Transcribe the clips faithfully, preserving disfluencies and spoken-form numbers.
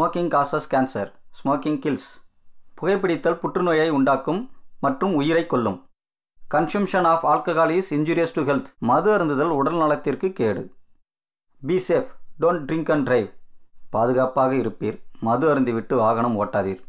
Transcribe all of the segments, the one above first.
Smoking causes cancer, smoking kills. புகைப்பிடித்தல் புற்றுநோயை உண்டாக்கும் மற்றும் உயிரை கொல்லும். Consumption of alcohol is injurious to health. மது அருந்துதல் உடல் நலத்திற்கு கேடு. Be safe, don't drink and drive. பாதுகாப்பாக இருப்பீர், மது அருந்திவிட்டு வாகனம் ஓட்டாதீர்.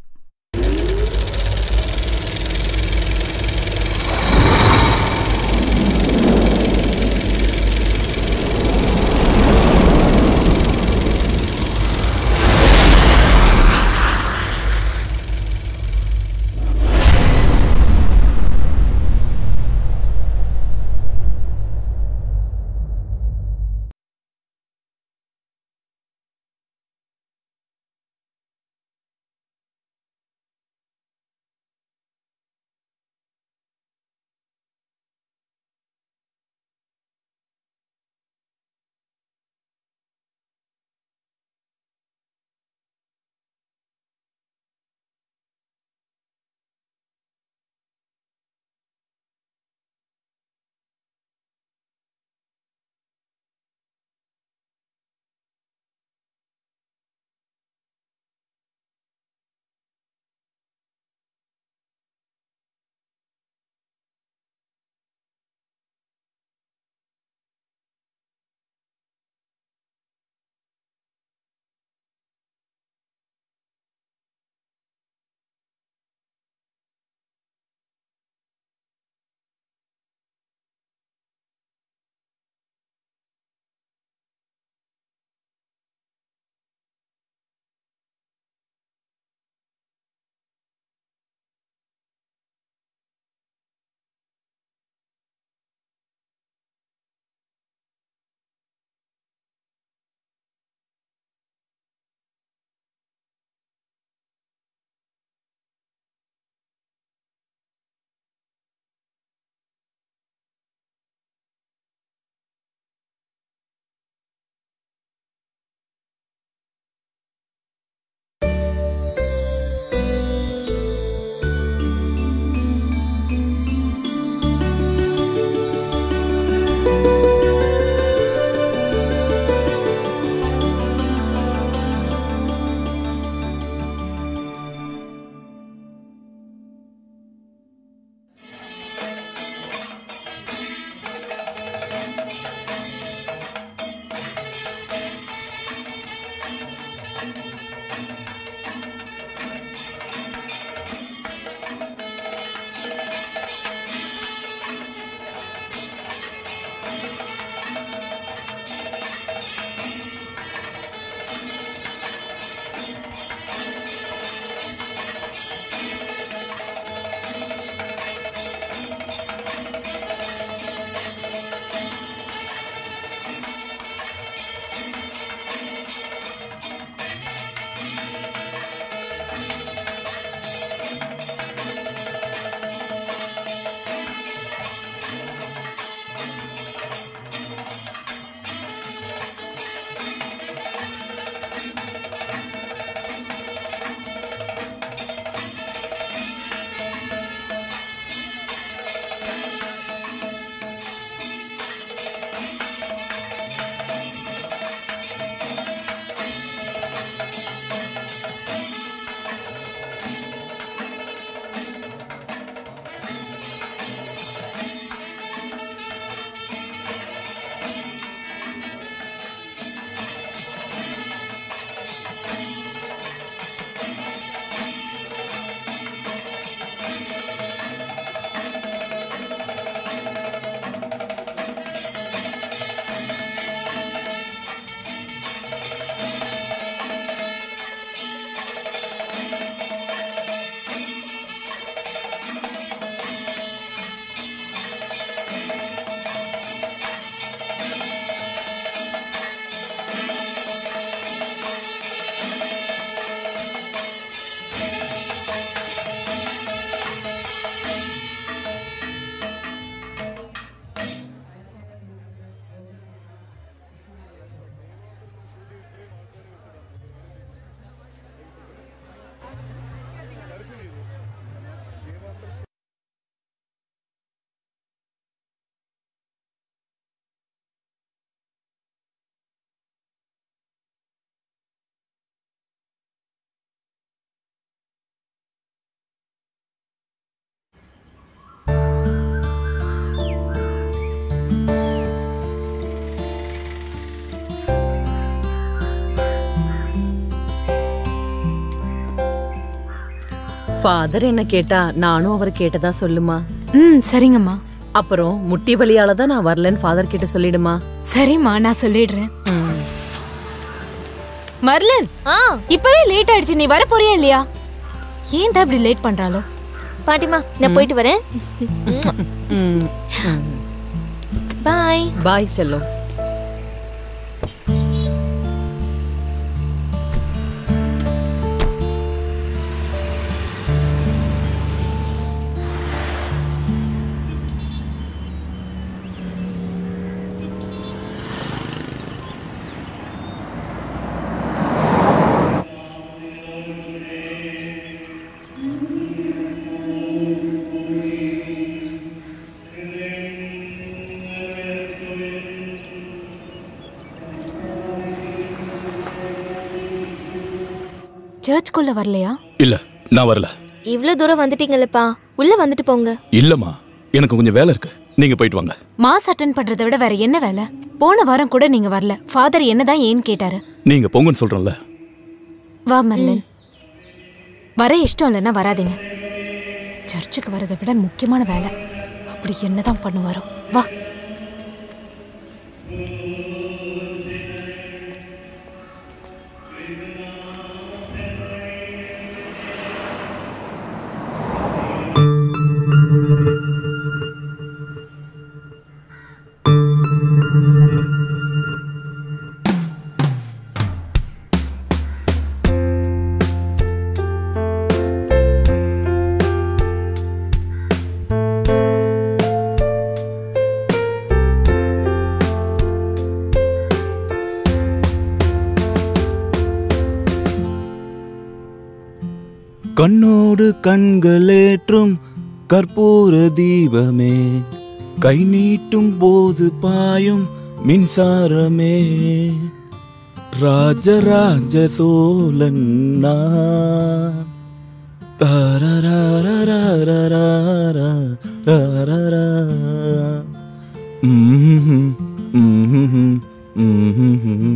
ஃபாதர் என்ன கேட்டா நானும் அவர் கேட்டதா சொல்லுமா. ம் சரிங்கம்மா. அப்புறம் முட்டி வலியால தான் நான் வரலன்னு ஃபாதர் கிட்ட சொல்லிடுமா. சரிம்மா, நான் சொல்லிடுறேன். மர்லன், இப்பவே லேட் ஆயிடுச்சு. நீ வர போறியா இல்லையா? ஏன் தான் இப்படி லேட் பண்றாளோ? பாட்டிமா, நான் போயிட்டு வரேன். பாய். பாய் செல்லம். சர்ச்சுக்குள்ள வரலையா? இல்ல, நான் வரல. இவ்ளோ தூரம் வந்துட்டீங்களப்பா, உள்ள வந்துட்டு போங்க. இல்லம்மா, எனக்கு கொஞ்சம் வேலை இருக்கு. நீங்க போயிட்டு வாங்க. மாஸ் அட்டெண்ட் பண்றதை விட வேற என்ன வேலை? போன வாரம் கூட நீங்க வரல. ஃபாதர் என்னதான் ஏன் கேட்டாரு? நீங்க போங்கன்னு சொல்றேன்ல. வா மர்லன். வர இஷ்டம் இல்லைன்னா வராதீங்க. சர்ச்சுக்கு வரதை விட முக்கியமான வேலை. அப்படி என்னதான் பண்ணுவாரோ. வா. கண்ணோடு கண்களேற்றும் கற்பூர தீபமே, கை நீட்டும் போது பாயும் மின்சாரமே, ராஜராஜ சோழன் நான். தாரராரராரராரா, ராரரா. ம்ஹும், ம்ஹும், ம்ஹும்.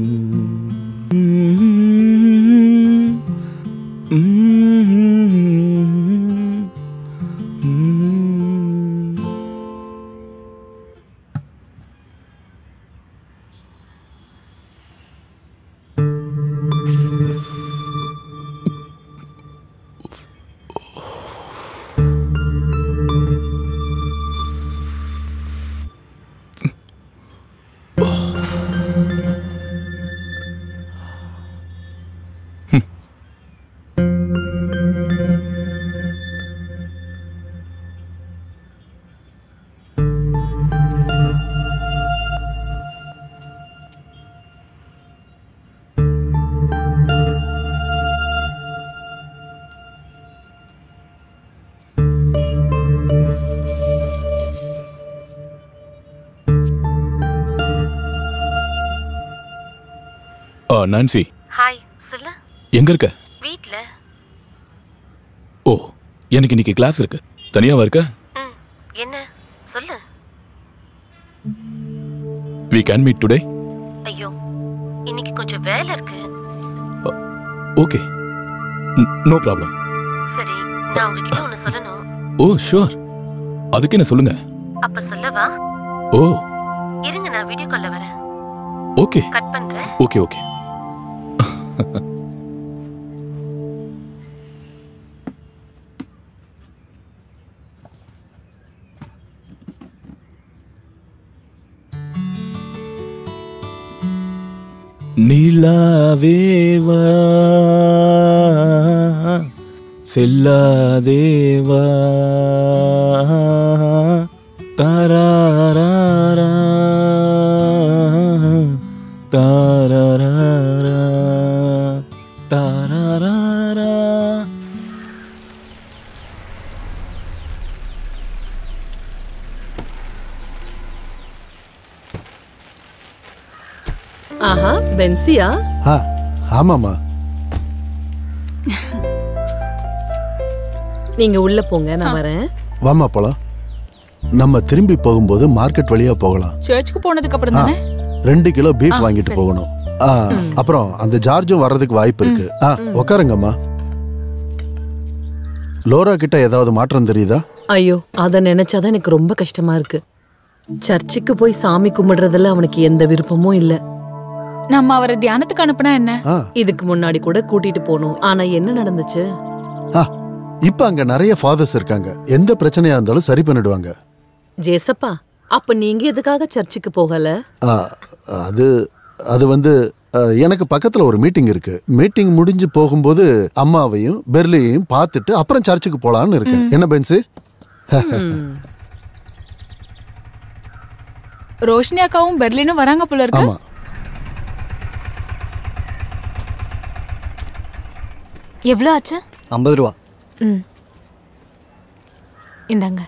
நான்சி. ஹாய், சொல்லு. எங்க இருக்க? வீட்ல. ஓ, எனக்கு இன்னைக்கு கிளாஸ் இருக்கு. தனியாவா இருக்க? ம், என்ன சொல்லு. We can meet today. ஐயோ, இன்னைக்கு கொஞ்சம் வேலை இருக்கு. Okay, no problem. சரி, நான் உங்ககிட்ட ஒன்னு சொல்லணும். Oh sure. அதுக்கு என்ன சொல்லுங்க. அப்ப சொல்லவா? ஓ, இருங்க, நான் வீடியோ கால்ல வரேன். ஓகே, கட் பண்றேன். Okay okay. நீலாவேவா செல்லாதேவா தாராரா தாராரா தாராரா. ஆஹா, பென்சியா? ஆ, ஆமாமா. நீங்க உள்ள போங்க, நான் வரேன். வாமா போலாம். நம்ம திரும்பி போகும்போது மார்க்கெட் வழியா போகலாம். சர்ச்சுக்கு போனதுக்கு அப்புறம் தானே? ரெண்டு கிலோ பீஃப் வாங்கிட்டு போகணும். அப்புறம் அந்த ஜார்ஜும் வர்றதுக்கு வாய்ப்பு இருக்கு. உட்காருங்கம்மா. லோரா கிட்ட ஏதாவது மாற்றம் தெரியுதா? ஐயோ, அத நினைச்சாதான் எனக்கு ரொம்ப கஷ்டமா இருக்கு. சர்ச்சுக்கு போய் சாமி கும்பிடுறதுல அவனுக்கு எந்த விருப்பமும் இல்ல. நம்ம அவரை தியானத்துக்கு அனுப்புனா என்ன? இதுக்கு முன்னாடி கூட கூட்டிட்டு போனோம். ஆனா என்ன நடந்துச்சு? இப்ப அங்க நிறைய ஃபாதர்ஸ் இருக்காங்க. எந்த பிரச்சனையா இருந்தாலும் சரி பண்ணிடுவாங்க. ஜேசப்பா, அப்ப நீங்க எதுக்காக சர்ச்சுக்கு போகல? அது அது வந்து எனக்கு பக்கத்துல ஒரு மீட்டிங் இருக்கு. மீட்டிங் முடிஞ்சு போகும்போது அம்மாவையும் பெர்லியையும் பார்த்துட்டு அப்புறம் சர்ச்சுக்கு போலான்னு இருக்கு. என்ன பென்சி? ரோஷினி அக்காவும் பெர்லினும் வராங்க போல இருக்கு. ஆமா. எவ்வளோ ஆச்சு? ஐம்பது ரூபா. ம், இந்தாங்க.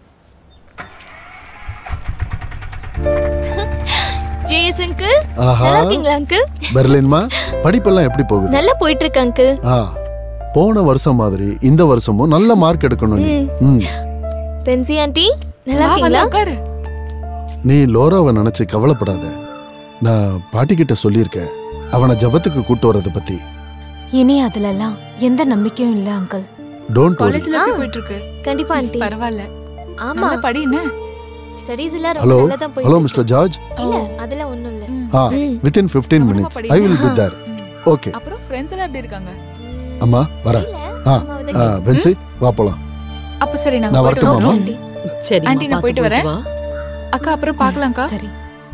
ஜேஎஸ் அங்கிள், நல்லா இருக்கீங்களா அங்கிள்? பெர்லின்மா, படிப்பெல்லாம் எப்படி போகுது? நல்லா போயிட்டு இருக்கு அங்கிள். ஆ, போன வருஷம் மாதிரி இந்த வருஷமும் நல்ல மார்க் எடுக்கணும் நீ. ம். பென்சி ஆண்டி, நல்லா இருக்கீங்களா? நீ லோராவை நினைச்சு கவலைப்படாத. நான் பாட்டி கிட்ட சொல்லியிருக்கேன் அவனை ஜபத்துக்கு கூட்டு வரத பத்தி. இனி அதுலலாம் எந்த நம்பிக்கையும் இல்ல அங்கிள். Don't worry. காலேஜ்ல போயிட்டு இருக்கு. கண்டிப்பா ஆண்டி. பரவாயில்ல. ஆமா, படி என்ன? ஸ்டடீஸ் எல்லாம் ஹலோ ரொம்ப நல்லா தான் போயிட்டு. Hello mister George. இல்ல, அதெல்லாம் ஒண்ணும் இல்ல. ஆ, within fifteen minutes I will be there. Okay. அப்புறம் फ्रेंड्स எல்லாம் எப்படி இருக்காங்க? அம்மா வரேன். ஆ, பென்சி வா போலாம். அப்ப சரி, நான் நான் வரட்டுமா அம்மா? சரி ஆண்டி, நான் போயிட்டு வரேன். அக்கா அப்புறம் பார்க்கலாம்க்கா. சரி.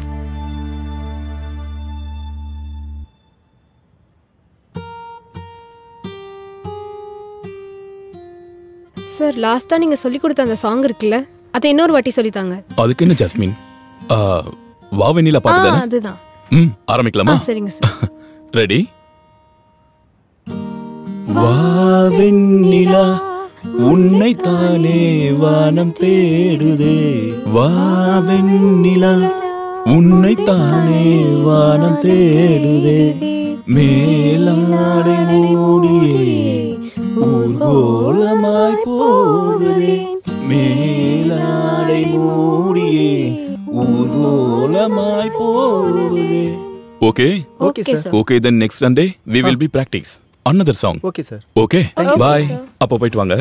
சார், லாஸ்டா நீங்க சொல்லி கொடுத்த அந்த சாங் இருக்குல்ல, அதை இன்னொரு வாட்டி சொல்லித்தாங்க. அதுக்கு என்ன ஜாஸ்மின்? வா வெண்ணிலா பாட்டு தானே? அதுதான். ம், ஆரம்பிக்கலாமா? சரிங்க சார். ரெடி? வா வெண்ணிலா உன்னை தானே வானம் தேடுதே, வா வெண்ணிலா உன்னை தானே வானம் தேடுதே, மேலாடை மூடியே ஊர்கோலமாய் போகுதே, மேலாடை மூடியே ஊர்கோலமாய் போகுதே. Okay? Okay, sir. Okay, then next Sunday we will be practice another song. Okay, sir. Okay? Okay, Bye. sir. அப்போ போயிட்டு வாங்க.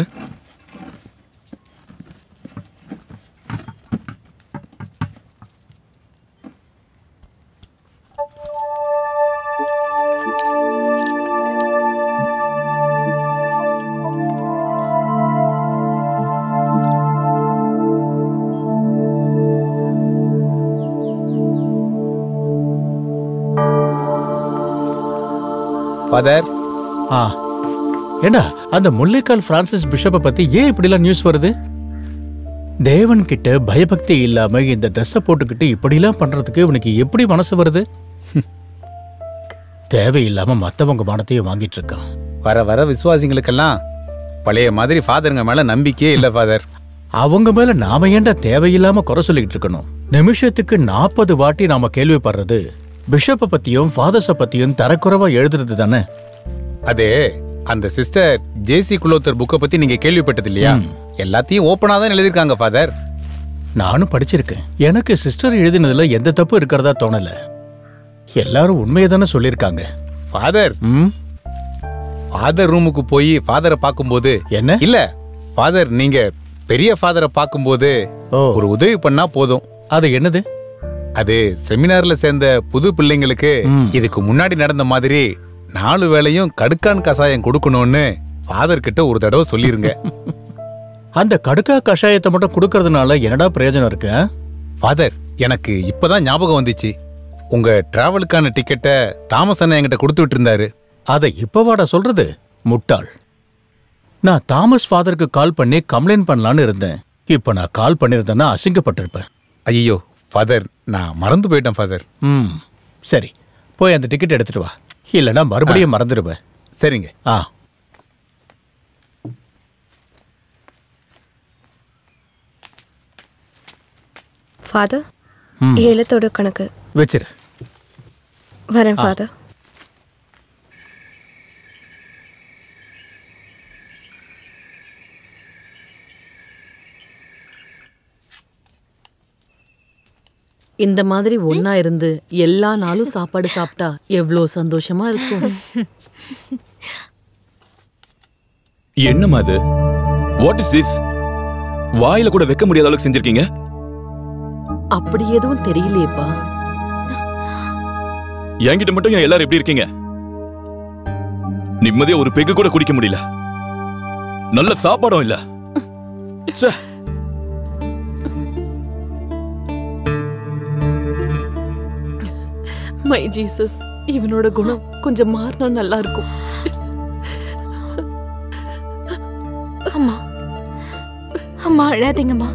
ஃபாதர். ஆ, ஏண்டா அந்த முல்லைக்கால் பிரான்சிஸ் பிஷப்பை பத்தி ஏன் இப்படிலாம் நியூஸ் வருது? தேவன் கிட்ட பயபக்தி இல்லாம இந்த ட்ரெஸ்ஸை போட்டுக்கிட்டு இப்படிலாம் பண்றதுக்கு உனக்கு எப்படி மனசு வருது? தேவையில்லாம மத்தவங்க மானத்தையும் வாங்கிட்டு இருக்கான். வர வர விசுவாசிங்களுக்கெல்லாம் பழைய மாதிரி ஃபாதருங்க மேல நம்பிக்கையே இல்ல ஃபாதர். அவங்க மேல நாம ஏண்டா தேவையில்லாம குறை சொல்லிக்கிட்டு இருக்கணும்? நிமிஷத்துக்கு நாற்பது வாட்டி நாம கேள்விப்படுறது பிஷப்பை பத்தியும் ஃபாதர்ஸை பத்தியும் தரக்குறைவா எழுதுறது தானே. அதே அந்த சிஸ்டர் ஜேசி குலோத்தர் புக்கை பத்தி நீங்க கேள்விப்பட்டது இல்லையா? எல்லாத்தையும் ஓப்பனா தான் எழுதிருக்காங்க ஃபாதர். நானும் படிச்சிருக்கேன். எனக்கு சிஸ்டர் எழுதினதுல எந்த தப்பு இருக்கிறதா தோணல. எல்லாரும் உண்மையை தானே சொல்லியிருக்காங்க. ஃபாதர், ஃபாதர் ரூமுக்கு போய் ஃபாதரை பார்க்கும்போது என்ன இல்ல ஃபாதர், நீங்க பெரிய ஃபாதரை பார்க்கும்போது ஒரு உதவி பண்ணா போதும். அது என்னது? அது செமினார்ல சேர்ந்த புது பிள்ளைங்களுக்கு இதுக்கு முன்னாடி நடந்த மாதிரி நாலு வேளையும் கடுக்கான் கசாயம் கொடுக்கணும்னு ஃபாதர் கிட்ட ஒரு தடவை சொல்லிருங்க. அந்த கடுக்கா கஷாயத்தை மட்டும் கொடுக்கறதுனால என்னடா பிரயோஜனம் இருக்கு? ஃபாதர், எனக்கு இப்பதான் ஞாபகம் வந்துச்சு. உங்க டிராவலுக்கான டிக்கெட்டை தாமஸ் அண்ணா என்கிட்ட கொடுத்து விட்டு இருந்தாரு. அதை இப்பவாடா சொல்றது? முட்டாள். நான் தாமஸ் ஃபாதருக்கு கால் பண்ணி கம்ப்ளைண்ட் பண்ணலான்னு இருந்தேன். இப்ப நான் கால் பண்ணிருந்தேன்னா அசிங்கப்பட்டிருப்பேன். ஐயோ ஃபாதர், நான் மறந்து போயிட்டேன் ஃபாதர். ம், சரி, போய் அந்த டிக்கெட் எடுத்துட்டு வா, இல்லைன்னா மறுபடியும் மறந்துடுவேன். சரிங்க. ஆ, ஃபாதர், ஏலத்தோட கணக்கு வச்சிரு. வரேன் ஃபாதர். இந்த மாதிரி ஒன்னா இருந்து எல்லா நாளும் சாப்பாடு சாப்பிட்டா எவ்வளோ சந்தோஷமா இருக்கும். என்னமா அது? What is this? வாயில கூட வைக்க முடியாத அளவுக்கு செஞ்சிருக்கீங்க. அப்படி எதுவும் தெரியலையேப்பா. என்கிட்ட மட்டும் ஏன் எல்லாரும் எப்படி இருக்கீங்க? நிம்மதியா ஒரு பெக்கு கூட குடிக்க முடியல. நல்ல சாப்பாடும் இல்ல. ச்சே. மை ஜீசஸ், இவனோட குணம் கொஞ்சம் மாறினா நல்லா இருக்கும். அம்மா அம்மா அழாதீங்கம்மா.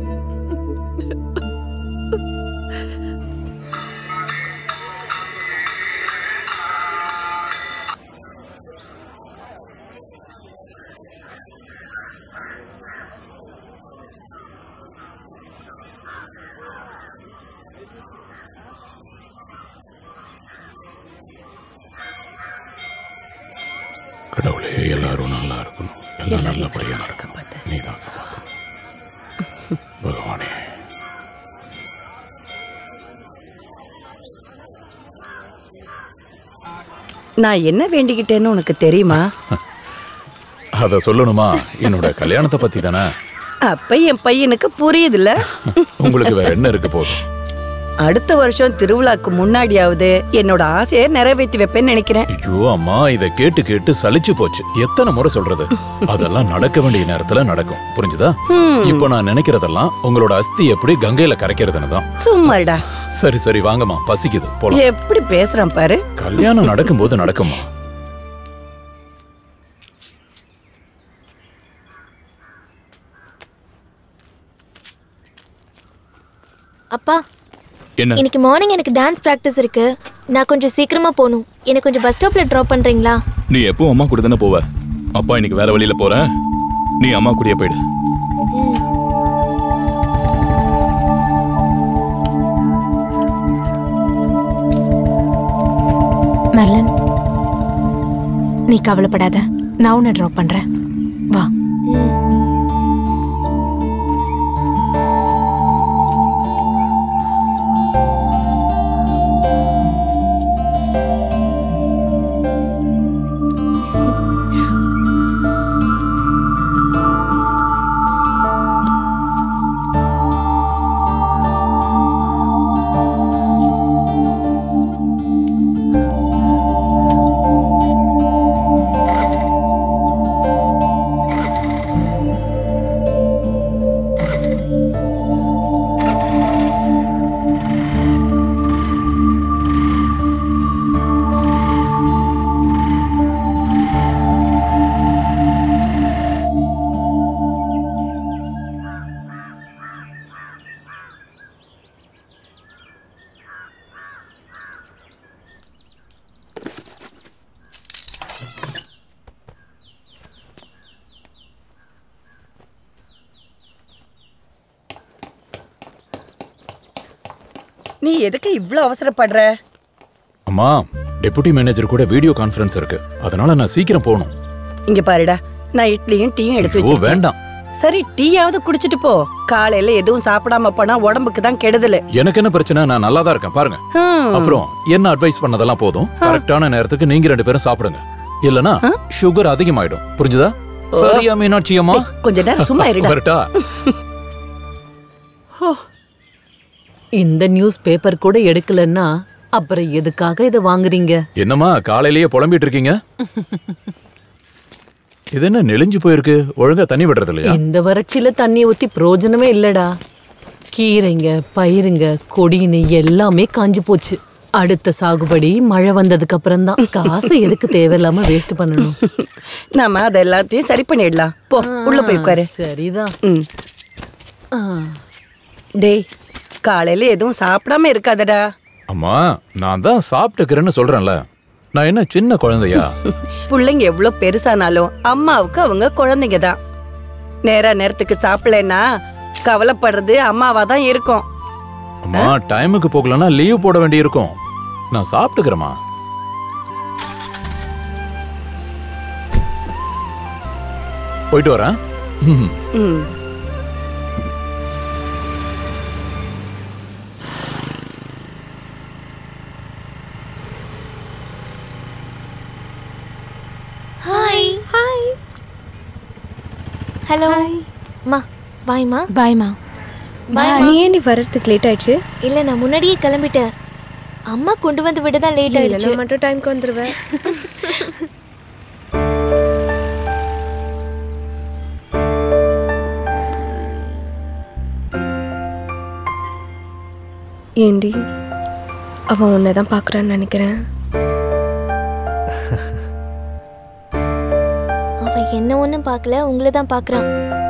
கடவுளே, எல்லாரும் நல்லா இருக்கணும், எல்லாம் நல்லபடியா நடக்கணும். நீதான் பகவானே. நான் என்ன வேண்டிக்கிட்டேன்னு உனக்கு தெரியுமா? அத சொல்லணுமா? என்னோட கல்யாணத்தை பத்தி தானே. அப்ப என் பையனுக்கு புரியுதுல்ல. உங்களுக்கு வேற என்ன இருக்கு? போதும். அடுத்த வருஷம் திருவிழாக்கு முன்னாடியாவது என்னோட ஆசையை நிறைவேற்றி வைப்பேன்னு நினைக்கிறேன். ஐயோ அம்மா, இத கேட்டு கேட்டு சலிச்சு போச்சு. எத்தனை முறை சொல்றது? அதெல்லாம் நடக்க வேண்டிய நேரத்துல நடக்கும், புரிஞ்சுதா? இப்போ நான் நினைக்கிறதெல்லாம் உங்களோட அஸ்தி எப்படி கங்கையில கரைக்கிறதுன்னு தான். சும்மாடா. சரி சரி வாங்கம்மா, பசிக்குது, போலாம். எப்படி பேசுறான் பாரு. கல்யாணம் நடக்கும் போது நடக்குமா? அப்பா, என்ன? இன்னைக்கு மார்னிங் எனக்கு டான்ஸ் பிராக்டிஸ் இருக்கு. நான் கொஞ்சம் சீக்கிரமா போகணும். எனக்கு கொஞ்சம் பஸ் ஸ்டாப்ல டிராப் பண்றீங்களா? நீ எப்போ அம்மா கூட தானே போவ? அப்பா இன்னைக்கு வேற வழியில போறேன், நீ அம்மா கூடயே போயிடு. மெர்லின், நீ கவலைப்படாத, நான் உன்னை டிராப் பண்றேன். வா. நீ எதுக்கு இவ்ளோ அவசரப்படுற? அம்மா, டெபுட்டி மேனேஜர் கூட வீடியோ கான்ஃபரன்ஸ் இருக்கு, அதனால நான் சீக்கிரம் போகணும். இங்க பாருடா, நான் இட்லியும் டீயும் எடுத்து வச்சிருக்கேன். வேண்டாம். சரி, டீயாவது குடிச்சிட்டு போ. காலையில எதுவும் சாப்பிடாம போனா உடம்புக்கு தான் கெடுதல். எனக்கு என்ன பிரச்சனை? நான் நல்லா தான் இருக்கேன், பாருங்க. அப்புறம் என்ன அட்வைஸ் பண்ணதெல்லாம் போதும். கரெக்டான நேரத்துக்கு நீங்க ரெண்டு பேரும் சாப்பிடுங்க, இல்லனா சுகர் அதிகமாயிடும், புரிஞ்சுதா? சரியா மீனாட்சி அம்மா? கொஞ்ச நேரம் சும்மா இருடா. வரட்டா? இந்த நியூஸ் பேப்பர் கூட எடுக்கலன்னா அப்புறம் எதுக்காக இதை வாங்குறீங்க? என்னம்மா காலையிலேயே புலம்பிட்டு இருக்கீங்க? இது என்ன நெளிஞ்சு போயிருக்கு? ஒழுங்கா தண்ணி விடுறது இல்லையா? இந்த வறட்சியில தண்ணி ஊத்தி பிரயோஜனமே இல்லடா. கீரைங்க, பயிருங்க, கொடின்னு எல்லாமே காஞ்சு போச்சு. அடுத்த சாகுபடி மழை வந்ததுக்கு அப்புறம் தான். காசை எதுக்கு தேவையில்லாம வேஸ்ட் பண்ணணும்? நாம அத எல்லாத்தையும் சரி பண்ணிடலாம். போ, உள்ள போய் உட்காரு. சரிதான். டேய், காலையில எதுவும் சாப்பிடாம இருக்காதடா. அம்மா, நான் தான் சாப்பிட்டுக்கிறேன்னு சொல்றேன்ல. நான் என்ன சின்ன குழந்தையா? பிள்ளைங்க எவ்வளவு பெருசானாலும் அம்மாவுக்கு அவங்க குழந்தைங்க தான். நேரா நேரத்துக்கு சாப்பிடலன்னா கவலைப்படுறது அம்மாவா தான் இருக்கும். அம்மா, டைமுக்கு போகலன்னா லீவ் போட வேண்டி இருக்கும். நான் சாப்பிட்டுக்கிறேம்மா. போயிட்டு வரேன். ஹலோ மா பாய்மா. பாய்மா. நீ ஏன் வர்றதுக்கு லேட் ஆயிடுச்சு? இல்லை நான் முன்னாடியே கிளம்பிட்டேன். அம்மா கொண்டு வந்து விட தான் லேட் ஆயிடுச்சு. மட்டும் டைம்க்கு வந்துடுவேன். ஏண்டி அவன் உன்னை தான் பார்க்குறான்னு நினைக்கிறேன். அவன் என்ன ஒன்றும் பார்க்கல, உங்களை தான் பார்க்குறான்.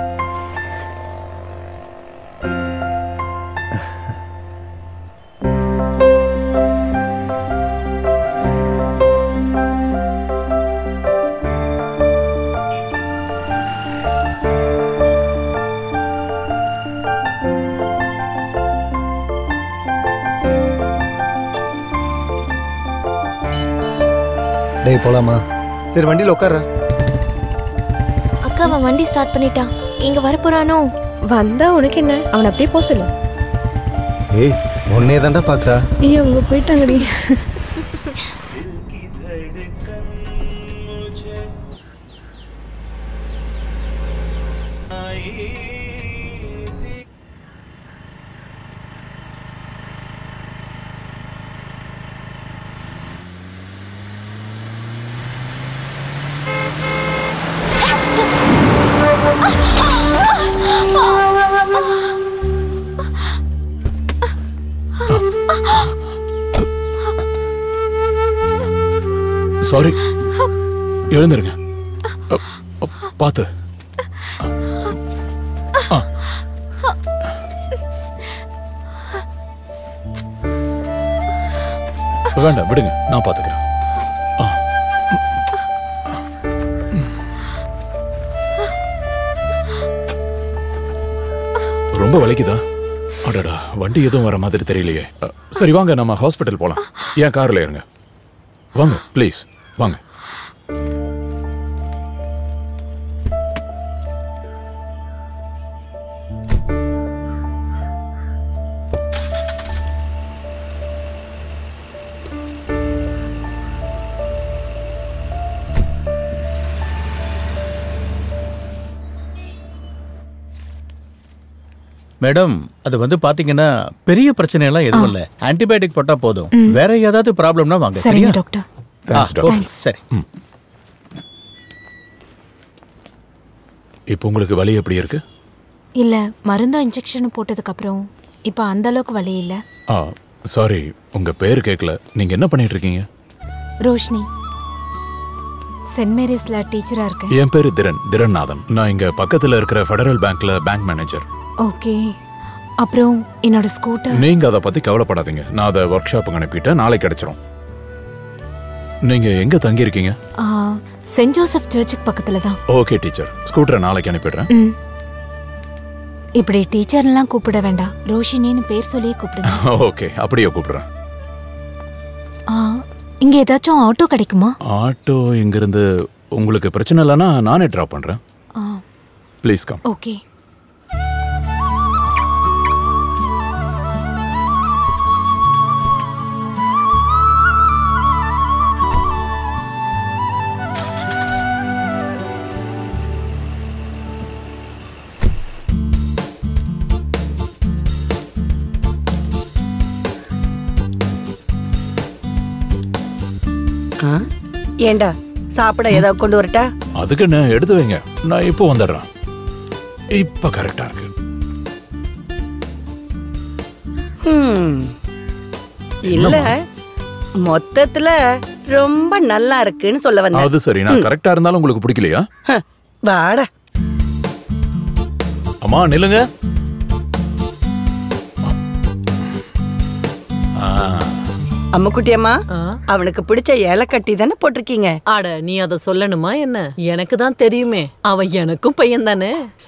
டேய் போலாமா? சரி வண்டியில் உட்கார்ற. அக்கா அவன் வண்டி ஸ்டார்ட் பண்ணிட்டான். இங்க வரப்போறானோ? வந்தா உனக்கு என்ன? அவன் அப்படியே போக சொல்லு. ஏய் உன்னே தாண்டா பாக்குறா. ஏய் அவங்க போயிட்டாங்கடி. சாரி, எழுந்துருங்க. பார்த்து. வேண்டாம் விடுங்க, நான் பாத்துக்கிறேன். ரொம்ப வலிக்குதா? அடடா, வண்டி எதுவும் வர மாதிரி தெரியலையே. சரி வாங்க, நம்ம ஹாஸ்பிட்டல் போலாம். ஏன் கார்ல இருங்க. வாங்க ப்ளீஸ் வாங்க. மேடம், அது வந்து பாத்தீங்கன்னா பெரிய பிரச்சனை எல்லாம் எதுவும் இல்ல. ஆன்டிபயோட்டிக் போட்டா போதும். வேற ஏதாவது ப்ராப்ளம்னா வாங்க. சரிங்க டாக்டர். சரி. இப்போ உங்களுக்கு வலி எப்படி இருக்கு? இல்ல, மருந்தும் இன்ஜெக்ஷனும் போட்டதுக்கு அப்புறம் இப்போ அந்த அளவுக்கு வலி இல்ல. ஆ சாரி, உங்க பேர் கேட்கல. நீங்க என்ன பண்ணிட்டு இருக்கீங்க? ரோஷினி, சென்ட் மேரிஸ்ல டீச்சரா இருக்கேன். என் பேரு திரன் திரன்நாதன். நான் இங்க பக்கத்துல இருக்கிற ஃபெடரல் பேங்க்ல பேங்க் மேனேஜர். ஓகே. அப்புறம் என்னோட ஸ்கூட்டர். நீங்க அதை பத்தி கவலைப்படாதீங்க. நான் அதை ஒர்க் ஷாப்புக்கு அனுப்பிட்டேன். நாளைக்கு கிடைச்சிரும். நீங்க எங்க தங்கி இருக்கீங்க? சென்ட் ஜோசப் சர்ச்சுக்கு பக்கத்துல தான். ஓகே டீச்சர், ஸ்கூட்டரை நாளைக்கு அனுப்பிடுறேன். இப்படி டீச்சர்லாம் கூப்பிட வேண்டாம், ரோஷினின்னு பேர் சொல்லியே கூப்பிடுங்க. ஓகே, அப்படியே கூப்பிடுறேன். இங்க ஏதாச்சும் ஆட்டோ கிடைக்குமா? ஆட்டோ இங்கிருந்து உங்களுக்கு பிரச்சனை இல்லைன்னா நானே டிராப் பண்றேன். Please come. ஓகே. ஏண்டா சாப்பிட ஏதாவது கொண்டு வரட்டா? அதுக்கு என்ன, எடுத்து வைங்க, நான் இப்போ வந்துடுறேன். இப்ப கரெக்டா இருக்கு. இல்ல, மொத்தத்துல ரொம்ப நல்லா இருக்குன்னு சொல்ல வந்தேன். அது சரி, நான் கரெக்டா இருந்தாலும் உங்களுக்கு பிடிக்கலையா? வாடா. அம்மா நில்லுங்க. அம்முக்குட்டியம்மா, அவனுக்கு பிடிச்ச ஏலக்கட்டி தானே போட்டிருக்கீங்க. ஆட, நீ அத சொல்லணுமா என்ன? எனக்கு தான் தெரியுமே, அவன் எனக்கும் பையன் தானே.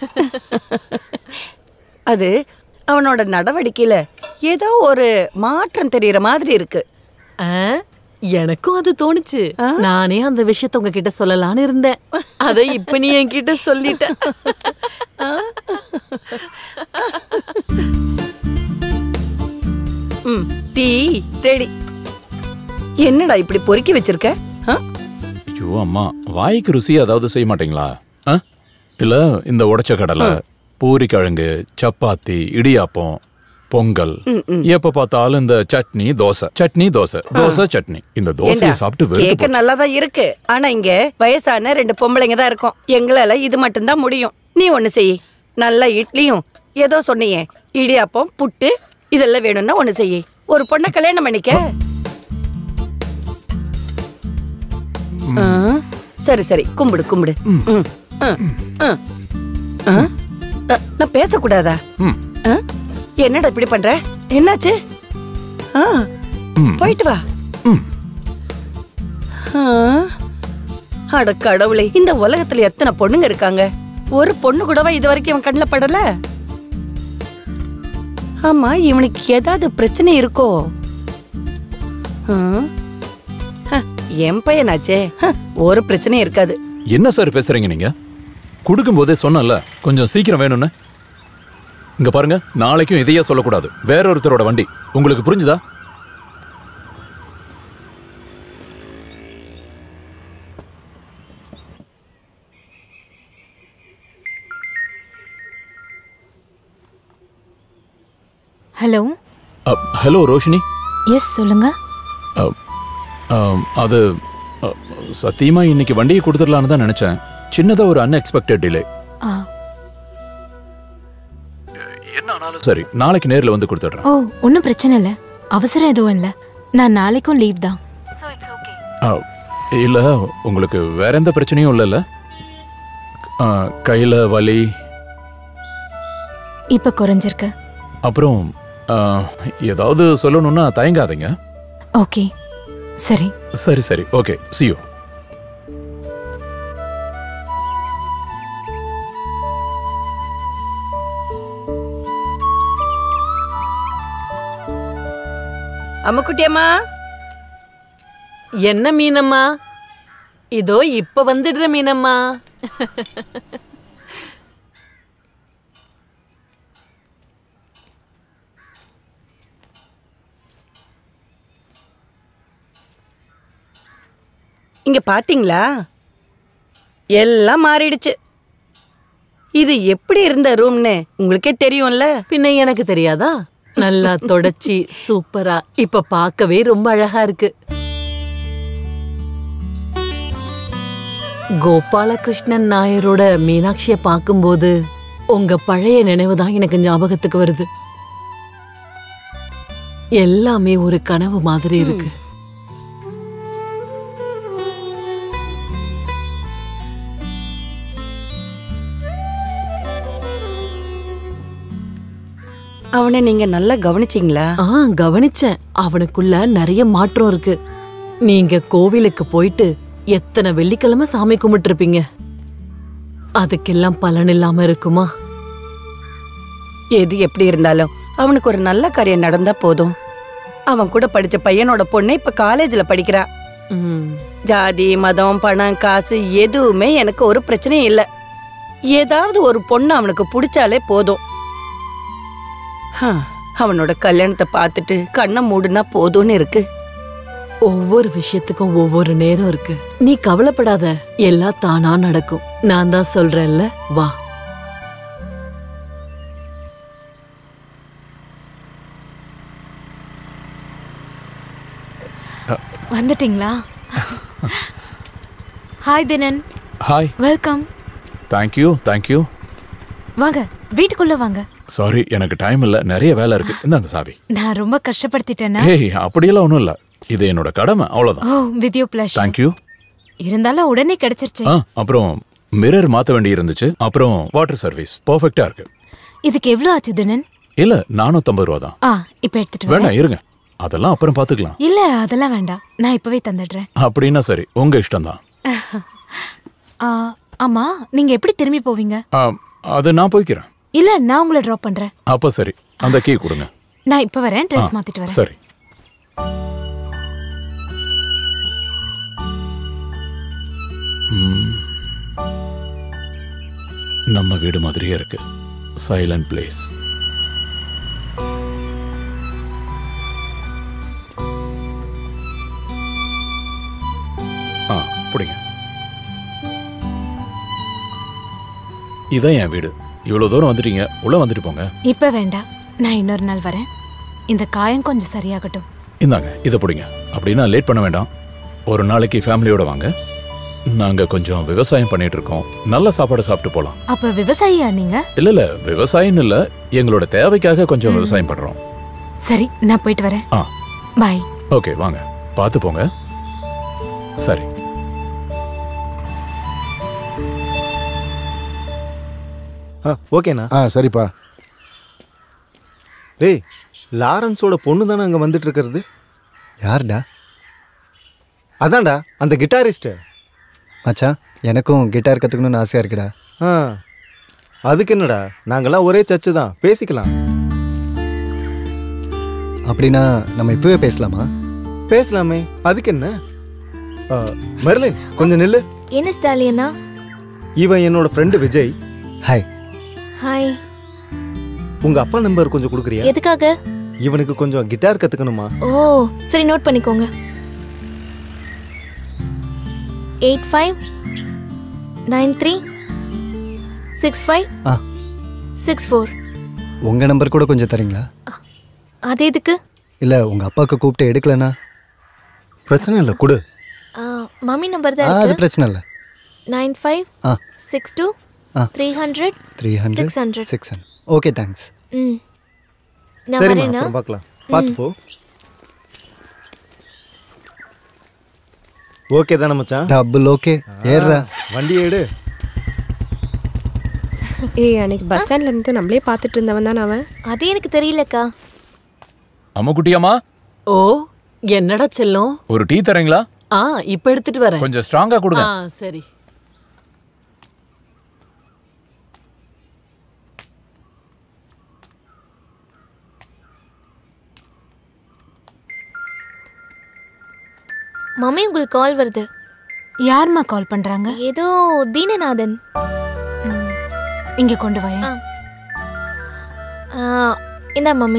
அது அவனோட நடவடிக்கையில ஏதோ ஒரு மாற்றம் தெரியற மாதிரி இருக்கு. எனக்கும் அது தோணுச்சு. நானே அந்த விஷயத்த உங்ககிட்ட சொல்லலான்னு இருந்தேன். அதை இப்ப நீ என்கிட்ட சொல்லிட்ட. Tea ready. என்னடா இப்படி பொறுக்கி வச்சிருக்க? ஐயோ அம்மா, வாய்க்கு ருசி அதாவது செய்ய மாட்டீங்களா? இல்ல இந்த உடைச்ச கடலை, பூரி கிழங்கு, சப்பாத்தி, இடியாப்பம், பொங்கல், எப்ப பார்த்தாலும் இந்த சட்னி தோசை, சட்னி தோசை, தோசை சட்னி. இந்த தோசையை சாப்பிட்டு வெறுத்து கேக்க நல்லாதான் இருக்கு. ஆனா இங்க வயசான ரெண்டு பொம்பளைங்க தான் இருக்கும். எங்களால இது மட்டும்தான் முடியும். நீ ஒண்ணு செய். நல்ல இட்லியும் ஏதோ சொன்னியே இடியாப்பம், புட்டு இதெல்லாம் வேணும்னா ஒண்ணு செய். ஒரு பொண்ணை கல்யாணம் பண்ணிக்க. சரி சரி கும்பிடு கும்பிடு. நான் பேசக்கூடாதா? என்னடா இப்படி பண்ற? என்னாச்சு? போயிட்டு வா. அட கடவுளே, இந்த உலகத்துல எத்தனை பொண்ணுங்க இருக்காங்க, ஒரு பொண்ணு கூடவா இது வரைக்கும் இவன் கண்ணில் படல? ஆமா, இவனுக்கு ஏதாவது பிரச்சனை இருக்கோ? என் பையனாச்சே, ஒரு பிரச்சனையும் இருக்காது. என்ன சார் பேசுறீங்க நீங்க? கொடுக்கும் போதே சொன்னல கொஞ்சம் சீக்கிரம் வேணும்னு. இங்க பாருங்க, நாளைக்கும் இதையே சொல்லக்கூடாது. வேற ஒருத்தரோட வண்டி. உங்களுக்கு புரிஞ்சுதா? ஹலோ. ஹலோ ரோஷினி. எஸ் சொல்லுங்க. அது சத்தியமா இன்னைக்கு வண்டியை கொடுத்துடலான்னு தான் நினைச்சேன். சின்னதா ஒரு அன்எக்ஸ்பெக்டட் டிலே. என்ன ஆனாலும் சரி, நாளைக்கு நேர்ல வந்து கொடுத்துடுறேன். ஓ, ஒன்றும் பிரச்சனை இல்லை. அவசரம் எதுவும் இல்லை. நான் நாளைக்கும் லீவ் தான். இல்ல, உங்களுக்கு வேற எந்த பிரச்சனையும் இல்லைல்ல? கையில வலி இப்ப குறைஞ்சிருக்கு. அப்புறம் ஏதாவது சொல்லணும்னா தயங்காதீங்க. ஓகே, சரி சரி சரி ஓகே, see you. அம்முக்குட்டியம்மா. என்ன மீனம்மா? இதோ இப்ப வந்துடுற மீனம்மா. இங்க பாத்தீங்களா, எல்லாம் மாறிடுச்சு. இது எப்படி இருந்த ரூம்னு உங்களுக்கே தெரியும்ல. பின்ன எனக்கு தெரியாதா? நல்லா தொடச்சி சூப்பரா இப்ப பார்க்கவே ரொம்ப அழகா இருக்கு. கோபாலகிருஷ்ணன் நாயரோட மீனாட்சிய பார்க்கும்போது உங்க பழைய நினைவுதான் எனக்கு ஞாபகத்துக்கு வருது. எல்லாமே ஒரு கனவு மாதிரி இருக்கு. அவனை நீங்க நல்லா கவனிச்சீங்களா? ஆ, கவனிச்சேன். அவனுக்குள்ள நிறைய மாற்றம் இருக்கு. நீங்க கோவிலுக்கு போயிட்டு எத்தனை வெள்ளிக்கிழமை சாமி கும்பிட்டு இருப்பீங்க, அதுக்கெல்லாம் பலன் இல்லாம இருக்குமா? எது எப்படி இருந்தாலும் அவனுக்கு ஒரு நல்ல காரியம் நடந்தா போதும். அவன் கூட படிச்ச பையனோட பொண்ணு இப்ப காலேஜ்ல படிக்கிறா. ஜாதி, மதம், பணம், காசு எதுவுமே எனக்கு ஒரு பிரச்சனையும் இல்ல. ஏதாவது ஒரு பொண்ணு அவனுக்கு பிடிச்சாலே போதும். அவனோட கல்யாணத்தை பார்த்துட்டு கண்ணை மூடுனா போதும்னு இருக்கு. ஒவ்வொரு விஷயத்துக்கும் ஒவ்வொரு நேரம் இருக்கு. நீ கவலைப்படாத, எல்லாம் தானா நடக்கும். நான் தான் சொல்றேன்ல, வா. வந்துட்டீங்களா? Hi Dinan. Hi. Welcome. Thank you thank you. வாங்க, வீட்டுக்குள்ள வாங்க. சாரி, எனக்கு டைம் இல்ல, நிறைய வேலை இருக்கு. இந்தாங்க சாவி. நான் ரொம்ப கஷ்டப்படுத்திட்டேனா? ஏய், அப்படியெல்லாம் ஒண்ணும் இல்ல. இது என்னோட கடமை, அவ்வளவுதான். Oh, with you pleasure. Thank you. இருந்தாலும் உடனே கிடைச்சிருச்சு. அப்புறம் மிரர் மாத்த வேண்டி இருந்துச்சு. அப்புறம் வாட்டர் சர்வீஸ் பெர்ஃபெக்ட்டா இருக்கு. இதுக்கு எவ்வளவு ஆச்சு தினன்? இல்ல, நானூத்தி ஐம்பது ரூபா தான். ஆ, இப்போ எடுத்துட்டு வரேன். வேண்டாம், இருங்க, அதெல்லாம் அப்புறம் பாத்துக்கலாம். இல்ல, அதெல்லாம் வேண்டாம், நான் இப்பவே தந்துடுறேன். அப்படின்னா சரி, உங்க இஷ்டம் தான். ஆமா, நீங்க எப்படி திரும்பி போவீங்க? அது நான் போய்க்கிறேன். இல்ல, நான் உங்களை டிராப் பண்றேன். அப்ப சரி, அந்த கீ கொடுங்க. நான் இப்ப வரேன், ட்ரெஸ் மாத்திட்டு வரேன். சரி. நம்ம வீடு மாதிரியே இருக்கு. Silent place. ஆ, பிடிங்க. இதான் என் வீடு. இவ்வளவு தூரம் வந்துட்டீங்க, உள்ள வந்துட்டு போங்க. இப்ப வேண்டாம், நான் இன்னொரு நாள் வரேன். இந்த காயம் கொஞ்சம் சரியாகட்டும். இந்தாங்க, இதை பிடிங்க. அப்படின்னா லேட் பண்ண வேண்டாம். ஒரு நாளைக்கு ஃபேமிலியோட வாங்க. நாங்க கொஞ்சம் விவசாயம் பண்ணிட்டு இருக்கோம். நல்ல சாப்பாடு சாப்பிட்டு போலாம். அப்ப விவசாயியா நீங்க? இல்ல இல்ல, விவசாயம் இல்ல, எங்களோட தேவைக்காக கொஞ்சம் விவசாயம் பண்றோம். சரி, நான் போயிட்டு வரேன். ஆ பாய். ஓகே, வாங்க, பார்த்து போங்க. சரி. ஆ ஓகேண்ணா. ஆ சரிப்பா. டேய், லாரன்ஸோட பொண்ணு தானே அங்கே வந்துட்டு இருக்கிறது? யார்டா? அதான்டா அந்த கிட்டாரிஸ்ட்டு. மச்சான், எனக்கும் கிட்டார் கற்றுக்கணும்னு ஆசையாக இருக்குடா. ஆ அதுக்கு என்னடா, நாங்களாம் ஒரே சர்ச்சு தான், பேசிக்கலாம். அப்படின்னா நம்ம இப்போவே பேசலாமா? பேசலாமே, அதுக்கு என்ன? மெர்லின் கொஞ்சம் நில்லு. என்ன ஸ்டாலியனா? இவன் என்னோட ஃப்ரெண்டு விஜய். ஹாய். ஹாய். உங்க அப்பா நம்பர் கொஞ்சம் கொடுக்குறியா? எதுக்காக? இவனுக்கு கொஞ்சம் கிட்டார் கத்துக்கணுமா. ஓ சரி, நோட் பண்ணிக்கோங்க. Eight five nine three six five six four. உங்க நம்பர் கூட கொஞ்சம் தரீங்களா? அது எதுக்கு? இல்லை, உங்க அப்பாவுக்கு கூப்பிட்டு எடுக்கலனா? பிரச்சனை இல்லை, கொடு. மம்மி நம்பர் தான் அது இருக்கு. பிரச்சனை இல்லை. Nine five six two three hundred three hundred six hundred six hundred. Okay, thanks. ம், நான் சரிம்மா, வரேனா? அப்புறம் பார்க்கலாம். பார்த்து போ. ஓகே தானே மச்சான்? Double okay. ஏறுறா, வண்டி எடு. ஏய், அன்னைக்கு பஸ் ஸ்டாண்ட்ல இருந்து நம்மளே பார்த்துட்டு இருந்தவன் தான் அவன். அது எனக்கு தெரியலக்கா. அம்மா குட்டியம்மா. ஓ, என்னடா செல்லம்? ஒரு டீ தரீங்களா? ஆ, இப்ப எடுத்துட்டு வரேன். கொஞ்சம் ஸ்ட்ராங்கா கொடுங்க. ஆ சரி. மம்மி உங்களுக்கு கால் வருது. யாரும்மா கால் பண்றாங்க? ஏதோ தீனநாதன். இங்க கொண்டு வாயா. இந்தா மம்மி.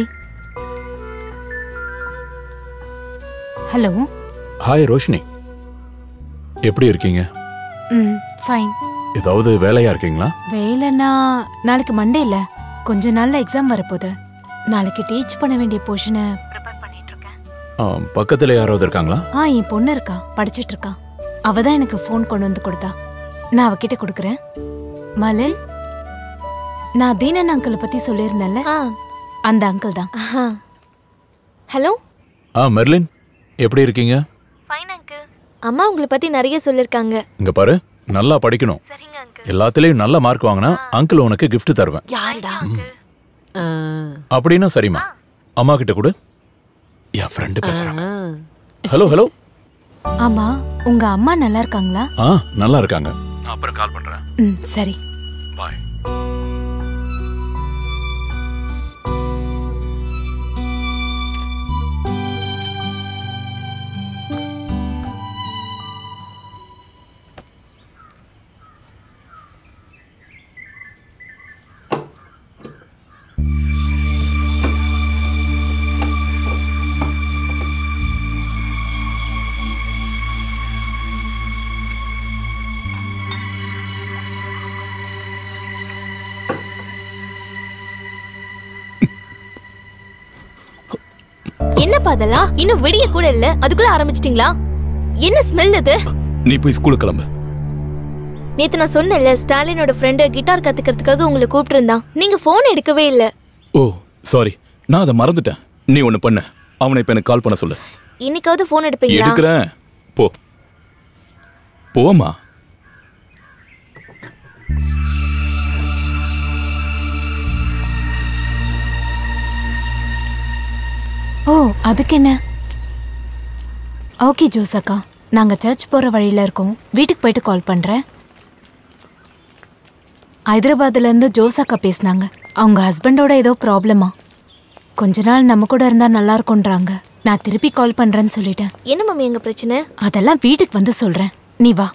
ஹலோ. ஹாய் ரோஷினி, எப்படி இருக்கீங்க? ம் ஃபைன். ஏதாவது வேலையா இருக்கீங்களா? வேலைன்னா நாளைக்கு மண்டே இல்ல, கொஞ்ச நாள்ல எக்ஸாம் வரப்போகுது. நாளைக்கு டீச் பண்ண வேண்டிய போர்ஷனை ப்ரிப்பேர் பண்ணிட்டு இருக்கேன். பக்கத்துல யாராவது இருக்காங்களா? ஆ, என் பொண்ணு இருக்கா, படிச்சிட்டு இருக்கா. அவ தான் எனக்கு ஃபோன் கொண்டு வந்து கொடுத்தா. நான் அவகிட்ட கொடுக்குறேன். மலன், நான் தீனன் அங்கிளை பத்தி சொல்லியிருந்தேன்ல, அந்த அங்கிள் தான். ஹலோ. ஆ மெர்லின், எப்படி இருக்கீங்க? Fine uncle. அம்மா உங்களை பத்தி நிறைய சொல்லிருக்காங்க. இங்க பாரு, நல்லா படிக்கணும். எல்லாத்துலயும் நல்ல மார்க் வாங்கினா அங்கிள் உனக்கு gift தருவேன். யாருடா? அப்படின்னா சரிம்மா, அம்மா கிட்ட கொடு. என் ஃப்ரெண்டு பேசுறாங்க. Hello hello. ஆமா, உங்க அம்மா நல்லா இருக்காங்களா? ஆ நல்லா இருக்காங்க. நான் அப்புறம் கால் பண்றேன். ம் சரி, பாய். என்னப்பா அதெல்லாம்? இன்னும் விடிய கூட இல்ல, அதுக்குள்ள ஆரம்பிச்சிட்டீங்களா? என்ன ஸ்மெல் இது? நீ போய் ஸ்கூலுக்கு கிளம்பு. நேத்து நான் சொன்னேன்ல, ஸ்டாலினோட ஃப்ரெண்டு கிட்டார் கத்துக்கிறதுக்காக உங்களை கூப்பிட்டு இருந்தான். நீங்க போன் எடுக்கவே இல்ல. ஓ சாரி, நான் அதை மறந்துட்டேன். நீ ஒண்ணு பண்ணு, அவனை இப்ப எனக்கு கால் பண்ண சொல்லு. இன்னைக்காவது போன் எடுப்பீங்களா? எடுக்கிறேன், போ போமா. ஓ அதுக்கு என்ன? ஓகே ஜோஸ் அக்கா, நாங்க சர்ச் போற வழியில இருக்கோம், வீட்டுக்கு போயிட்டு கால் பண்றேன். ஹைதராபாத்ல இருந்து ஜோஸ் அக்கா பேசினாங்க. அவங்க ஹஸ்பண்டோட ஏதோ ப்ராப்ளமா, கொஞ்ச நாள் நம்ம கூட இருந்தா நல்லா இருக்கும்ன்றாங்க. நான் திருப்பி கால் பண்றேன்னு சொல்லிட்டேன். என்ன மம்மி எங்க பிரச்சனை? அதெல்லாம் வீட்டுக்கு வந்து சொல்றேன், நீ வா.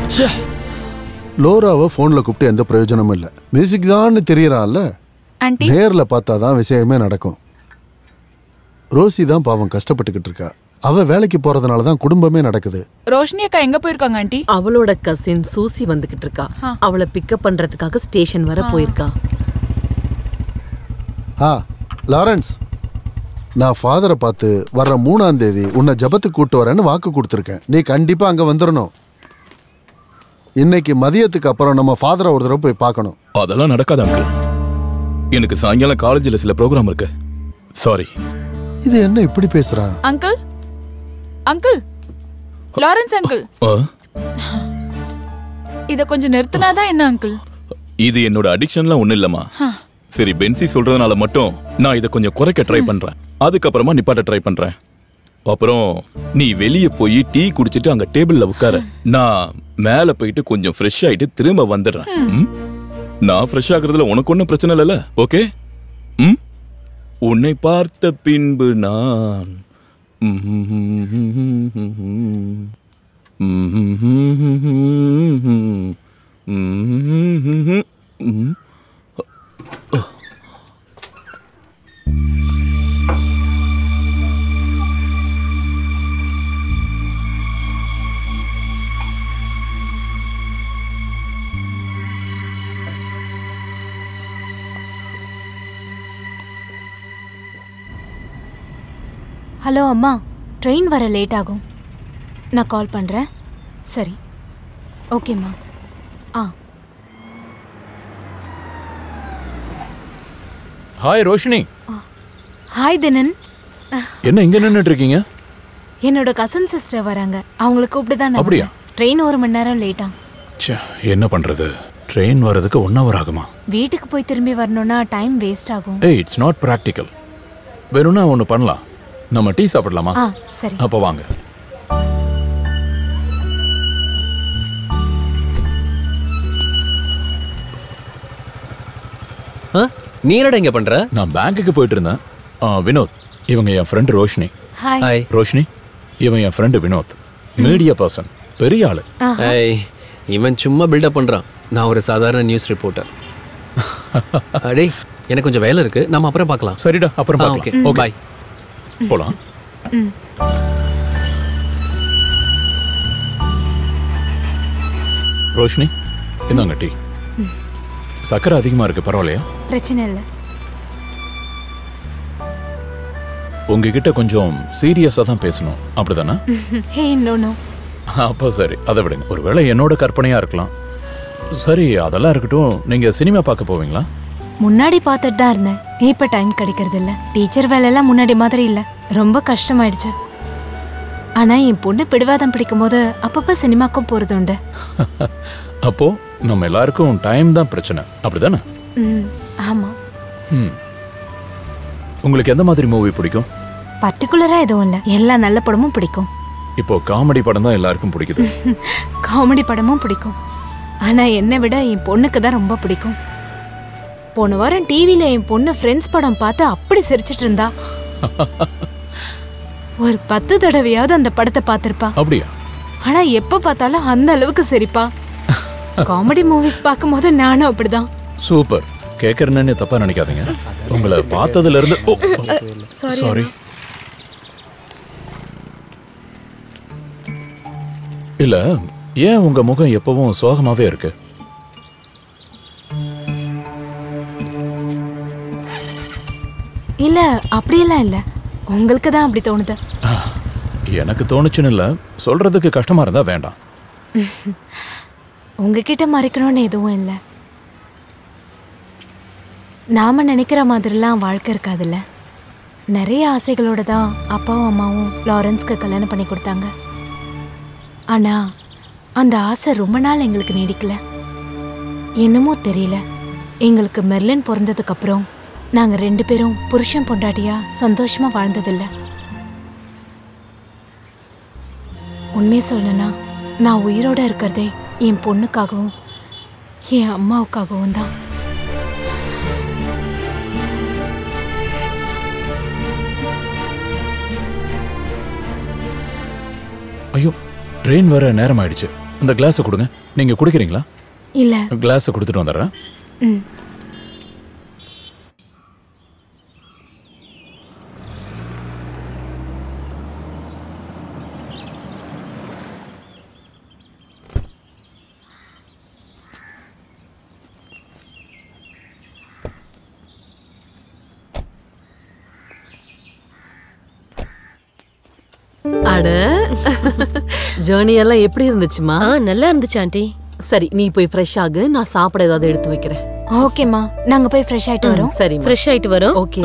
லோராவை போன்ல கூப்பிட்டு எந்த பிரயோஜனமும் இல்ல. மியூசிக் தான் தெரியறான்ல. ஆண்டி நேர்ல பார்த்தாதான் விஷயமே நடக்கும். ரோசி தான் பாவம் கஷ்டப்பட்டுக்கிட்டு இருக்கா. அவ வேலைக்கு போறதுனால தான் குடும்பமே நடக்குது. ரோஷினி அக்கா எங்க போயிருக்காங்க ஆண்டி? அவளோட கசின் சூசி வந்துகிட்டு இருக்கா. அவளை பிக்கப் பண்றதுக்காக ஸ்டேஷன் வர போயிருக்கா. ஆ லாரன்ஸ், நான் ஃபாதரை பார்த்து வர்ற மூணாம் தேதி உன்னை ஜபத்துக்கு கூட்டு வரேன்னு வாக்கு கொடுத்துருக்கேன். நீ கண்டிப்பா அங்க வந்துடணும். இன்னைக்கு மதியத்துக்கு அப்புறம் நம்ம ஃபாதரை ஒரு தடவை போய் பார்க்கணும். அதெல்லாம் நடக்காது அங்கிள். எனக்கு சாயங்காலம் காலேஜில் சில ப்ரோக்ராம் இருக்கு. சாரி. இது என்ன இப்படி பேசுறான்? அங்கிள் அங்கிள் லாரன்ஸ் அங்கிள், இத கொஞ்சம் நிறுத்தினாதான் என்ன அங்கிள்? இது என்னோட அடிக்ஷன்லாம் ஒண்ணும் இல்லம்மா. சரி, பென்சி சொல்றதுனால மட்டும் நான் இதை கொஞ்சம் குறைக்க ட்ரை பண்றேன். அதுக்கப்புறமா நிப்பாட்ட ட்ரை பண்றேன். அப்புறம் நீ வெளியே போய் டீ குடிச்சிட்டு அங்க டேபிள்ல உட்கார. நான் மேல போயிட்டு கொஞ்சம் ஃப்ரெஷ் ஆயிட்டு திரும்ப வந்துடுறேன். நான் ஃப்ரெஷ் ஆகுறதுல உனக்கு ஒன்றும் பிரச்சனை இல்லைல்ல? ஓகே? ம் உன்னை பார்த்த பின்பு நான் ஹலோ அம்மா, ட்ரெயின் வர லேட் ஆகும். நான் கால் பண்ணுறேன். சரி, ஓகேம்மா. ஆ ஹாய் ரோஷினி. ஹாய் தினன். என்ன இங்க நின்னுட்டு இருக்கீங்க? என்னோட கசன் சிஸ்டர் வராங்க. அவங்களை கூப்பிட்டு தான். அப்படியா? ட்ரெயின் ஒரு மணி நேரம் லேட்டா. என்ன பண்றது? ட்ரெயின் வரதுக்கு ஒன் ஹவர் ஆகுமா? வீட்டுக்கு போய் திரும்பி வரணும்னா டைம் வேஸ்ட் ஆகும். ஏய், இட்ஸ் நாட் பிராக்டிக்கல். வேணும்னா ஒன்று பண்ணலாம். நம்ம டீ சாப்பிடலாமா? ஆ சரி. அப்போ வாங்க. நீ என்னடா இங்க பண்ற? நான் பேங்க்குக்கு போயிட்டு இருந்தேன். வினோத், இவங்க என் ஃப்ரெண்ட் ரோஷினி. ஹாய். ரோஷினி, இவன் என் ஃப்ரெண்டு வினோத். மீடியா பர்சன், பெரிய ஆளு. ஏய், இவன் சும்மா பில்டப் பண்றான். நான் ஒரு சாதாரண நியூஸ் ரிப்போர்ட்டர். அடே, எனக்கு கொஞ்சம் வேலை இருக்கு. நம்ம அப்புறம் பார்க்கலாம். சரிடா, அப்புறம் பார்க்கலாம். Okay, bye. போலாம். ரோஷினி, இந்தாங்க டீ. சக்கரை அதிகமா இருக்கு, பரவாயில்லையா? பிரச்சனை இல்லை. உங்ககிட்ட கொஞ்சம் சீரியஸா தான் பேசணும், அப்படிதானே? Hey no no. அப்போ சரி, அதை விடுங்க. ஒருவேளை என்னோட கற்பனையா இருக்கலாம். சரி, அதெல்லாம் இருக்கட்டும். நீங்க சினிமா பார்க்க போவீங்களா? முன்னாடி பார்த்துட்டு தான் இருந்தேன். இப்ப டைம் கிடைக்கிறது இல்ல. டீச்சர் வேலையெல்லாம் முன்னாடி மாதிரி இல்ல. ரொம்ப கஷ்டமாயிடுச்சு. ஆனா என் பொண்ணு பிடிவாதம் பிடிக்கும் போது அப்பப்ப சினிமாக்கும் போறது உண்டு. அப்போ நம்ம எல்லாருக்கும் டைம் தான் பிரச்சனை, அப்படிதானே? ஆமா. உங்களுக்கு எந்த மாதிரி மூவி பிடிக்கும்? பர்டிகுலரா எதுவும் இல்ல, எல்லா நல்ல படமும் பிடிக்கும். இப்போ காமெடி படம் தான் எல்லாருக்கும் பிடிக்குது. காமெடி படமும் பிடிக்கும். ஆனா என்னை விட என் பொண்ணுக்கு தான் ரொம்ப பிடிக்கும். போன வாரம் டிவில என் பொண்ணு ஃப்ரெண்ட்ஸ் படம் பார்த்து அப்படி சிரிச்சிட்டு இருந்தா. ஒரு பத்து தடவையாவது அந்த படத்தை பார்த்திருப்பா. அப்படியா? ஆனா எப்ப பார்த்தாலும் அந்த அளவுக்கு சிரிப்பா. காமெடி மூவிஸ் பார்க்கும்போது நானும் அப்படிதான். சூப்பர். கேட்கறேன்னு தப்பா நினைக்காதீங்க. உங்களை பார்த்ததுல இருந்து சாரி. இல்ல, ஏன் உங்க முகம் எப்பவும் சோகமாவே இருக்கு? இல்ல, அப்படியெல்லாம் இல்ல. உங்களுக்கு தான் அப்படி தோணுது. எனக்கு தோணுச்சுன்னு இல்ல, சொல்றதுக்கு கஷ்டமா இருந்தா வேண்டாம். உங்ககிட்ட மறைக்கணும்னு எதுவும் இல்ல. நாம நினைக்கிற மாதிரிலாம் வாழ்க்கை இருக்காதுல்ல. நிறைய ஆசைகளோட தான் அப்பாவும் அம்மாவும் லாரன்ஸ்க்கு கல்யாணம் பண்ணி கொடுத்தாங்க. ஆனா அந்த ஆசை ரொம்ப நாள் எங்களுக்கு நீடிக்கல. என்னமோ தெரியல, எங்களுக்கு மெர்லின் பிறந்ததுக்கு அப்புறம் நாங்க ரெண்டு பேரும் புருஷன் பொண்டாட்டியா சந்தோஷமா வாழ்ந்ததில்ல. உண்மையை சொல்லணும்னா நான் உயிரோட இருக்கிறதே என் பொண்ணுக்காகவும் என் அம்மாவுக்காகவும் தான். ஐயோ, ட்ரெயின் வர நேரம் ஆயிடுச்சு. இந்த கிளாஸை கொடுங்க. நீங்க குடிக்கிறீங்களா? இல்ல. கிளாஸை கொடுத்துட்டு வந்துடுறேன். ம். அட ஜர்னி எல்லாம் எப்படி இருந்துச்சுமா? நல்லா இருந்துச்சு ஆண்டி. சரி, நீ போய் ஃப்ரெஷ் ஆகு, நான் சாப்பிட ஏதாவது எடுத்து வைக்கிறேன். ஓகேம்மா, நாங்க போய் ஃப்ரெஷ் ஆயிட்டு வரோம். சரி, ஃப்ரெஷ் ஆயிட்டு வரோம். Okay.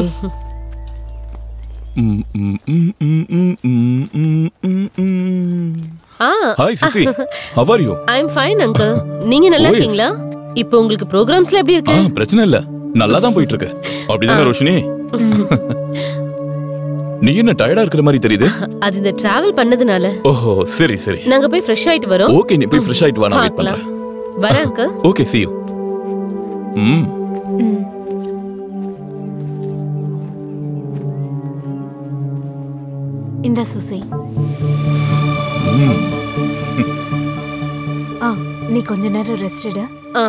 Hi Susi, how are you? I am fine uncle. நீங்க நல்லா Oh, yes. இருக்கீங்களா? இப்போ உங்களுக்கு ப்ரோகிராம்ஸ்ல எப்படி இருக்கு? ஆ, பிரச்சனை இல்ல, நல்லா தான் போயிட்டு இருக்கு. அப்படிதானே ரோஷினி? நீ என்ன டயர்டா இருக்கிற மாதிரி தெரியுது? அது இந்த டிராவல் பண்ணதுனால. ஓஹோ, சரி சரி. நாங்க போய் ஃப்ரெஷ் ஆயிட்டு வரோம். ஓகே, நீ போய் ஃப்ரெஷ் ஆயிட்டு வா, நான் வெயிட் பார்க்கலாம். பண்றேன். வரேன் uncle. Okay, see you. ம். இந்த சுசி. ம். ஆ, நீ கொஞ்ச நேரம் ரெஸ்ட் எடு. ஆ.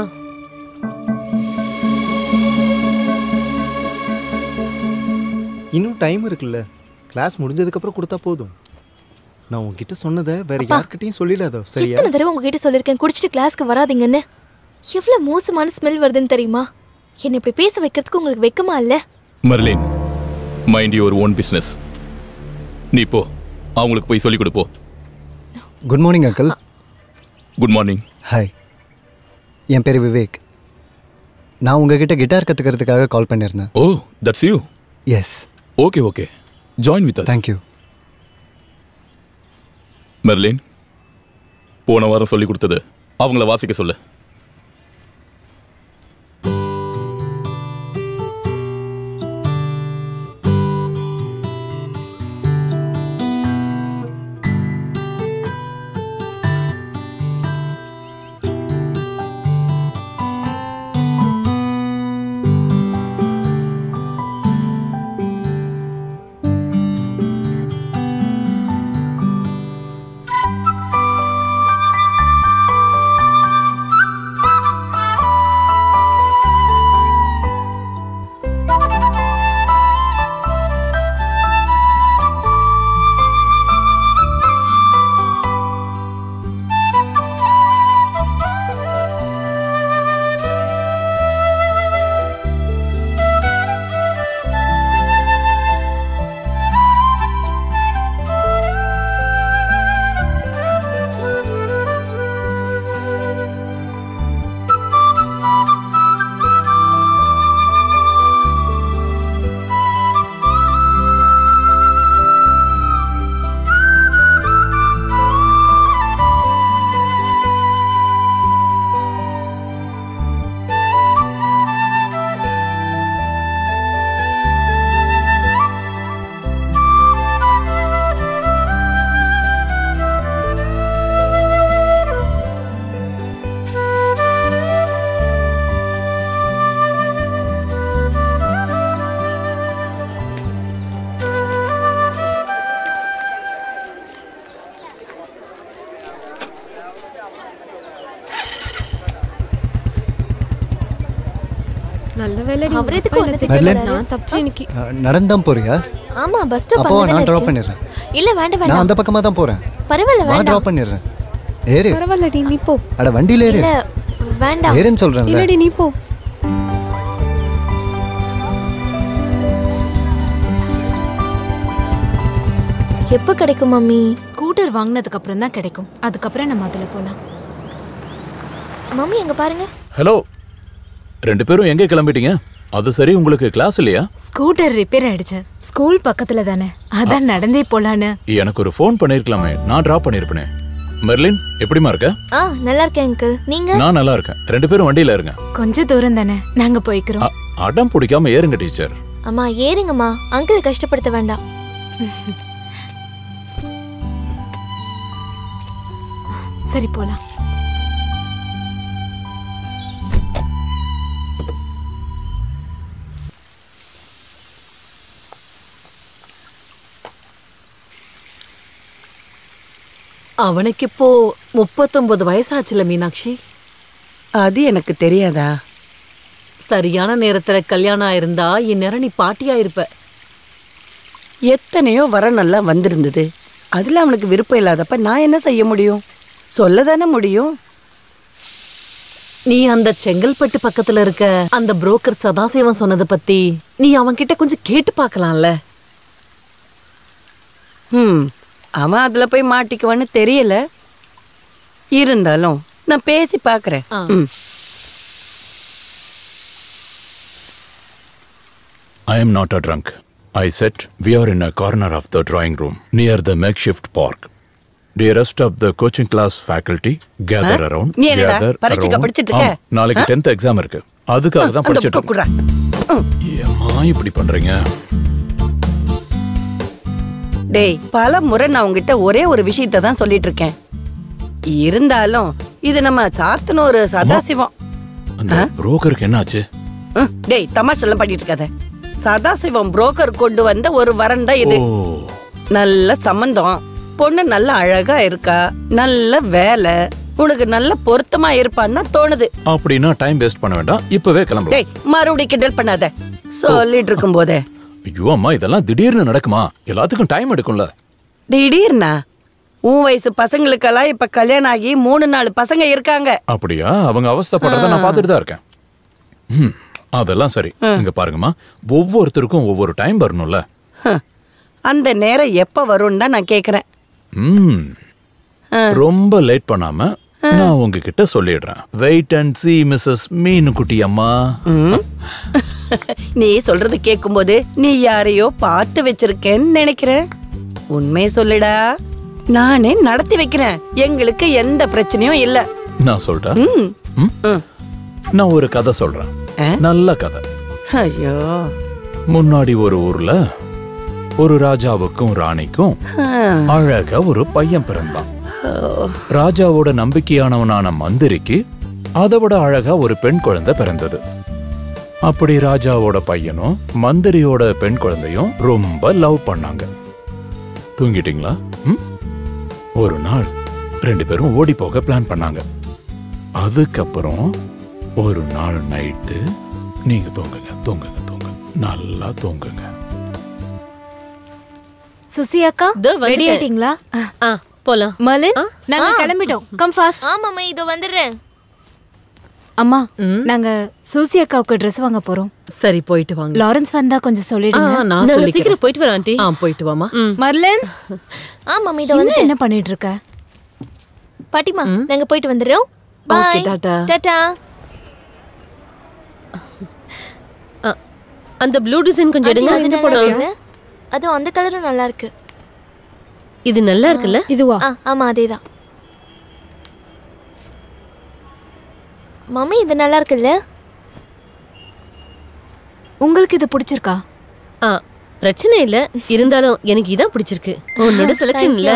இன்னும் டைம் இருக்குல்ல, கிளாஸ் முடிஞ்சதுக்கப்புறம் கொடுத்தா போதும். நான் உன்கிட்ட சொன்னதை வேற யார்கிட்டயும் சொல்லிடாதோ, சரியா? எத்தனை தடவை உங்ககிட்ட சொல்லிருக்கேன் குடிச்சிட்டு கிளாஸ்க்கு வராதீங்கன்னு. எவ்வளவு மோசமான ஸ்மெல் வருதுன்னு தெரியுமா? என்ன இப்படி பேச வைக்கிறதுக்கு உங்களுக்கு வெக்கமா இல்ல? Merlin, mind your own business. நீ போ, அவங்களுக்கு போய் சொல்லிக் கொடுப்போ. Good morning uncle. Good morning. Hi, என் பேர் விவேக். நான் உங்ககிட்ட கிட்டார் கற்றுக்கிறதுக்காக கால் பண்ணியிருந்தேன். Oh, that's you. Yes. Okay okay, join with us. Thank you. Merlin, போன வாரம் சொல்லி கொடுத்தது அவங்கள வாசிக்க சொல்லு. நல்ல வேலைடி. அவரே எதுக்கு உன்னை திட்ட மர்லின், வராரு? நான் தப்பிச்சு இன்னைக்கு. நடந்தான் போறியா? ஆமா, பஸ் ஸ்டாப் அப்போ அங்க நான் தானே ட்ராப் இருக்கு. பண்ணிடுறேன். இல்ல வேண்டாம் நான் வேண்டாம். அந்த பக்கமா தான் போறேன். பரவாயில்ல நான் வேண்டாம். ட்ராப் பண்ணிடுறேன். ஏறு. பரவாயில்லடி, நீ போ. அட வண்டியில ஏறு. இல்ல வேண்டாம். ஏறுன்னு சொல்றேன்ல. இல்லடி, நீ போ. எப்ப கிடைக்கும் மம்மி? ஸ்கூட்டர் வாங்குனதுக்கு அப்புறம் தான் கிடைக்கும். அதுக்கப்புறம் நம்ம அதுல போலாம். மம்மி அங்க பாருங்க. ஹலோ, ரெண்டு பேரும் எங்க கிளம்பிட்டீங்க? அது சரி, உங்களுக்கு கிளாஸ் இல்லையா? ஸ்கூட்டர் ரிப்பேர் ஆயிடுச்சு. ஸ்கூல் பக்கத்துல தானே, அதான் நடந்தே போலான்னு. எனக்கு ஒரு ஃபோன் பண்ணிருக்கலாமே, நான் டிராப் பண்ணிருப்பேனே. மெர்லின், எப்படிமா இருக்க? ஆ, நல்லா இருக்கேன் அங்கிள். நீங்க? நான் நல்லா இருக்கேன். ரெண்டு பேரும் வண்டியில இருங்க. கொஞ்சம் தூரம் தானே, நாங்க போய்க்கிறோம். அ- அடம் பிடிக்காம ஏறுங்க டீச்சர். அம்மா ஏறுங்கம்மா, அங்கிள் கஷ்டப்படுத்த வேண்டாம். சரி போலாம். அவனுக்கு இப்போ முப்பத்தொன்பது வயசாச்சுல மீனாட்சி. அது எனக்கு தெரியாதா? சரியான நேரத்துல கல்யாணம் ஆயிருந்தா இந்நேரம் நீ பாட்டியா இருப்ப. எத்தனையோ வரனெல்லாம் வந்திருந்தது. அதுல அவனுக்கு விருப்பம் இல்லாதப்ப நான் என்ன செய்ய முடியும்? சொல்லதானே முடியும். நீ அந்த செங்கல்பட்டு பக்கத்துல இருக்க அந்த புரோக்கர் சதாசிவம் சொன்னதை பத்தி நீ அவன்கிட்ட கொஞ்சம் கேட்டு பார்க்கலாம்ல. ம் அவன் அதுல போய் மாட்டிக்குவான்னு தெரியல. இருந்தாலும் நான் பேசி பார்க்கறேன். ம். I am not a drunk. I said we are in a corner of the drawing room near the makeshift park. The rest of the coaching class faculty gather around. நீ என்னடா gather பரீட்சைக்கு around. படிச்சிட்டு இருக்க? ஆம், நாளைக்கு tenth exam இருக்கு. அதுக்காக தான் படிச்சிட்டு இருக்கேன். ஏம்மா இப்படி பண்றீங்க? டேய், பல முறை நான் உங்ககிட்ட ஒரே ஒரு விஷயத்தை தான் சொல்லிட்டு இருக்கேன். இருந்தாலும் இது நம்ம சாத்தனூர் சதாசிவம். அந்த புரோக்கருக்கு என்னாச்சு? ம், டேய் தமாஷெல்லாம் பண்ணிட்டு இருக்காத. சதாசிவம் புரோக்கர் கொண்டு வந்த ஒரு வரண்டா இது. நல்ல சம்பந்தம், பொண்ணு நல்ல அழகா இருக்கா, நல்ல வேலை, உனக்கு நல்ல பொருத்தமா இருப்பான்னு தான் தோணுது. அப்படின்னா டைம் வேஸ்ட் பண்ண வேண்டாம், இப்பவே கிளம்பலாம். டேய் மறுபடியும் கிண்டல் பண்ணாத. சொல்லிட்டு இருக்கும் போதே. ஐயோ அம்மா, இதெல்லாம் திடீர்னு நடக்குமா? எல்லாத்துக்கும் டைம் எடுக்கும்ல. திடீர்னா? உன் வயசு பசங்களுக்கெல்லாம் இப்ப கல்யாணம் ஆகி மூணு நாலு பசங்க இருக்காங்க. அப்படியா? அவங்க அவஸ்தைப்படுறத நான் பார்த்துட்டு தான் இருக்கேன். ம், அதெல்லாம் சரி. இங்க பாருங்கம்மா, ஒவ்வொருத்தருக்கும் ஒவ்வொரு டைம் வரணும்ல. அந்த நேரம் எப்ப வரும்னு தான் நான் கேக்குறேன். ம், ரொம்ப லேட் பண்ணாம நான் உங்ககிட்ட சொல்லிடுறேன். வெயிட் அண்ட் see மிஸ்ஸஸ் மீனுக்குட்டி அம்மா. நீ சொல்றது கேக்கும்போது நீ யாரையோ பார்த்து வச்சிருக்கேன்னு நினைக்கிறேன். உண்மையை சொல்லுடா, நானே நடத்தி வைக்கிறேன். எங்களுக்கு எந்த பிரச்சனையும் இல்ல. நான் சொல்றேன். நான் ஒரு கதை சொல்றேன், நல்ல கதை. ஐயோ. முன்னாடி ஒரு ஊர்ல ஒரு ராஜாவுக்கும் ராணிக்கும் அழகா ஒரு பையன் பிறந்தான். ராஜாவோட நம்பிக்கையானவனான மந்திரிக்கு அதை விட அழகா ஒரு பெண் குழந்தை பிறந்தது. அப்படி ராஜாவோட பையனும் மந்திரியோட பெண் குழந்தையும் ரொம்ப லவ் பண்ணாங்க. தூங்கிட்டீங்களா? ஒரு நாள் ரெண்டு பேரும் ஓடி போக பிளான் பண்ணாங்க. அதுக்கப்புறம் ஒரு நாள் நைட்டு நீங்க தூங்குங்க தூங்குங்க தூங்குங்க நல்லா தூங்குங்க. சுசி அக்கா ரெடி ஆயிட்டீங்களா? போலாம். மலின் நாங்க கிளம்பிட்டோம். Come fast. ஆமாம்மா இதோ வந்துடுறேன். அம்மா நாங்க சூசி அக்காவுக்கு Dress வாங்க போறோம். சரி போயிட்டு வாங்க. லாரன்ஸ் வந்தா கொஞ்சம் சொல்லிடுங்க. நான் சொல்லிக்கிறேன். சீக்கிரம் போயிட்டு வரேன் ஆண்டி. ஆ போயிட்டு வாமா. மர்லின். ஆமாம் இதோ வந்து என்ன பண்ணிட்டு இருக்க? பாட்டிமா நாங்க போயிட்டு வந்துடுறோம். Okay bye. டாடா. டாடா. அந்த ப்ளூ டிசைன் கொஞ்சம் எடுங்க. அது போடுங்க. அது அந்த கலரும் நல்லா இருக்கு. இது நல்லா இருக்குல்ல? இதுவா? ஆமா அதேதான். மம்மி இது நல்லா இருக்குல்ல? உங்களுக்கு இது பிடிச்சிருக்கா? ஆ பிரச்சனை இல்ல, இருந்தாலும் எனக்கு இதான் பிடிச்சிருக்கு. உன்னோட செலக்ஷன் இல்ல?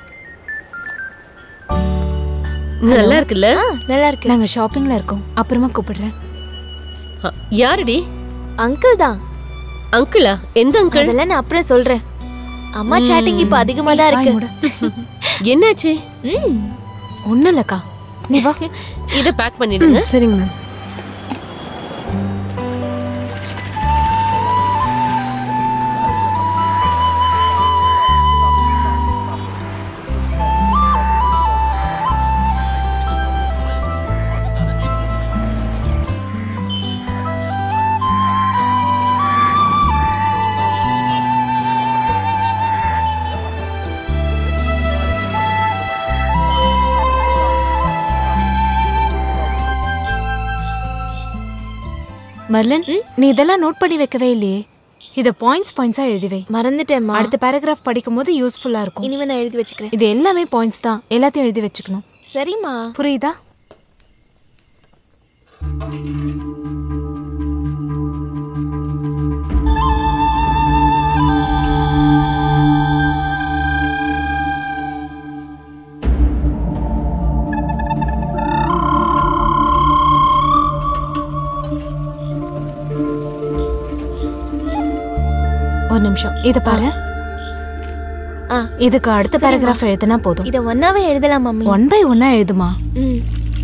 நல்லா இருக்குல்ல? நல்லா இருக்கு. நாங்க ஷாப்பிங்ல இருக்கோம், அப்புறமா கூப்பிடுறேன். யாருடி? அங்கிள் தான். அங்கிளா? எந்த அங்கிள்? அதெல்லாம் நான் அப்புறம் சொல்றேன். அம்மா சாட்டிங் இப்ப அதிகமா தான் இருக்கு. என்னாச்சு? ஒண்ணும் இல்லக்கா, நீ வா. இத பேக் பண்ணிடுங்க. சரிங்க மேம். மர்லின், நீ இதெல்லாம் நோட் பண்ணி வைக்கவே இல்லையே. இத பாயிண்ட்ஸ் பாயிண்ட்ஸா எழுதி வை. மறந்துட்டேம்மா. அடுத்த பேராகிராஃப் படிக்கும்போது யூஸ்ஃபுல்லா இருக்கும். இனிமே நான் எழுதி வச்சுக்கிறேன். இது எல்லாமே பாயிண்ட்ஸ் தான், எல்லாத்தையும் எழுதி வச்சுக்கணும். சரிம்மா. புரியுதா? ஒரு நிமிஷம் இத பாரு. இதுக்கு அடுத்த பேராகிராஃப் எழுதுனா போதும். இத ஒன்னாவே எழுதலாம் மம்மி. ஒன் பை ஒன்னா எழுதுமா? ம்.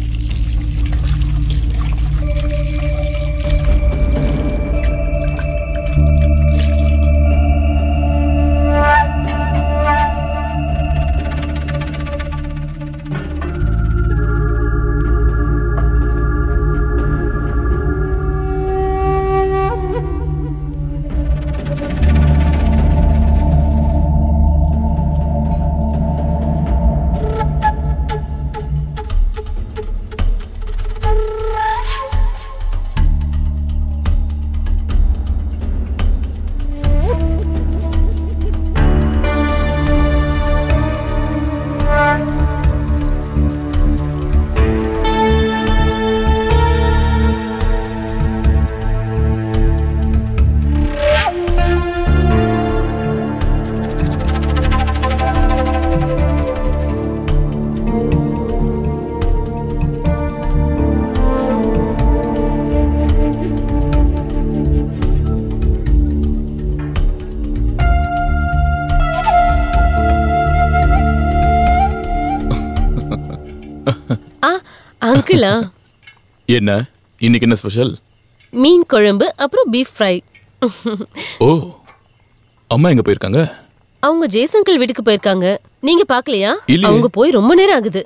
அங்கிளா என்ன இன்னைக்கு என்ன ஸ்பெஷல்? மீன் குழம்பு அப்புறம் பீஃப் ஃப்ரை. ஓ, அம்மா எங்க போயிருக்காங்க? அவங்க ஜெய்சங்கல் வீட்டுக்கு போயிருக்காங்க. நீங்க பாக்கலையா? இல்லையே. அவங்க போய் ரொம்ப நேரம் ஆகுது.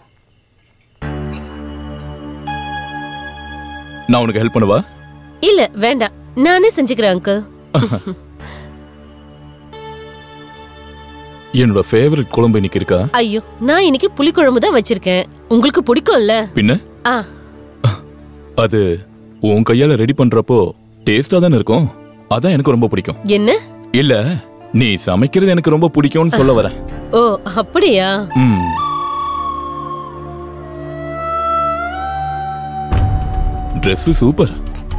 நான் உனக்கு ஹெல்ப் பண்ணவா? இல்ல வேண்டாம், நானே செஞ்சுக்கிறேன் அங்கிள். என்னோட ஃபேவரட் குழம்பு இன்னைக்கு இருக்கா? ஐயோ, நான் இன்னைக்கு புளிக்குழம்பு தான் வச்சிருக்கேன். உங்களுக்கு பிடிக்கும்ல? பின்ன ஆ, அது உன் கையால ரெடி பண்றப்போ டேஸ்டா தானே இருக்கும். அதான் எனக்கு ரொம்ப பிடிக்கும். என்ன? இல்ல, நீ சமைக்கிறது எனக்கு ரொம்ப பிடிக்கும்னு சொல்ல வரேன். ஓ அப்படியா? ம். Dress super.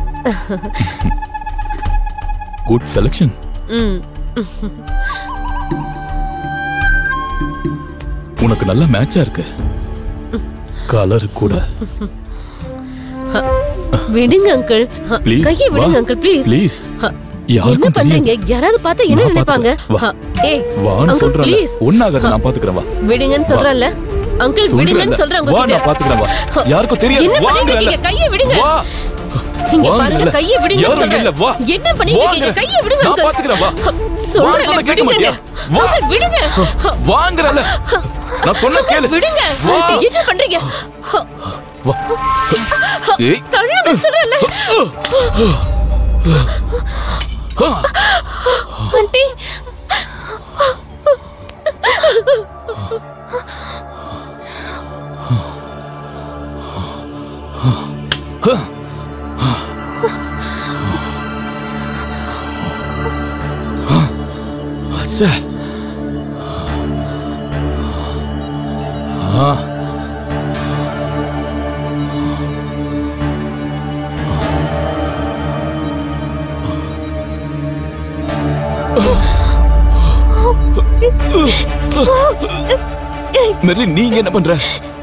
Good selection. ம். உனக்கு நல்ல மேட்சா இருக்கு. கலர் கூட. விடுங்க அங்கிள். Please, கையை விடுங்க வா. Uncle please. Please. என்ன யாருக்கும் பண்றீங்க? தெரியாது. யாராவது பார்த்தா என்ன நான் நினைப்பாங்க? பாத்துக்கிறேன். வா. ஏய் வான்னு அங்கிள் சொல்றேன்ல. ப்ளீஸ். ஒண்ணாகாத, நான் பாத்துக்கிறேன். வா. விடுங்கன்னு சொல்றேன்ல. அங்கிள் விடுங்கன்னு சொல்றேன் வா, உங்ககிட்ட. நான் பாத்துக்கிறேன். வா. யாருக்கும் தெரியாது. என்ன வாங்கல. பண்ணிட்டு இருக்கீங்க? கையை விடுங்க. வா. இங்க வாங்கல. பாருங்க, கையை விடுங்கன்னு யாரும் சொல்றேன். இல்ல, வா. என்ன பண்ணிட்டு இருக்கீங்க? வாங்க. கையை விடுங்க நான் அங்கிள். பாத்துக்கிறேன். வா. சொல்றேன், வான்னு சொன்னா கேட்க விடுங்க. மாட்டியா? வா. அங்கிள் விடுங்க. வாங்குறல. நான் சொன்ன கேளு. விடுங்க. வா. என்ன பண்றீங்க? வா. ஏய். தள்ளுங்க சொல்றேன்ல. ஆண்டி. அச்சா. ஆ. மெர்லின், நீங்க என்ன பண்ற?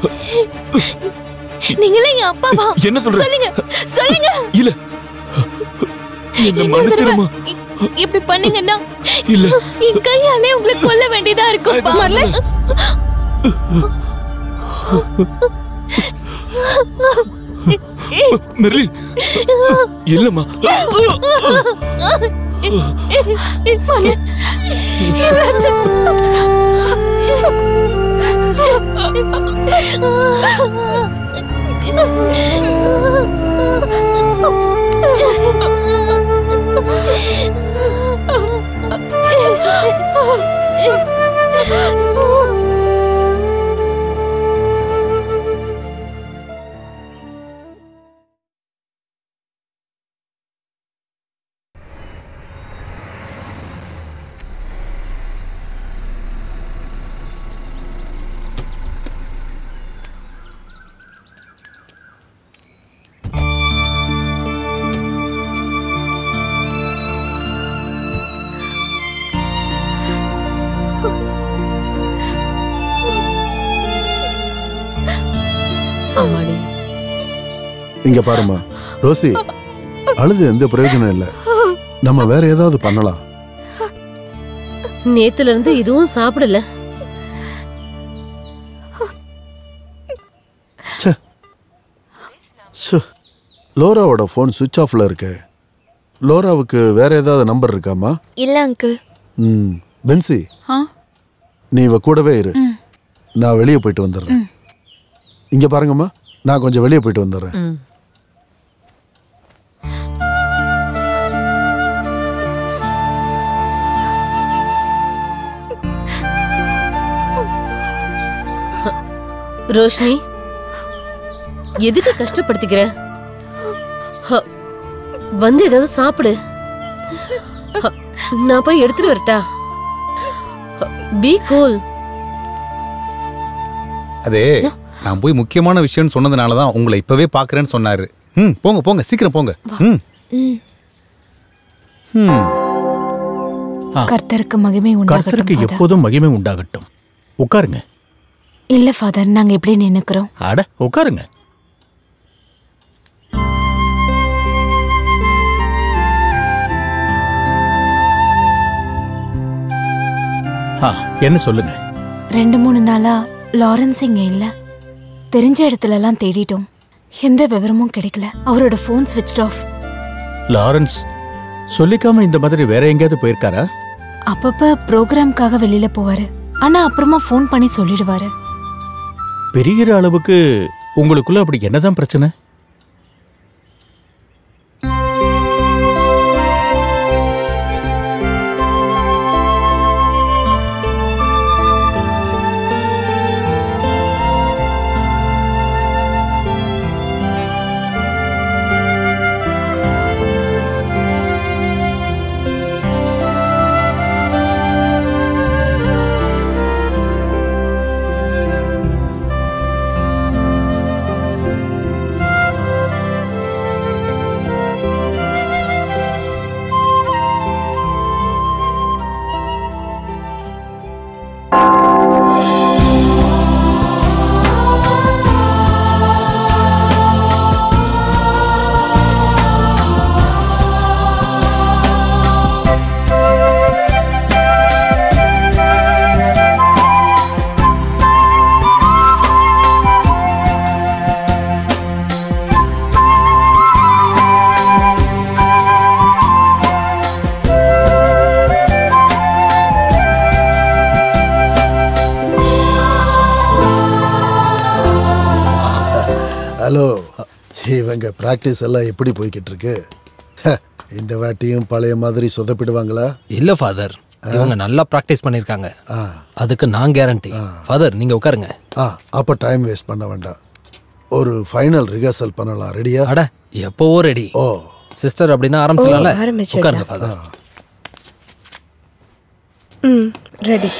நீங்களே என் அப்பாவா? என்ன சொல்ற? சொல்லுங்க, சொல்லுங்க. இல்ல, என்ன மன்னிச்சிருமா. இப்படி பண்ணீங்கன்னா இல்ல, என் கையாலே உங்களை கொல்ல வேண்டியதா இருக்கும். மர்லன், மெர்லின், இல்லம்மா. மர்லன், என்னாச்சு? ஆமாடி. இங்க பாருமா ரோசி, அழுது எந்த பிரயோஜனம் இல்லை. நம்ம வேற ஏதாவது பண்ணலாம். நேத்துல இருந்து இதுவும் சாப்பிடல. லோராவோட ஃபோன் சுவிட்ச் ஆஃப்ல இருக்கு. லோராவுக்கு வேற ஏதாவது நம்பர் இருக்காமா? இல்ல அங்கிள். ம் பென்சி, நீ இவ கூடவே இரு. நான் வெளியே போயிட்டு வந்துடுறேன். இங்க பாருங்கம்மா, நான் கொஞ்சம் வெளியே போயிட்டு வந்துடுறேன். ரோஷினி, எதுக்கு கஷ்டப்படுத்திக்கிற? வந்து ஏதாவது சாப்பிடு. நான் போய் எடுத்துட்டு வரட்டா? Be cool. அதே நான் போய் முக்கியமான விஷயம்னு சொன்னதுனால தான் உங்களை இப்பவே பாக்குறேன்னு சொன்னாரு. ம் போங்க போங்க, சீக்கிரம் போங்க. ம் ம் கர்த்தருக்கு மகிமை உண்டாகட்டும். கர்த்தருக்கு எப்போதும் மகிமை உண்டாகட்டும். உட்காருங்க. இல்ல ஃபாதர், நாங்க எப்படி நின்னுக்கிறோம்? அட உட்காருங்க. என்ன சொல்லுங்க? ரெண்டு மூணு நாளா லாரன்ஸ் இங்க இல்ல. தெரிஞ்ச இடத்துல எல்லாம் தேடிட்டோம், எந்த விவரமும் கிடைக்கல. அவரோட போன் ஸ்விட்ச் ஆஃப். லாரன்ஸ் சொல்லிக்காம இந்த மாதிரி வேற எங்கேயாவது போயிருக்காரா? அப்பப்ப ப்ரோக்ராம்காக வெளியில போவாரு, ஆனா அப்புறமா போன் பண்ணி சொல்லிடுவாரு. பெரிய அளவுக்கு உங்களுக்குள்ள அப்படி என்னதான் பிரச்சனை? ஹலோ, இவங்க பிராக்டிஸ் எல்லாம் எப்படி போய்கிட்டு இருக்கு? இந்த வாட்டியும் பழைய மாதிரி சொதப்பிடுவாங்களா? இல்ல ஃபாதர், இவங்க நல்லா பிராக்டிஸ் பண்ணிருக்காங்க. அதுக்கு நான் கேரண்டி. ஃபாதர் நீங்க உட்காருங்க. ஆ, அப்ப டைம் வேஸ்ட் பண்ண வேண்டாம். ஒரு ஃபைனல் ரிஹர்சல் பண்ணலாம். ரெடியா? அட எப்பவோ ரெடி. ஓ சிஸ்டர், அப்படின்னா ஆரம்பிச்சலாம்ல? உட்காருங்க ஃபாதர். ம் ரெடி.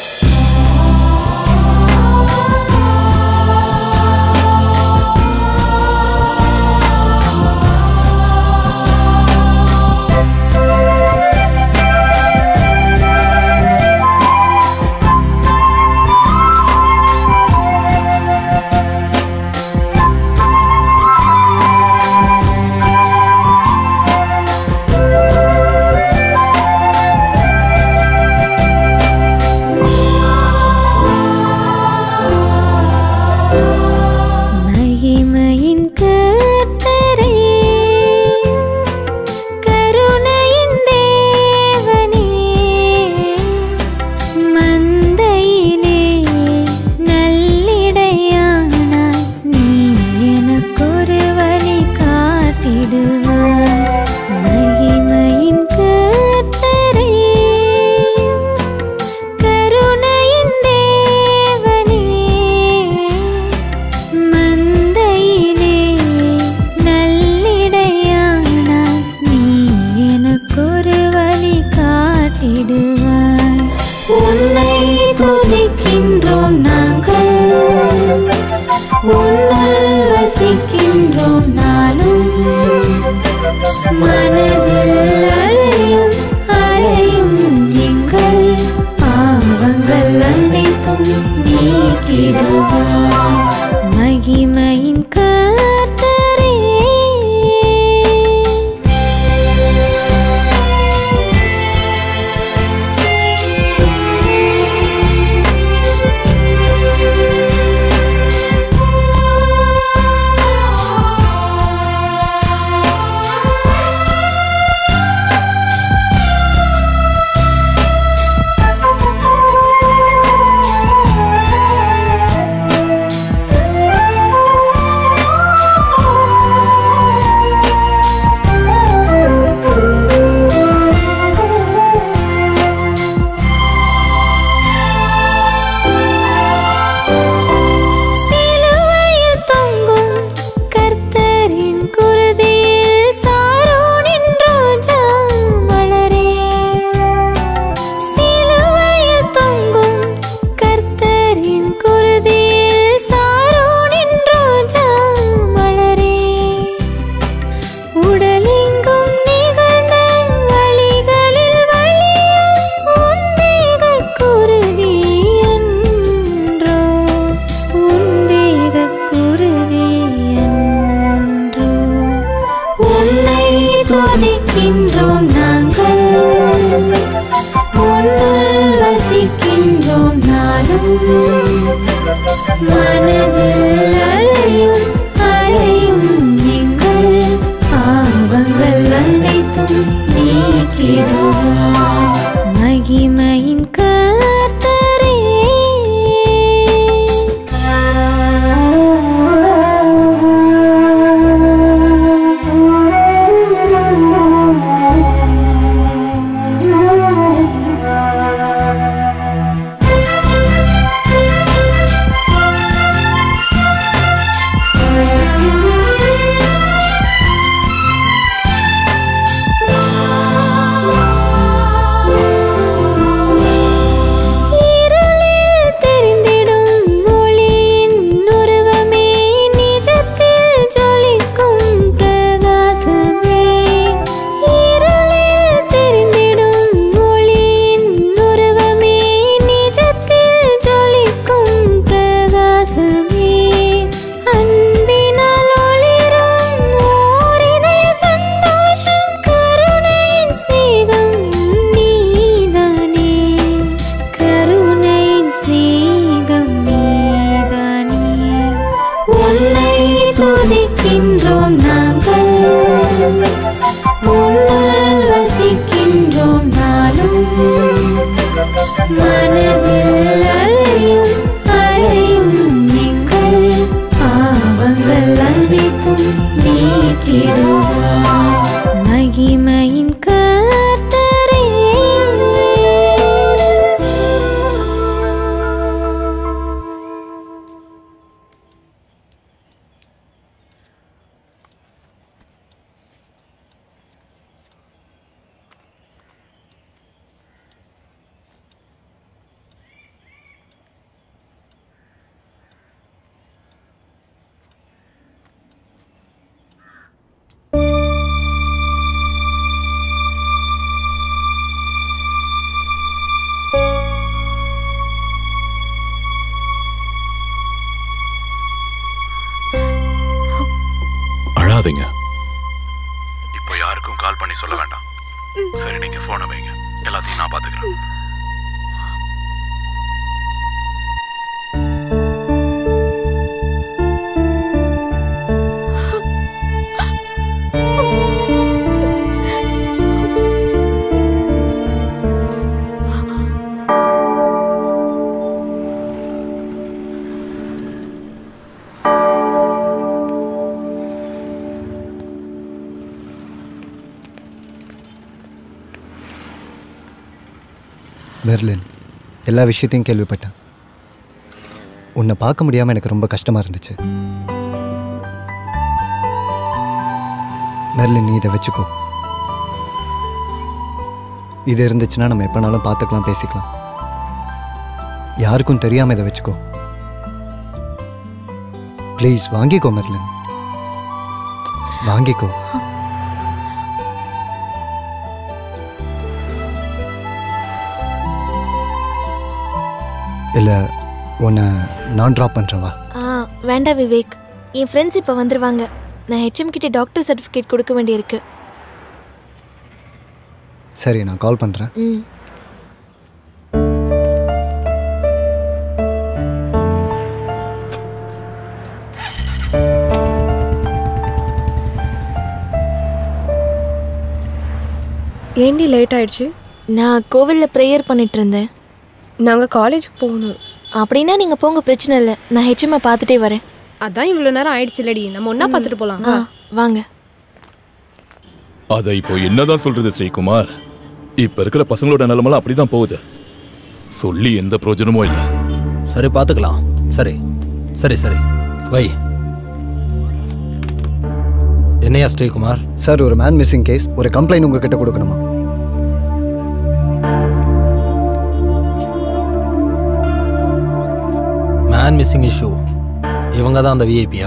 துதிக்கின்றோம் நாங்கள் உன்னுள் வசிக்கின்றோம் நானும் மனதில் அலையும் அலையும் எங்கள் பாவங்கள் அனைத்தும் நீக்கிடுவார் மகிமையின் கர்த்தரே துதிக்கின்றோம் நாங்கள் உன்னுள் வசிக்கின்றோம் நானும் மனதில் அலையும் அலையும் எங்கள் பாவங்கள் அனைத்தும் நீக்கிடுவார் மகிமையின் கர்த்தரே அழாதீங்க. இப்போ யாருக்கும் கால் பண்ணி சொல்ல வேண்டாம். சரி, நீங்க போனை வைங்க, எல்லாத்தையும் நான் பாத்துக்கிறேன். பெர்லின், எல்லா விஷயத்தையும் கேள்விப்பட்டேன். உன்னை பார்க்க முடியாமல் எனக்கு ரொம்ப கஷ்டமாக இருந்துச்சு. பெர்லின், நீ இதை வச்சுக்கோ. இது இருந்துச்சுன்னா நம்ம எப்போனாலும் பார்த்துக்கலாம், பேசிக்கலாம். யாருக்கும் தெரியாமல் இதை வச்சுக்கோ. ப்ளீஸ் வாங்கிக்கோ மெர்லின், வாங்கிக்கோ. இல்லை, உன்னை நான் ட்ராப் பண்ணுறேன், வா. ஆ வேண்டாம் விவேக், என் ஃப்ரெண்ட்ஸ் இப்போ வந்துடுவாங்க. நான் ஹெச்எம் கிட்ட டாக்டர் சர்டிஃபிகேட் கொடுக்க வேண்டியிருக்கு. சரி, நான் கால் பண்ணுறேன். ம் ஏண்டி லேட் ஆயிடுச்சு? நான் கோவிலில் ப்ரேயர் பண்ணிட்டு இருந்தேன். நாங்கள் காலேஜுக்கு போகணும். அப்படின்னா நீங்கள் போங்க, பிரச்சனை இல்லை. நான் ஹெச்எம்ஐ பார்த்துட்டே வரேன். அதான் இவ்வளோ நேரம் ஆயிடுச்சு இல்லடி, நம்ம ஒன்றா பார்த்துட்டு போகலாம். ஆ வாங்க. அதை இப்போ என்னதான் சொல்றது ஸ்ரீகுமார்? இப்ப இருக்கிற பசங்களோட நிலைமெல்லாம் அப்படிதான் போகுது. சொல்லி எந்த பிரயோஜனமும் இல்லை. சரி, பார்த்துக்கலாம். சரி சரி சரி வை. என்னையா ஸ்ரீகுமார்? சார், ஒரு மேன் மிஸ்ஸிங் கேஸ், ஒரு கம்ப்ளைண்ட் உங்ககிட்ட கொடுக்கணுமா? மேன் மிஸ்ஸிங் இஷ்யூ, இவங்க தான் அந்த விஐபியா?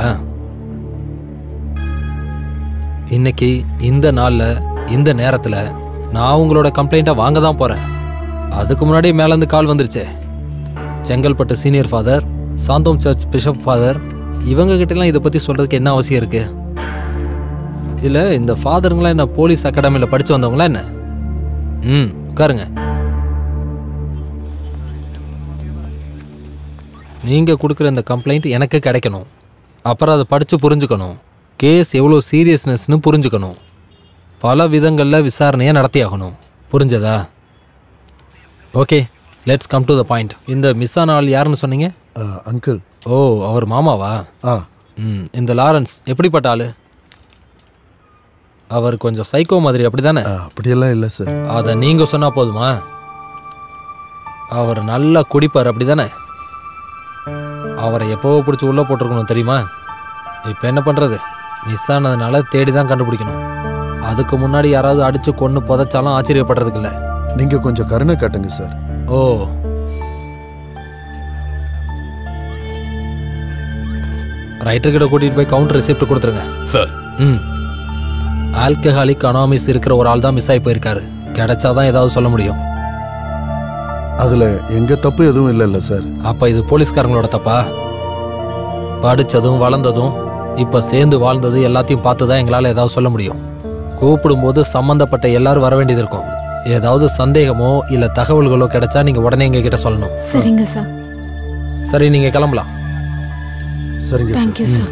இன்னைக்கு இந்த நாளில் இந்த நேரத்தில் நான் உங்களோட கம்ப்ளைண்ட்டை வாங்க தான் போகிறேன். அதுக்கு முன்னாடி மேலேருந்து கால் வந்துருச்சே. Chengalpattu senior father, Santhome church bishop father, இவங்க கிட்டலாம் இதை பற்றி சொல்கிறதுக்கு என்ன அவசியம் இருக்குது? இல்ல இந்த ஃபாதருங்களா என்ன போலீஸ் அகாடமியில் படிச்சு வந்தவங்களா என்ன? ம் உட்காருங்க. நீங்க கொடுக்குற இந்த கம்ப்ளைண்ட் எனக்கு கிடைக்கணும். அப்புறம் அதை படிச்சு புரிஞ்சுக்கணும். கேஸ் எவ்வளோ சீரியஸ்னஸ்னு புரிஞ்சுக்கணும். பல விதங்களில் விசாரணையை நடத்தி ஆகணும். புரிஞ்சதா? Okay, let's come to the point. இந்த மிஸ் ஆன ஆள் யாருன்னு சொன்னீங்க? அங்கிள். ஓ, அவர் மாமாவா? ஆ. ம் இந்த லாரன்ஸ் எப்படிப்பட்ட ஆளு? அவர் கொஞ்சம் சைக்கோ மாதிரி அப்படிதானே? அப்படியெல்லாம் இல்லை சார். அதை நீங்கள் சொன்னால் போதுமா? அவர் நல்லா குடிப்பார் அப்படிதானே? அவரை எப்போவோ பிடிச்சி உள்ளே போட்டிருக்கணும் தெரியுமா? இப்போ என்ன பண்ணுறது? மிஸ் ஆனதுனால தேடி தான் கண்டுபிடிக்கணும். அதுக்கு முன்னாடி யாராவது அடித்து கொன்று புதைச்சாலும் ஆச்சரியப்படுறதுக்கு இல்லை. நீங்கள் கொஞ்சம் கருணை காட்டுங்க சார். ஓ, ரைட்டர்கிட்ட கூட்டிகிட்டு போய் கவுண்டர் ரெசிப்ட் கொடுத்துருங்க சார். ம் ஆல்கஹாலிக் அனாமிஸ் இருக்கிற ஒரு ஆள் தான் மிஸ் ஆகி போயிருக்காரு. கிடைச்சாதான் ஏதாவது சொல்ல முடியும். அதில் எங்கள் தப்பு எதுவும் இல்லைல்ல சார்? அப்போ இது போலீஸ்காரங்களோட தப்பா? படித்ததும் வளர்ந்ததும் இப்போ சேர்ந்து வாழ்ந்தது எல்லாத்தையும் பார்த்து தான் எங்களால் ஏதாவது சொல்ல முடியும். கூப்பிடும்போது சம்மந்தப்பட்ட எல்லாரும் வர வேண்டியது இருக்கும். ஏதாவது சந்தேகமோ இல்லை தகவல்களோ கிடைச்சா நீங்கள் உடனே எங்கள் கிட்ட சொல்லணும். சரிங்க சார். சரி, நீங்கள் கிளம்பலாம். சரிங்க சார். Thank you sir.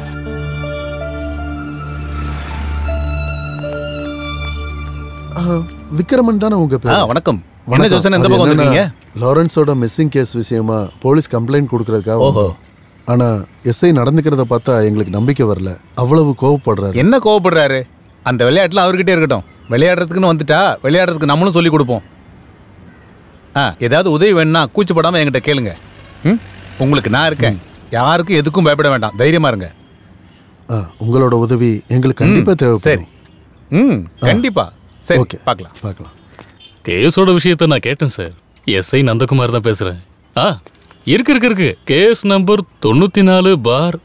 விக்ரமன் தானே உங்க பேர்? வணக்கம். என்ன ஜோசன் இந்த பக்கம் வந்திருக்கீங்க? லாரன்ஸோட மிஸ்ஸிங் கேஸ் விஷயமா போலீஸ் கம்ப்ளைண்ட் கொடுக்கறதுக்காக. ஓஹோ. ஆனா எஸ்ஐ நடந்துக்கிறத பார்த்தா எங்களுக்கு நம்பிக்கை வரல. அவ்வளவு கோவப்படுறாரு. என்ன கோவப்படுறாரு? அந்த விளையாட்டுல அவர்கிட்ட இருக்கட்டும். விளையாடுறதுக்குன்னு வந்துட்டா விளையாடுறதுக்கு நம்மளும் சொல்லி கொடுப்போம். ஆ, ஏதாவது உதவி வேணும்னா கூச்சப்படாம என்கிட்ட கேளுங்க. ம், உங்களுக்கு நான் இருக்கேன். யாருக்கும் எதுக்கும் பயப்பட வேண்டாம். தைரியமா இருங்க. உங்களோட உதவி எங்களுக்கு கண்டிப்பா தேவை. சரி. ம், கண்டிப்பா. சரி, ஓகே, பார்க்கலாம் பார்க்கலாம். கேஸோட விஷயத்தை நான் கேட்டேன் சார். எஸ்ஐ நந்தகுமார் தான் பேசுறேன். ஆ, இருக்கு இருக்கு இருக்கு கேஸ் நம்பர் தொண்ணூத்தி நாலு பார்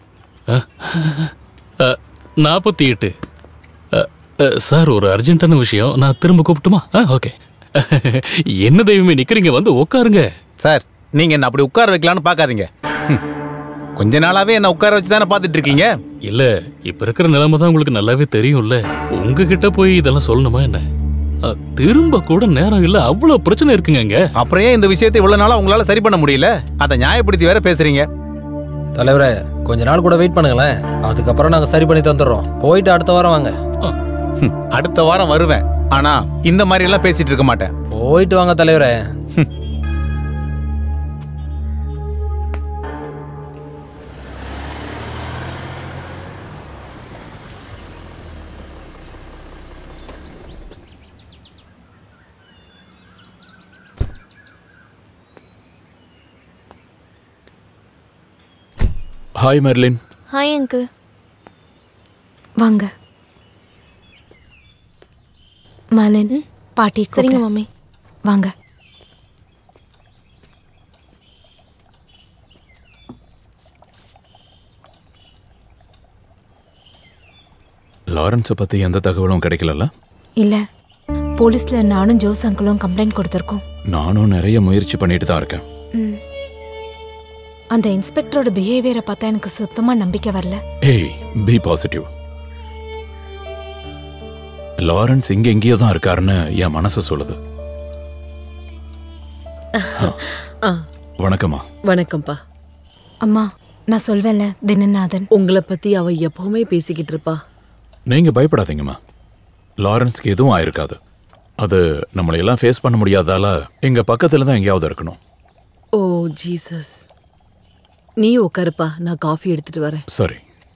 நாற்பத்தி எட்டு. சார், ஒரு அர்ஜென்ட்டான விஷயம். நான் திரும்ப கூப்பிட்டுமா? ஆ, ஓகே. என்ன தெய்வமே நிக்கிறீங்க, வந்து உட்காருங்க. சார், நீங்க என்ன அப்படி உட்கார வைக்கலான்னு பார்க்காதீங்க. கொஞ்ச நாளாவே என்ன உட்கார வச்சு தானே பார்த்துட்டு இருக்கீங்க. இல்ல, இப்ப இருக்கிற நிலைமை தான் உங்களுக்கு நல்லாவே தெரியும்ல. உங்ககிட்ட போய் இதெல்லாம் சொல்லணுமா என்ன? திரும்ப கூட நேரம் இல்ல, அவ்வளவு பிரச்சனை இருக்குங்க. அப்புறம் ஏன் இந்த விஷயத்தை இவ்வளவு நாளா உங்களால சரி பண்ண முடியல? அதை நியாயப்படுத்தி வேற பேசுறீங்க. தலைவரே, கொஞ்ச நாள் கூட வெயிட் பண்ணுங்களேன். அதுக்கப்புறம் நாங்க சரி பண்ணி தந்துடுறோம். போயிட்டு அடுத்த வாரம் வாங்க. அடுத்த வாரம் வருவேன். ஆனா இந்த மாதிரி எல்லாம் பேசிட்டு இருக்க மாட்டேன். போயிட்டு வாங்க தலைவரே. Hi Merlin. Hi uncle. வாங்க. மலன், பாட்டி. சரிங்க மம்மி. வாங்க. லாரன்ஸை பத்தி எந்த தகவலும் கிடைக்கல. இல்ல, போலீஸ்ல நானும் ஜோஸ் அங்கிளும் கம்ப்ளைண்ட் கொடுத்துருக்கோம். நானும் நிறைய முயற்சி பண்ணிட்டு தான் இருக்கேன். அந்த இன்ஸ்பெக்டரோட பிஹேவியரை பார்த்தா எனக்கு சுத்தமா நம்பிக்கை வரல. ஏய், பி பாசிட்டிவ். லாரன்ஸ் இங்க எங்கேயோ தான் இருக்காருன்னு என் மனசு சொல்லுது. வணக்கம்மா. வணக்கம்ப்பா. அம்மா, நான் சொல்வேன்ல தினநாதன், உங்களை பத்தி அவ எப்பவுமே பேசிக்கிட்டு இருப்பா. நீங்க பயப்படாதீங்கம்மா. லாரன்ஸ்க்கு எதுவும் ஆயிருக்காது. அது நம்மளை எல்லாம் ஃபேஸ் பண்ண முடியாதால எங்க பக்கத்துல தான் எங்கேயாவது இருக்கணும். Oh Jesus. நீ உட்காருப்பா, நான் காஃபி எடுத்துட்டு வரேன். சரி.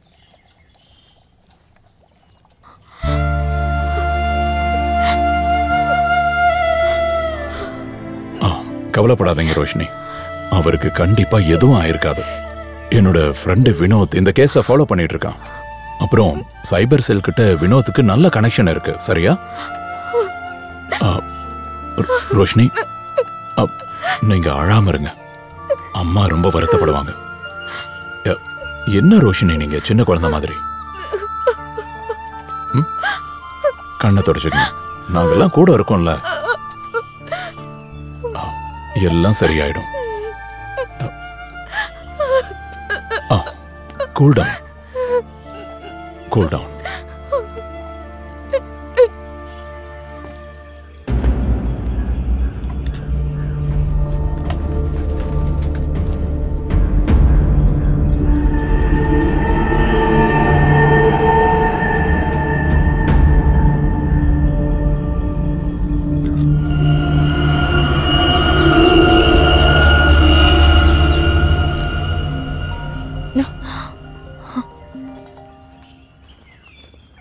கவலைப்படாதீங்க ரோஷினி. அவருக்கு கண்டிப்பா எதுவும் ஆயிருக்காது. என்னோட ஃப்ரெண்டு வினோத் இந்த கேஸை ஃபாலோ பண்ணிட்டு இருக்கான். அப்புறம் சைபர் செல் கிட்ட வினோத்துக்கு நல்ல கனெக்ஷன் இருக்கு. சரியா? ரோஷினி, நீங்க அழாம இருங்க. அம்மா ரொம்ப வருத்தப்படுவாங்க. என்ன ரோஷினி, நீங்க சின்ன குழந்தை மாதிரி. கண்ணை தொடச்சுக்கணும். நாங்கெல்லாம் கூட இருக்கோம்ல. எல்லாம் சரியாயிடும். Cool down, cool down.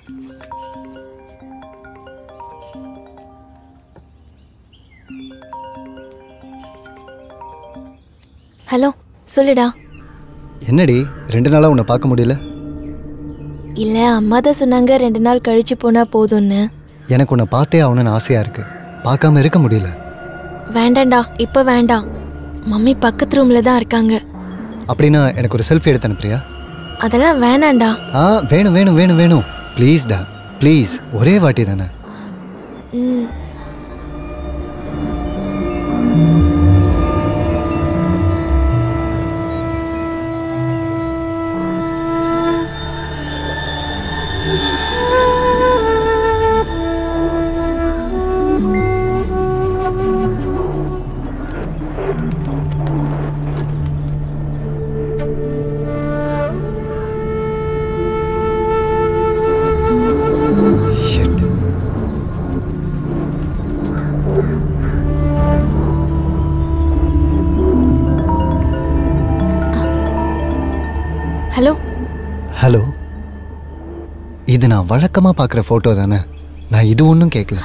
Hello சொல்லுடா. என்னடி ரெண்டு நாளா உன்னை பார்க்க முடியல? இல்ல அம்மா தான் சொன்னாங்க ரெண்டு நாள் கழிச்சு போனா போதும்னு. எனக்கு உன்னை பார்த்தே ஆகணும்னு ஆசையா இருக்கு, பார்க்காம இருக்க முடியல. வேண்டாம்டா, இப்ப வேண்டாம். மம்மி பக்கத்து ரூம்ல தான் இருக்காங்க. அப்படின்னா எனக்கு ஒரு செல்ஃபி எடுத்து அனுப்புறியா? அதெல்லாம் வேணாம்டா. ஆ வேணும் வேணும் வேணும் வேணும் ப்ளீஸ்டா ப்ளீஸ், ஒரே வாட்டி தானே. ம். ஹலோ ஹலோ, இது நான் வழக்கமா பார்க்குற ஃபோட்டோ தானே? நான் இது ஒன்றும் கேட்கல.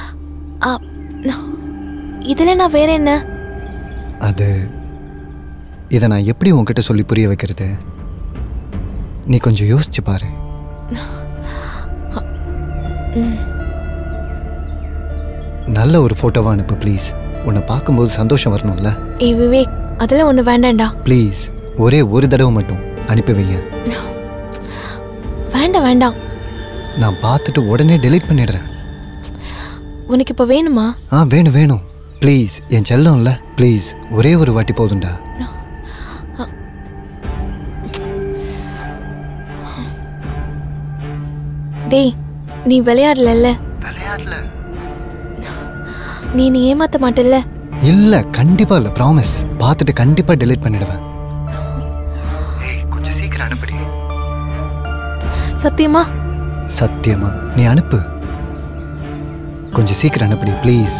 இதில் நான் வேற என்ன? அது இதை நான் எப்படி உன்கிட்ட சொல்லி புரிய வைக்கிறது? நீ கொஞ்சம் யோசிச்சு பாரு. நல்ல ஒரு ஃபோட்டோவா அனுப்பு ப்ளீஸ். உன்னை பார்க்கும்போது சந்தோஷம் வரணும்ல. ஏய் விவேக், அதெல்லாம் ஒன்று வேண்டாம்டா. ப்ளீஸ் ஒரே ஒரு தடவை மட்டும் அனுப்பி வைங்க. வேண்டாம் வேண்டாம், நான் பார்த்துட்டு உடனே டெலீட் பண்ணிடுறேன். உனக்கு இப்போ வேணுமா? ஆ வேணும் வேணும் ப்ளீஸ், என் செல்லம்ல ப்ளீஸ், ஒரே ஒரு வாட்டி போதும்டா. டேய், நீ விளையாடல? விளையாடல. நீ நீ ஏமாத்த மாட்டல்ல? இல்ல கண்டிப்பா இல்ல, ப்ராமிஸ். பார்த்துட்டு கண்டிப்பா டெலீட் பண்ணிடுவேன். கொஞ்சம் சீக்கிரம் அனுப்புடி. சத்தியமா? சத்தியமா. நீ அனுப்பு, கொஞ்சம் சீக்கிரம் அனுப்புடி ப்ளீஸ்.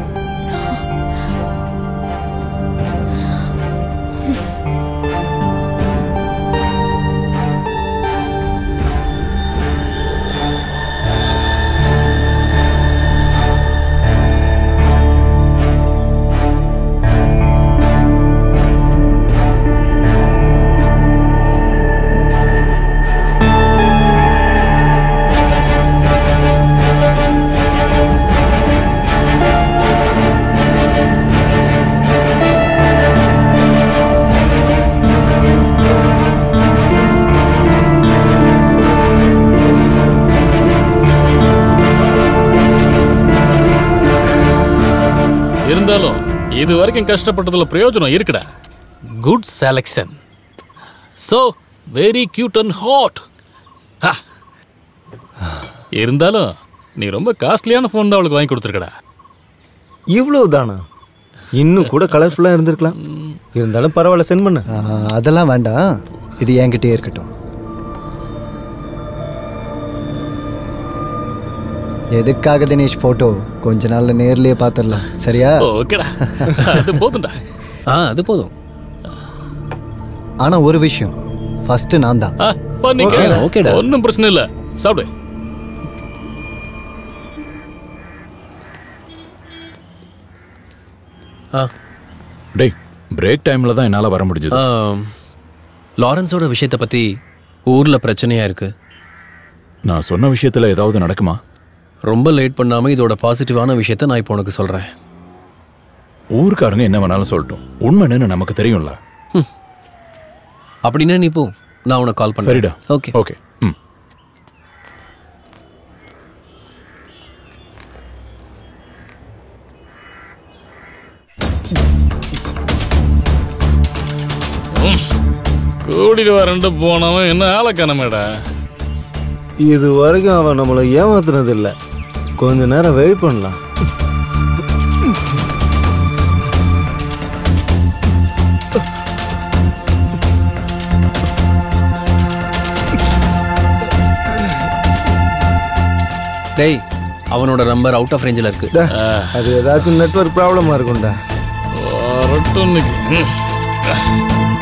இருந்தாலும் இது வரைக்கும் கஷ்டப்பட்டதுல பிரயோஜனம் இருக்குடா. Good selection. So very cute and hot. இருந்தாலும் நீ ரொம்ப காஸ்ட்லியான ஃபோன் தான் அவளுக்கு வாங்கி கொடுத்துருக்கடா. இவ்வளவு தானா? இன்னும் கூட கலர்ஃபுல்லா இருந்திருக்கலாம். இருந்தாலும் பரவாயில்ல, சென்ட் பண்ணு. அதெல்லாம் வேண்டாம், இது என்கிட்டயே இருக்கட்டும். எதுக்காக தினேஷ் போட்டோ? கொஞ்ச நாள்ல நேர்லயே பாத்துடலாம், சரியா? ஓகேடா, அது போதும்டா. ஆ அது போதும். ஆனா ஒரு விஷயம், ஃபர்ஸ்ட் நான் தான். பண்ணிக்க. ஓகேடா, ஒன்றும் பிரச்சனை இல்லை. சாப்பிடு. ஆ டேய், பிரேக் டைம்ல தான் என்னால் வர முடிஞ்சது. லாரன்ஸோட விஷயத்தை பற்றி ஊரில் பிரச்சனையாக இருக்கு. நான் சொன்ன விஷயத்தில் ஏதாவது நடக்குமா? ரொம்ப லேட் பண்ணாமல் இதோட பாசிட்டிவான விஷயத்த நான் இப்போ உனக்கு சொல்கிறேன். ஊருக்காரங்க என்ன வேணாலும் சொல்லட்டும், உண்மைன்னு நமக்கு தெரியும்ல. அப்படின்னா நீ போ, நான் உனக்கு கால் பண்ணுறேன். சரிடா. Okay okay. ம். கூட்டிட்டு வரண்டு போனவன் என்ன ஆளக்கானமேடா. இது வரைக்கும் அவன் நம்மளை ஏமாத்துனது இல்லை. கொஞ்ச நேரம் வெயிட் பண்ணலாம். டேய், அவனோட நம்பர் அவுட் ஆஃப் ரேஞ்சில் இருக்கு. அது ஏதாச்சும் நெட்வொர்க் ப்ராப்ளமா இருக்கும்டா.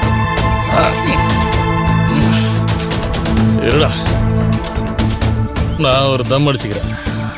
இருடா. நான் ஒரு தம் அடிச்சுக்கிறேன்.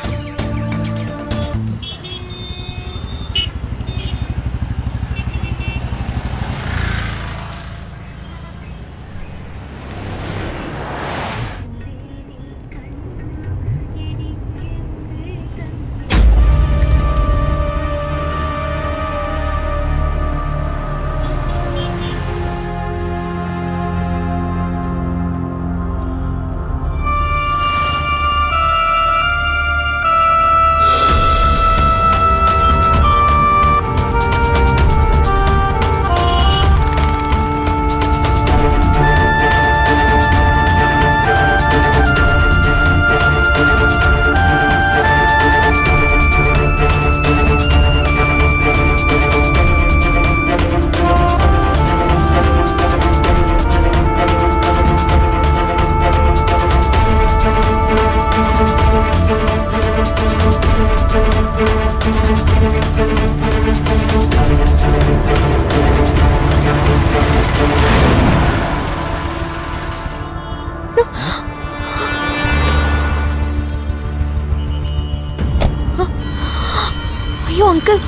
ஐயோ அங்கிள்,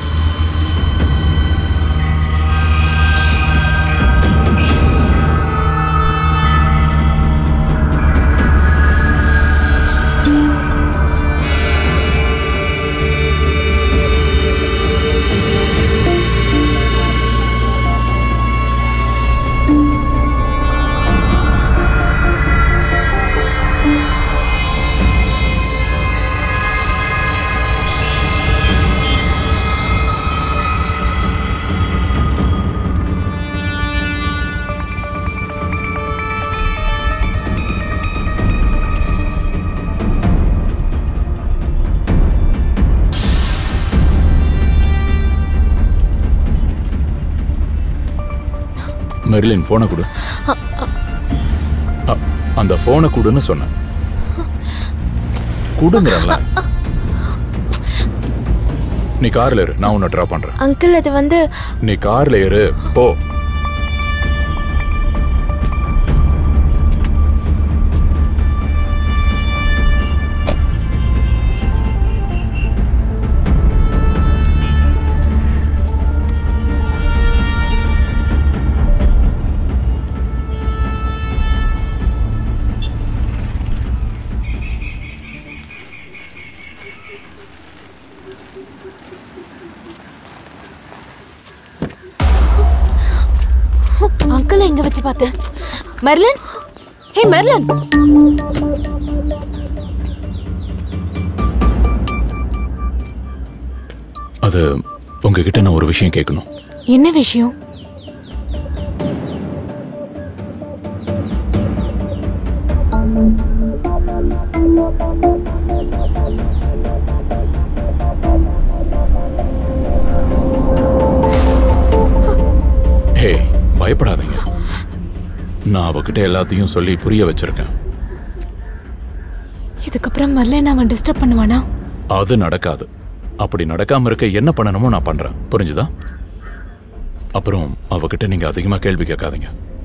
மெர்லின் போனை கொடு. அந்த போனை கொடுன்னு சொன்னேன். கொடுங்கறல. நீ கார்ல ஏறு, நான் உன்னை டிராப் பண்றேன். அங்கிள் அது வந்து நீ கார்ல ஏறு போ. அங்கிள் எங்க வச்சு பார்த்தேன்? Merlin, hey Merlin. அது உங்ககிட்ட நான் ஒரு விஷயம் கேட்கணும். என்ன விஷயம்? ஹே, பயப்படாதீங்க. நான் அவகிட்ட எல்லாத்தையும் சொல்லி புரிய வச்சிருக்கேன். இதுக்கப்புறம் மெர்லின் அவன் டிஸ்டர்ப் பண்ணுவானா? அது நடக்காது. அப்படி நடக்காம இருக்க என்ன பண்ணணுமோ நான் பண்றேன். புரிஞ்சுதா? அப்புறம் அவகிட்ட நீங்க அதிகமா கேள்வி கேட்காதீங்க.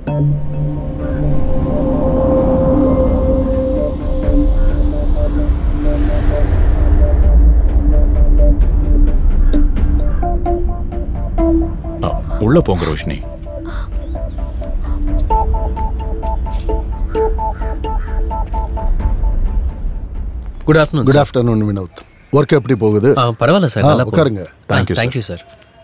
உள்ள போங்க Roshini. Good afternoon. Good afternoon Vinod. Work எப்படி போகுது? பரவாயில்ல சார், நல்லா உட்காருங்க. Thank you thank you sir.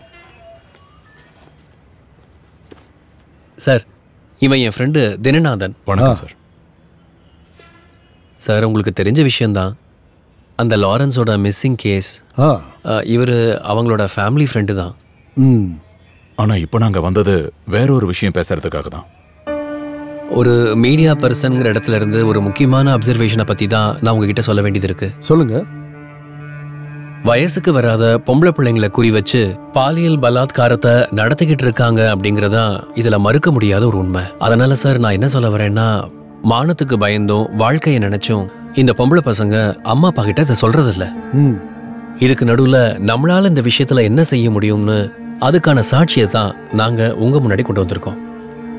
சார், இவன் என் ஃப்ரெண்டு தினநாதன். வணக்கம் சார். சார், உங்களுக்கு தெரிஞ்ச விஷயம்தான். அந்த லாரன்ஸோட மிஸ்ஸிங் கேஸ். இவர் அவங்களோட ஃபேமிலி ஃப்ரெண்டு தான். ஆனா இப்போ நாங்க வந்தது வேற ஒரு விஷயம் பேசுறதுக்காக தான். ஒரு மீடியா பர்சன்ங்கிற இடத்துல இருந்து ஒரு முக்கியமான அப்சர்வேஷனை பத்தி தான் நான் உங்ககிட்ட சொல்ல வேண்டியது இருக்கு. சொல்லுங்க. வயசுக்கு வராத பொம்பளை பிள்ளைங்களை குறி வச்சு பாலியல் பலாத்காரத்தை நடத்திக்கிட்டு இருக்காங்க அப்படிங்கறதா இதுல மறுக்க முடியாத ஒரு உண்மை. அதனால சார், நான் என்ன சொல்ல வரேன்னா, மானத்துக்கு பயந்தும் வாழ்க்கையை நினைச்சும் இந்த பொம்பளை பசங்க அம்மா அப்பா கிட்ட இதை சொல்றது இல்ல. இதுக்கு நடுவுல நம்மளால இந்த விஷயத்துல என்ன செய்ய முடியும்னு அதுக்கான சாட்சியை தான் நாங்க உங்க முன்னாடி கொண்டு வந்திருக்கோம்.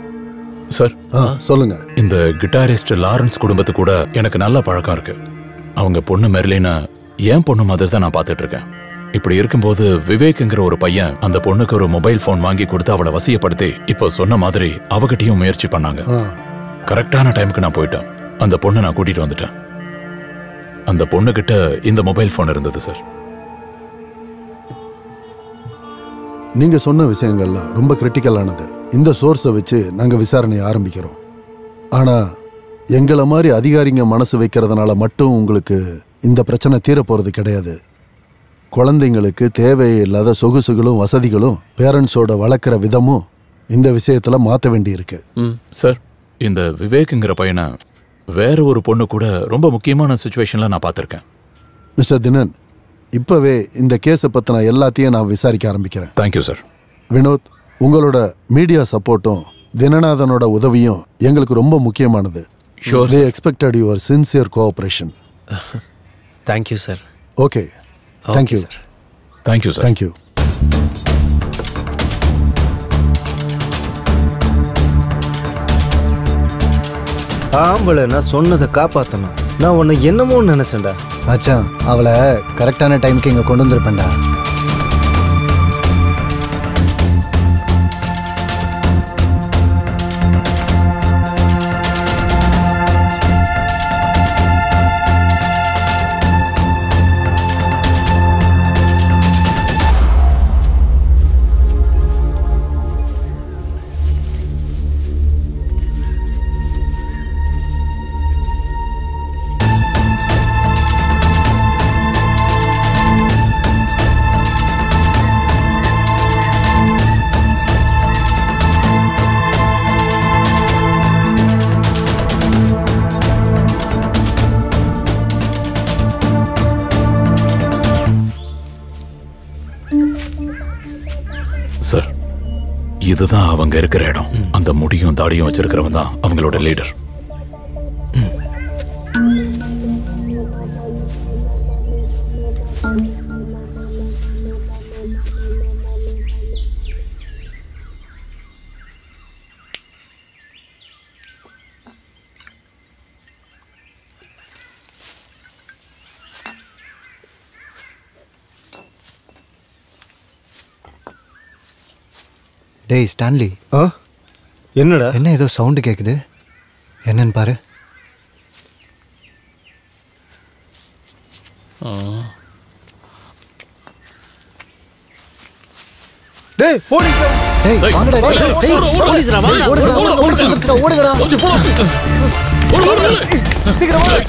சார் சொல்லுங்க. இந்த கிட்டாரிஸ்ட் லாரன்ஸ் குடும்பத்து கூட எனக்கு நல்ல பழக்கம் இருக்கு. அவங்க பொண்ணு மெர்லினா என் பொண்ணு மாதிரி தான் நான் பார்த்துட்டு இருக்கேன். இப்படி இருக்கும்போது விவேக்ங்கிற ஒரு பையன் அந்த பொண்ணுக்கு ஒரு மொபைல் போன் வாங்கி கொடுத்து அவளை வசியப்படுத்தி இப்போ சொன்ன மாதிரி அவகிட்டையும் முயற்சி பண்ணாங்க. கரெக்டான டைமுக்கு நான் போயிட்டேன். அந்த பொண்ணை நான் கூட்டிட்டு வந்துட்டேன். அந்த பொண்ணுகிட்ட இந்த மொபைல் போன் இருந்தது சார். நீங்க சொன்ன விஷயங்கள்லாம் ரொம்ப கிரிட்டிக்கலானது. இந்த சோர்ஸை வச்சு நாங்க விசாரணையை ஆரம்பிக்கிறோம். ஆனா எங்களை மாதிரி அதிகாரிங்க மனசு வைக்கிறதுனால மட்டும் உங்களுக்கு இந்த பிரச்சனை தீர போறது கிடையாது. குழந்தைங்களுக்கு தேவையில்லாத சொகுசுகளும் வசதிகளும் பேரண்ட்ஸோட வளர்க்குற விதமும் இந்த விஷயத்துல மாற்ற வேண்டி இருக்கு. சார், இந்த விவேக்ங்கிற பையனை வேற ஒரு பொண்ணு கூட ரொம்ப முக்கியமான சுச்சுவேஷன்ல நான் பார்த்துருக்கேன். மிஸ்டர் தினன், இப்பவே இந்த கேஸை பத்தின எல்லாத்தையும் நான் விசாரிக்க ஆரம்பிக்கிறேன். Thank you sir. வினோத், உங்களோட மீடியா சப்போர்ட்டும் தினநாதனோட உதவியும் எங்களுக்கு ரொம்ப முக்கியமானது. Sure, they expected your sincere cooperation. Thank you, sir. Okay. Thank you. Sir. Thank you, sir. Thank you. ஆம்பளை நான் சொன்னதை காப்பாற்றணும். நான் உன்னை என்னமோ நினைச்சேன்டா. மச்சான், அவளை கரெக்டான டைமுக்கு இங்கே கொண்டு வந்திருப்பேன்டா. சார், இதுதான் அவங்க இருக்கிற இடம். அந்த முடியும் தாடியும் வச்சிருக்கிறவன் தான் அவங்களோட லீடர். டேய் ஸ்டான்லி. ஆ என்னடா? என்ன ஏதோ சவுண்டு கேட்குது, என்னன்னு பாரு. டேய் போலீஸ். டேய் வாங்கடா. டேய் போலீஸ்டா வாங்க. ஓடுடா ஓடுடா ஓடுடா. ஓடு ஓடு ஓடு. சீக்கிரம் வா.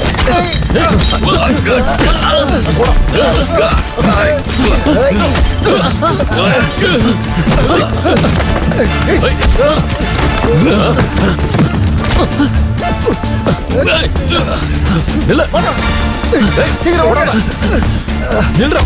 நில்ல. சீக்கிரம் ஓடுடா. நில்றா.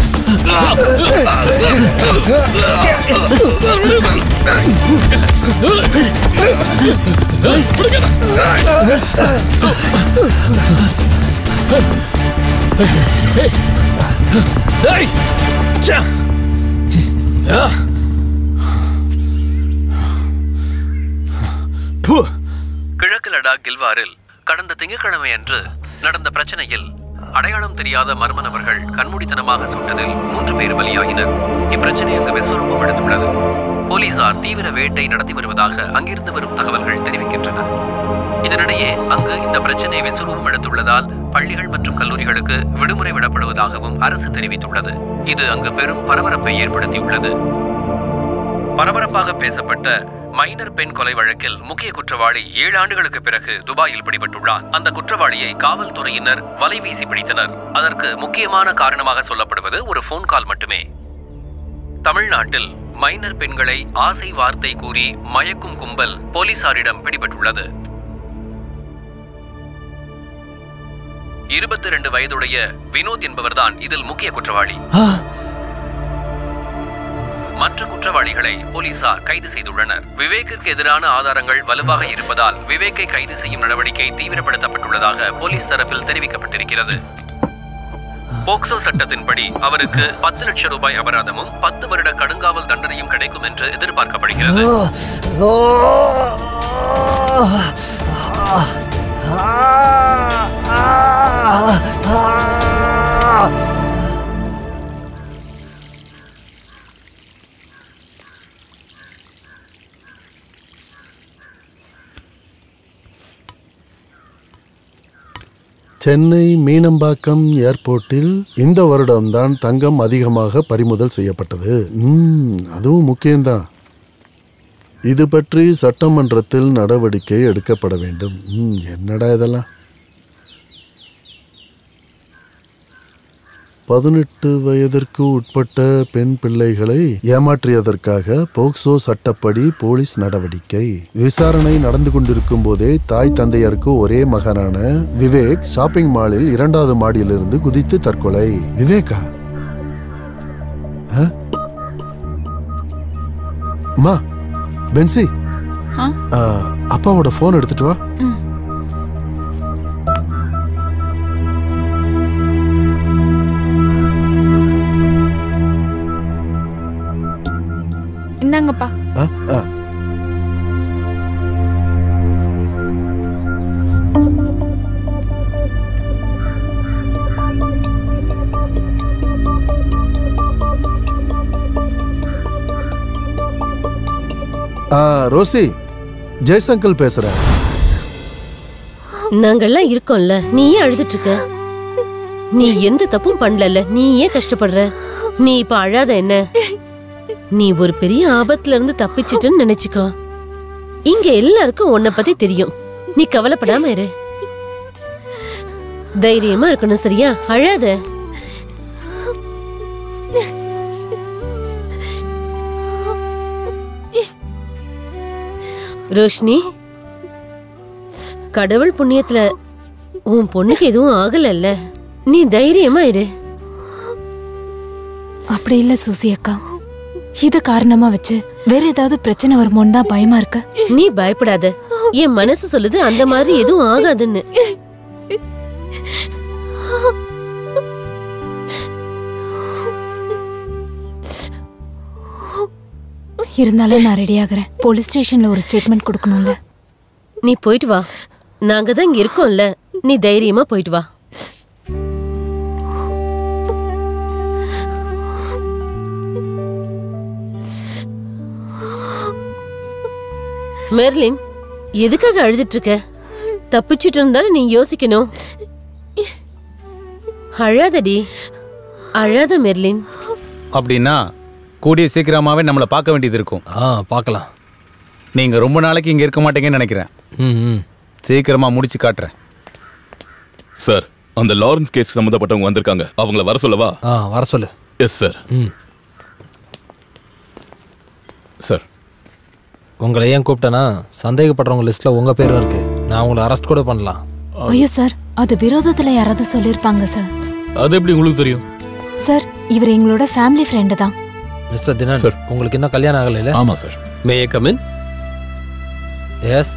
கிழக்கு லடாக் கில்வாரில் கடந்த திங்கட்கிழமை அன்று நடந்த பிரச்சனையில் அடையாளம் தெரியாத மர்ம நபர்கள் கண்மூடித்தனமாக சுட்டதில் மூன்று பேர் பலியாகினர். இப்பிரச்சனை அங்கு விஸ்வரூபம் எடுத்துள்ளது. போலீசார் தீவிர வேட்டை நடத்தி வருவதாக அங்கிருந்து வரும் தகவல்கள் தெரிவிக்கின்றன. இதனிடையே அங்கு இந்த பிரச்சனை விஸ்வரூபம் எடுத்துள்ளதால் பள்ளிகள் மற்றும் கல்லூரிகளுக்கு விடுமுறை விடப்படுவதாகவும் அரசு தெரிவித்துள்ளது. இது அங்கு பெரும் பரபரப்பை ஏற்படுத்தியுள்ளது. பரபரப்பாக பேசப்பட்ட மைனர் பெண் கொலை வழக்கில் முக்கிய குற்றவாளி ஏழு ஆண்டுகளுக்கு பிறகு துபாயில் பிடிபட்டுள்ளார். அந்த குற்றவாளியை காவல்துறையினர் வலைவீசி பிடித்தனர். அதற்கு முக்கியமான காரணமாக சொல்லப்படுவது ஒரு போன் கால் மட்டுமே. தமிழ்நாட்டில் மைனர் பெண்களை ஆசை வார்த்தை கூறி மயக்கும் கும்பல் போலீசாரிடம் பிடிபட்டுள்ளது. இருபத்தி இரண்டு வயதுடைய வினோத் என்பவர்தான் இதில் முக்கிய குற்றவாளி. மற்ற குற்றவாளிகளை போலீசார் கைது செய்துள்ளனர். விவேக்கிற்கு எதிரான ஆதாரங்கள் வலுவாக இருப்பதால் விவேக்கை கைது செய்யும் நடவடிக்கை தீவிரப்படுத்தப்பட்டுள்ளதாக போலீஸ் தரப்பில் தெரிவிக்கப்பட்டிருக்கிறது. போக்சோ சட்டத்தின்படி அவருக்கு பத்து லட்சம் ரூபாய் அபராதமும் பத்து வருட கடுங்காவல் தண்டனையும் கிடைக்கும் என்று எதிர்பார்க்கப்படுகிறது. ஆ சென்னை மீனம்பாக்கம் ஏர்போர்ட்டில் இந்த வருடம்தான் தங்கம் அதிகமாக பறிமுதல் செய்யப்பட்டது. ம், அதுவும் முக்கியம்தான். இது பற்றி சட்டமன்றத்தில் நடவடிக்கை எடுக்கப்பட வேண்டும். ம், என்னடா இதெல்லாம்? பதினெட்டு வயதிற்கு உட்பட்ட பெண் பிள்ளைகளை ஏமாற்றியதற்காக போக்சோ சட்டப்படி போலீஸ் நடவடிக்கை. விசாரணை நடந்து கொண்டிருக்கும் போதே தாய் தந்தையருக்கு ஒரே மகனான விவேக் ஷாப்பிங் மாலில் இரண்டாவது மாடியிலிருந்து குதித்து தற்கொலை. விவேகா? அம்மா, பென்சி, அப்பாவோட போன் எடுத்துட்டு வா. இந்தாங்கப்பா. ரோசி, ஜெய்சங்கல் பேசுறேன். நாங்கெல்லாம் இருக்கோம்ல, நீ ஏன் அழுதுட்டு இருக்க? நீ எந்த தப்பும் பண்ணல, நீ ஏன் கஷ்டப்படுற? நீ இப்ப அழாத என்ன? நீ ஒரு பெரிய ஆபத்துல இருந்து தப்பிச்சிட்டுன்னு நினைச்சுக்கோ. இங்க எல்லாருக்கும் உன்னை பத்தி தெரியும். நீ கவலைப்படாம இரு, தைரியமா இருக்கணும், சரியா? அழாத. ரோஷினி, கடவுள் புண்ணியத்துல உன் பொண்ணுக்கு எதுவும் ஆகலல்ல, நீ தைரியமா இரு. அப்படி இல்ல சூசி அக்கா, இத காரணமா வச்சு வேற ஏதாவது பிரச்சனை வருமோன்னு தான் பயமா இருக்கு. நீ பயப்படாத, என் மனசு சொல்லுது அந்த மாதிரி எதுவும் ஆகாதுன்னு. இருந்தாலும் நான் ரெடி ஆகுறேன். போலீஸ் ஸ்டேஷன்ல ஒரு ஸ்டேட்மெண்ட் கொடுக்கணும்ல. நீ போயிட்டு வா, நாங்க தான் இங்க இருக்கோம்ல, நீ தைரியமா போயிட்டு வா. மெர்லின், எதுக்காக அழுதுட்டு இருக்க? தப்பிச்சுட்டு இருந்தாலும் நீ யோசிக்கணும். அழாதடி, அழாத மெர்லின். அப்படின்னா கூடிய சீக்கிரமாவே நம்மளை பார்க்க வேண்டியது இருக்கும். ஆ, பார்க்கலாம். நீங்க ரொம்ப நாளைக்கு இங்க இருக்க மாட்டீங்கன்னு நினைக்கிறேன். ம், சீக்கிரமா முடிச்சு காட்டுறேன். சார், அந்த லாரன்ஸ் கேஸ் சம்பந்தப்பட்டவங்க வந்திருக்காங்க. அவங்கள வர சொல்லவா? ஆ, வர சொல்லு. S sir. ம். சார், உங்களை ஏன் கூப்பிட்டேன்னா, சந்தேகப்படுறவங்க லிஸ்ட்ல உங்க பேரும் இருக்கு. நான் உங்களை அரெஸ்ட் கூட பண்ணலாம். ஐயோ சார், அது விரோதத்துல யாராவது சொல்லிருப்பாங்க சார். அது எப்படி உங்களுக்கு தெரியும்? சார், இவர் எங்களோட ஃபேமிலி ஃப்ரெண்ட் தான். மிஸ்டர் தினன், உங்களுக்கு இன்னும் கல்யாணம் ஆகல இல்ல? ஆமா sir. May I come in? Yes.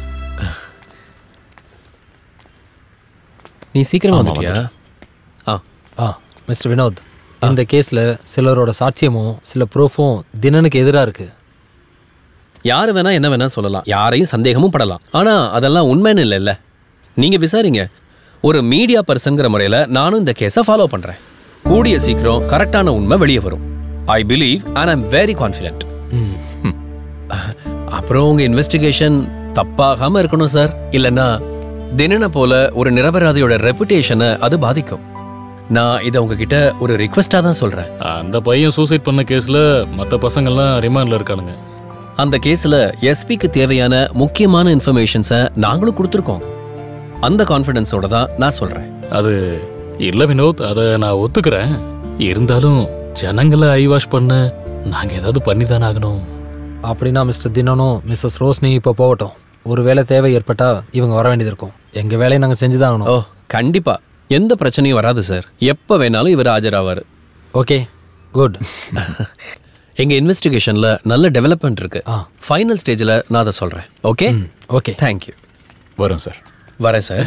நீ சீக்கிரமா வந்துட்டியா? ஆ ஆ மிஸ்டர் வினோத், இந்த கேஸ்ல சிலரோட சாட்சியமும் சில ப்ரூஃபும் தினனுக்கு எதிராக இருக்கு. யாரு வேணா என்ன வேணா சொல்லலாம், யாரையும் சந்தேகமும் படலாம். ஆனா அதெல்லாம் உண்மைன்னு இல்லை இல்ல. நீங்க விசாரிங்க. ஒரு மீடியா பர்சன்கிற முறையில நானும் இந்த கேஸை ஃபாலோ பண்றேன். கூடிய சீக்கிரம் கரெக்டான உண்மை வெளியே வரும். I believe and I am very confident. அப்புறம் உங்க இன்வெஸ்டிகேஷன் தப்பாகாம இருக்கணும் சார். இல்லைன்னா தினனை போல ஒரு நிரபராதியோட ரெப்புடேஷனை அது பாதிக்கும். நான் இதை உங்ககிட்ட ஒரு ரிக்வெஸ்டா தான் சொல்றேன். அந்த பையன் சூசைட் பண்ண கேஸ்ல மற்ற பசங்கள்லாம் ரிமாண்ட்ல இருக்கானுங்க. அந்த கேஸ்ல எஸ்பிக்கு தேவையான முக்கியமான இன்ஃபர்மேஷன்ஸை நாங்களும் கொடுத்துருக்கோம். அந்த கான்ஃபிடன்ஸோட தான் நான் சொல்றேன். அது இல்ல வினோத், அதை நான் ஒத்துக்கிறேன். இருந்தாலும் ஜனங்களை ஐ வாஷ் பண்ண நாங்க ஏதாவது பண்ணி தானே ஆகணும். அப்படின்னா மிஸ்டர் தினனும் மிஸ்ஸஸ் ரோஷினி இப்போ போகட்டும். ஒருவேளை தேவை ஏற்பட்டா இவங்க வர வேண்டியது இருக்கும். எங்க வேலையை நாங்கள் செஞ்சுதான் ஆகணும். ஓ கண்டிப்பா, எந்த பிரச்சனையும் வராது சார். எப்போ வேணாலும் இவர் ஆஜராவார். Okay, good. எங்க இன்வெஸ்டிகேஷன்ல நல்ல டெவலப்மெண்ட் இருக்கு. ஃபைனல் ஸ்டேஜில் நான் அதை சொல்றேன். Okay okay, thank you. வரேன் சார். வரேன் சார்.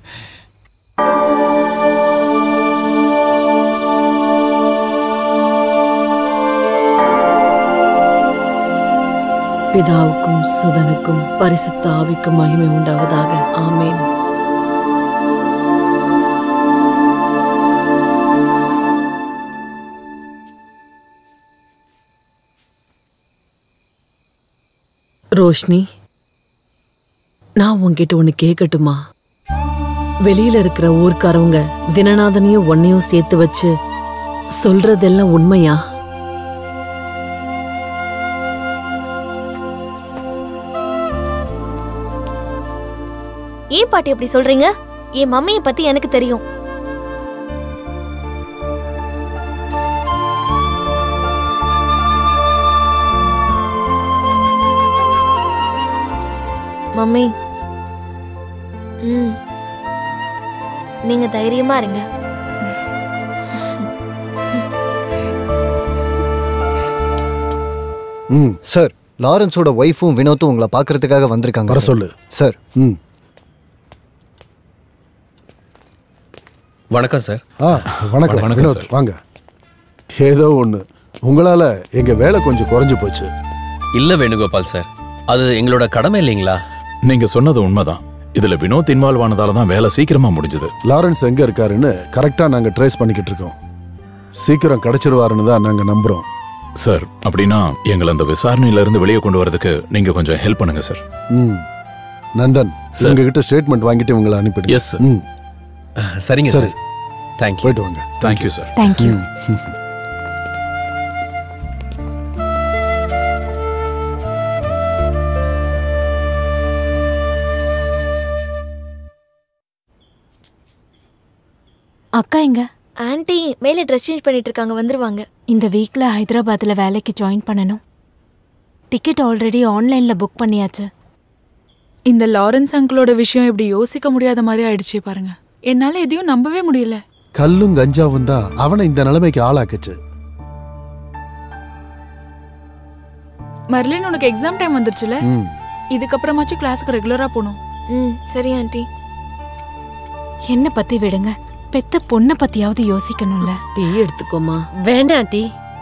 பிதாவுக்கும் சுதனுக்கும் பரிசுத்த ஆவிக்கும் மகிமை உண்டாவதாக. ஆமேன். ரோஷினி, நான் உன்கிட்ட ஒன்று கேட்கட்டுமா? வெளியில இருக்கிற ஊர்க்காரவங்க தினநாதனையும் ஒன்னையும் சேர்த்து வச்சு சொல்றதெல்லாம் உண்மையா? ஏன் பாட்டி அப்படி சொல்றீங்க? என் மம்மியை பத்தி எனக்கு தெரியும். மம்மி, ம், நீங்க தைரியமா இருங்க. ம் சார், லாரன்ஸோட ஒய்ஃபும் வினோத்தும் உங்களை பார்க்கறதுக்காக வந்திருக்காங்க. வர சொல்லு சார். ம் வணக்கம் சார். ஆ வணக்கம் வணக்கம் வினோத், சார். வாங்க. ஏதோ ஒன்று, உங்களால எங்க வேலை கொஞ்சம் குறைஞ்சு போச்சு. இல்ல வேணுகோபால் சார், அது எங்களோட கடமை இல்லைங்களா? நீங்க சொன்னது உண்மைதான். இதுல வினோத் இன்வால்வ் ஆனதால தான் வேலை சீக்கிரமா முடிஞ்சது. லாரன்ஸ் எங்க இருக்காருன்னு கரெக்டா நாங்க ட்ரேஸ் பண்ணிக்கிட்டு இருக்கோம். சீக்கிரம் கிடைச்சிருவாருன்னு தான் நாங்க நம்புறோம். சார், அப்படின்னா எங்களை அந்த விசாரணையில இருந்து வெளியே கொண்டு வரதுக்கு நீங்க கொஞ்சம் ஹெல்ப் பண்ணுங்க சார். ம் நந்தன், உங்ககிட்ட ஸ்டேட்மெண்ட் வாங்கிட்டு உங்களை அனுப்பிடுங்க. Yes sir. ம் சரிங்க சரி, சார். தேங்க்யூ. போயிட்டு வாங்க. Thank you sir. தேங்க்யூ. அக்கா எங்க? ஆன்ட்டி மேலே ட்ரெஸ் சேஞ்ச் பண்ணிட்டு இருக்காங்க, வந்துருவாங்க. இந்த வீக்ல ஹைதராபாத்ல வேலைக்கு ஜாயின் பண்ணணும். டிக்கெட் ஆல்ரெடி ஆன்லைன்ல புக் பண்ணியாச்சு. இந்த லாரன்ஸ் அங்கிளோட விஷயம் இப்படி யோசிக்க முடியாத மாதிரி ஆயிடுச்சு பாருங்க. என்னால எதையும் நம்பவே முடியல. கல்லும் கஞ்சாவும் தான் அவனை இந்த நிலைமைக்கு ஆளாக்குச்சு. மர்லின், உனக்கு எக்ஸாம் டைம் வந்துருச்சுல, ம் இதுக்கப்புறமாச்சும் கிளாஸுக்கு ரெகுலரா போகணும். ம் சரி ஆன்ட்டி. என்ன பத்தி விடுங்க, பெத்த பொண்ணை பத்தியாவது யோசிக்கணும்ல. டீ எடுத்துக்கோமா. வேண்டாம் ஆண்டி.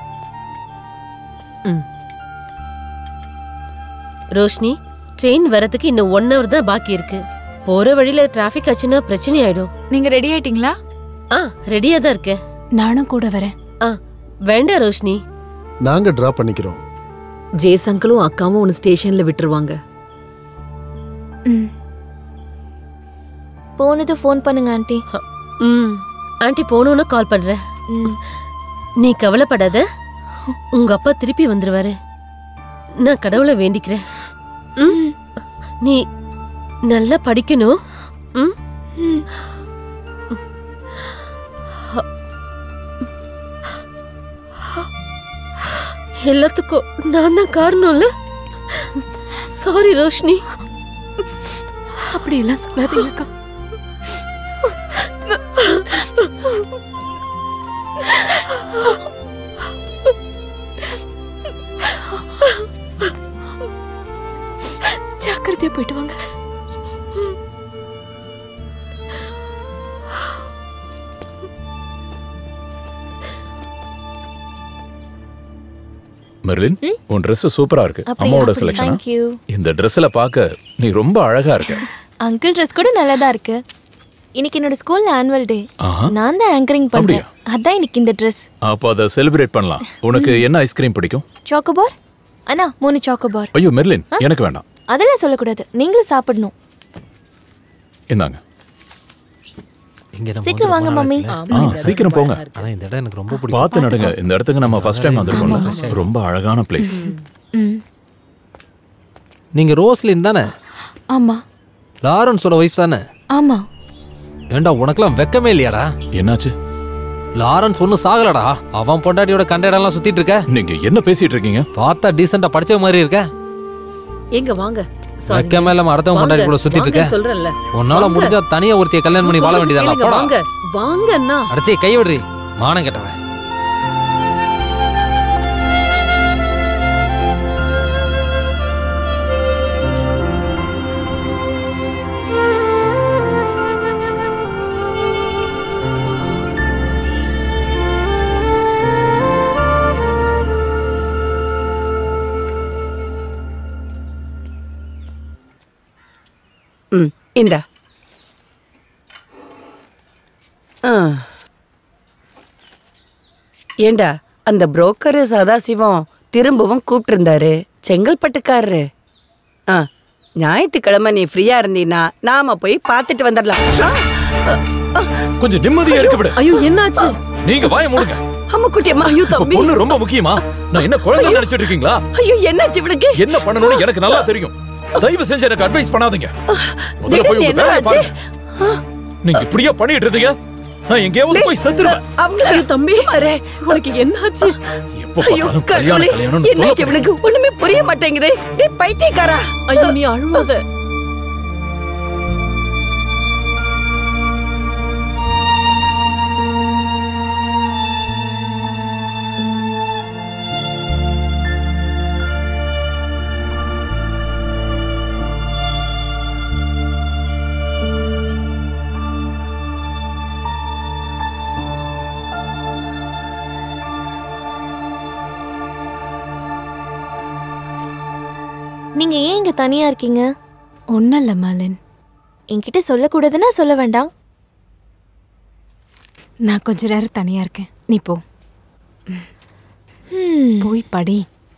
ம். ரோஷினி, ட்ரெயின் வரதுக்கு இன்னும் ஒன் ஹவர் தான் பாக்கி இருக்கு. போற வழியில டிராபிக் ஆச்சுன்னா பிரச்சனை ஆயிடும். நீங்க ரெடி ஆயிட்டீங்களா? ஆ, ரெடியா தான் இருக்கேன். நானும் கூட வரேன். ஆ, வேண்டாம் ரோஷினி. நாங்க டிராப் பண்ணிக்கிறோம். ஜேஸ் அங்கிளும் அக்காவும் உன்னை ஸ்டேஷன்ல விட்டுருவாங்க. ம். போனது ஃபோன் பண்ணுங்க ஆன்ட்டி. ம், ஆண்டி போனோன்னு கால் பண்றேன். நீ கவலைப்படாத, உங்க அப்பா திருப்பி வந்துருவாரு. நான் கடவுளை வேண்டிக்கிறேன். ம், நீ நல்லா படிக்கணும். ம், எல்லாத்துக்கும் நான் தான் காரணம்ல. சாரி ரோஷினி. அப்படி எல்லாம் சொல்லாதீங்கக்கா. ஜாக்கிரதையா போயிட்டு வாங்க. மெர்லின், உன் Dress சூப்பரா இருக்கு. அம்மாவோட செலக்ஷனா? இந்த Dressல பார்க்க நீ ரொம்ப அழகா இருக்க. அங்கிள் ட்ரெஸ் கூட நல்லா தான் இருக்கு. இன்னைக்கு என்னோட ஸ்கூல்ல ஆனுவல் டே. நான் தான் ஆங்கரிங் பண்றேன். அதான் இன்னைக்கு இந்த Dress. அப்போ அதை செலிப்ரேட் பண்ணலாம். உனக்கு என்ன ஐஸ்கிரீம் பிடிக்கும்? சாக்கோபார். அண்ணா, மூணு சாக்கோபார். ஐயோ மெர்லின், எனக்கு வேண்டாம். அதெல்லாம் சொல்லக்கூடாது, நீங்களும் சாப்பிடணும். இந்தாங்க. சீக்கிரம் வாங்க மம்மி. ஆ, சீக்கிரம் போங்க. ஆனா இந்த இடம் எனக்கு ரொம்ப பிடிக்கும். பார்த்து நடங்க. இந்த இடத்துக்கு நம்ம ஃபர்ஸ்ட் டைம் வந்திருக்கோம்ல. ரொம்ப அழகான பிளேஸ். நீங்க ரோஸ்லின் தானே? ஆமா. லாரன்ஸோட வைஃப் தானே? ஆமா. ஏண்டா உனக்கெல்லாம் வெக்கமே இல்லையாடா? என்னாச்சு? லாரன்ஸ் ஒன்னும் சாகலடா. அவன் பொண்டாட்டியோட கண்ட இடம்லாம் சுத்திட்டு இருக்க. நீங்க என்ன பேசிட்டு இருக்கீங்க? பார்த்தா டீசெண்டா படிச்ச மாதிரி இருக்க. எங்க வாங்க. வெக்கமே இல்லாம அடுத்தவன் பொண்டாட்டி கூட சுத்திட்டு இருக்க. சொல்றேன்ல, உன்னால முடிஞ்சா தனியா ஒருத்திய கல்யாணம் பண்ணி வாழ வேண்டியதாடா. போடா. வாங்க வாங்க அண்ணா. அடச்சே கை விடுறி. மானம் கெட்டவன். ம் இந்தா. ஆ. ஏண்டா அந்த புரோக்கரு சதாசிவம் திரும்பவும் கூப்பிட்டு இருந்தாரு, செங்கல்பட்டுக்காரரு. ஆ, ஞாயிற்றுக்கிழமை நீ ஃப்ரீயா இருந்தீன்னா நாம போய் பார்த்துட்டு வந்துடலாம். கொஞ்சம் நிம்மதியா இருக்க விடு. ஐயோ என்னாச்சு? நீங்க வாய மூடுங்க. அம்மா குட்டியம்மா. ஐயோ தம்பி. பொண்ணு ரொம்ப முக்கியமா? நான் என்ன குழந்தை நினைச்சிட்டு இருக்கீங்களா? ஐயோ என்னாச்சு இவனுக்கு? என்ன பண்ணணும்னு எனக்கு நல்லா தெரியும். தயவு செஞ்சு எனக்கு அட்வைஸ் பண்ணாதீங்க. முதல்ல போய் உங்க வேலையை பாருங்க. நீங்க இப்படியே பண்ணிட்டு இருந்தீங்க, நான் எங்கேயாவது போய் செத்துருவேன். அவங்கள தம்பி மாரே. உனக்கு என்னாச்சு? எப்போ பார்த்தாலும் கல்யாணம் கல்யாணம். என்னாச்சு இவனுக்கு? ஒண்ணுமே புரிய மாட்டேங்குது. டேய் பைத்தியக்காரா. ஐயோ நீ அழுவாத. நீங்க ஏன் இங்க தனியா இருக்கீங்க? ஒன்னும் இல்ல மாலன். என்கிட்ட சொல்லக்கூடாதுன்னா சொல்ல வேண்டாம். நான் கொஞ்ச நேரம் தனியா இருக்கேன். நீ போ. போய் படி.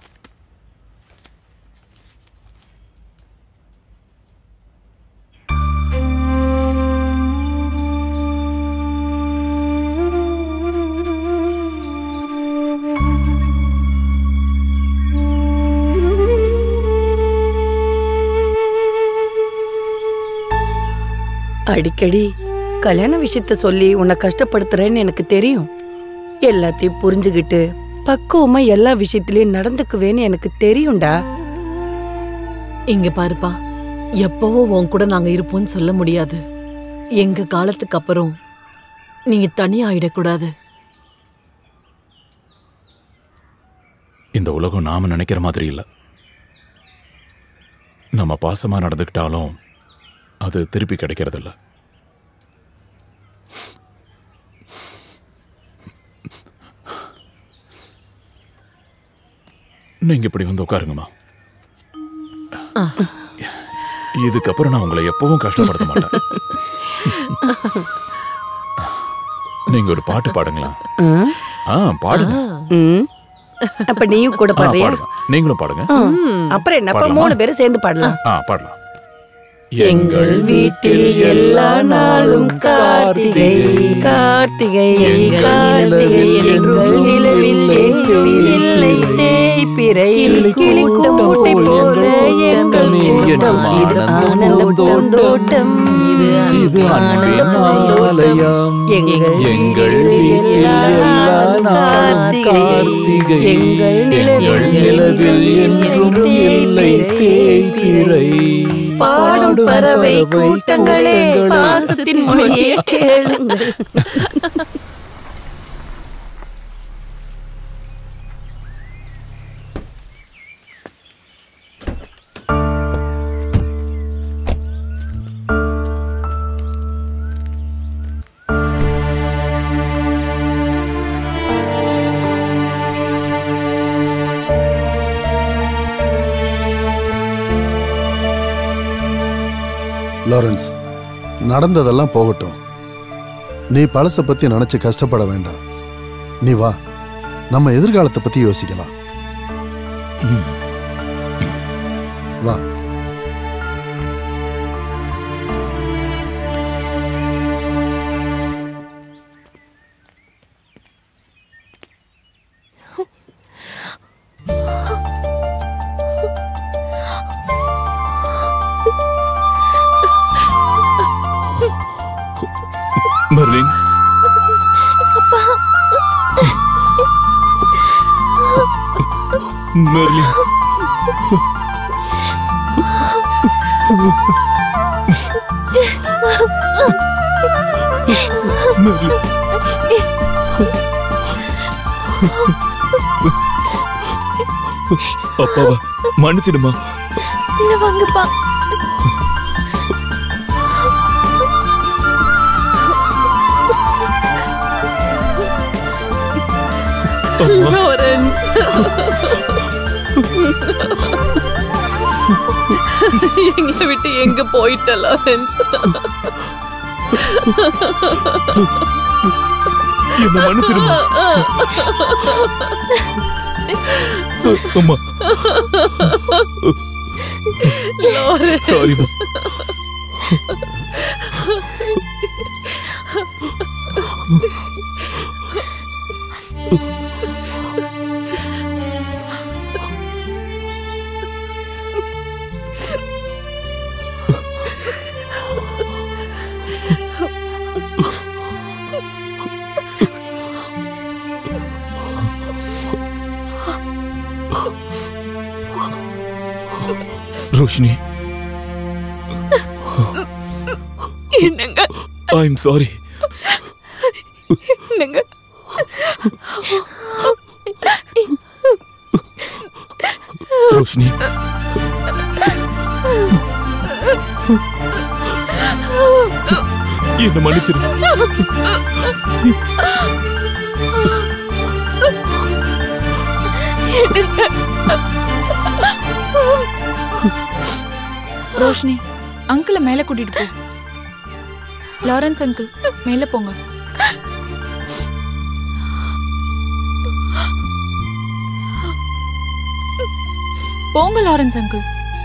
அடிக்கடி கல்யாண விஷயத்த சொல்லி உன்னை கஷ்டப்படுத்துறேன்னு எனக்கு தெரியும். எல்லாத்தையும் புரிஞ்சுக்கிட்டு பக்குவமா எல்லா விஷயத்திலயும் நடந்துக்குவேன்னு எனக்கு தெரியும்டா. இங்க பாருப்பா, எப்பவோ உன் கூட நாங்க இருப்போம்னு சொல்ல முடியாது. எங்க காலத்துக்கு அப்புறம் நீங்க தனியா ஆயிடக்கூடாது. இந்த உலகம் நாம நினைக்கிற மாதிரி இல்ல. நம்ம பாசமா நடந்துக்கிட்டாலும் அது திருப்பி கிடைக்கிறது இல்ல. நீங்க இப்படி வந்து உட்காருங்கம்மா. இதுக்கப்புறம் நான் உங்களை எப்பவும் கஷ்டப்படுத்த மாட்டேன். நீங்க ஒரு பாட்டு பாடுங்களா? ஆ பாடுங்க. அப்ப நீயும் கூட பாடுறியா? நீங்களும் பாடுங்க. அப்புறம் என்னப்பா மூணு பேரும் சேர்ந்து பாடலாம். ஆ பாடலாம். எங்கள் வீட்டில் எல்லா நாளும் கார்த்திகை கார்த்திகை கார்த்திகை எங்கள் நிலவில் இல்லை தேய்பிறை கிளிக்கும் மூட்டை போல எங்கள் கூட்டம் இது ஆனந்தம் பூந்தோட்டம் இது ஆனந்தம் பூந்தோட்டம் எங்கள் வீட்டில் எல்லா கார்த்திகை எங்கள் நிலவில் என்றும் இல்லை தேய்பிறை பாடும் பறவை கூட்டங்களே பாசத்தின் மொழியை கேளுங்கள். லாரன்ஸ், நடந்ததெல்லாம் போகட்டும். நீ பழச பத்தி நினைச்சு கஷ்டப்பட வேண்டாம். நீ வா, நம்ம எதிர்காலத்தை பத்தி யோசிக்கலாம். வா. மெர்லின், அப்பா. மெர்லின், மெர்லின், அப்பாவா மன்னிச்சிடுமா? இல்ல வாங்கப்பா. லாரன்ஸ், எங்களை விட்டு எங்க போயிட்ட லாரன்ஸ்? என்ன மன்னிச்சிடுமா? அம்மா, லாரன்ஸ், சாரிமா. ரோஷினி, என்னங்க? I am sorry. என்னங்க? ரோஷினி, என்ன மன்னிச்சிரு. ரோஷினி, அங்கிளை மேல கூட்டிட்டு போ. லாரன்ஸ் அங்கிள், மேல போங்க. போங்க லாரன்ஸ் அங்கிள்.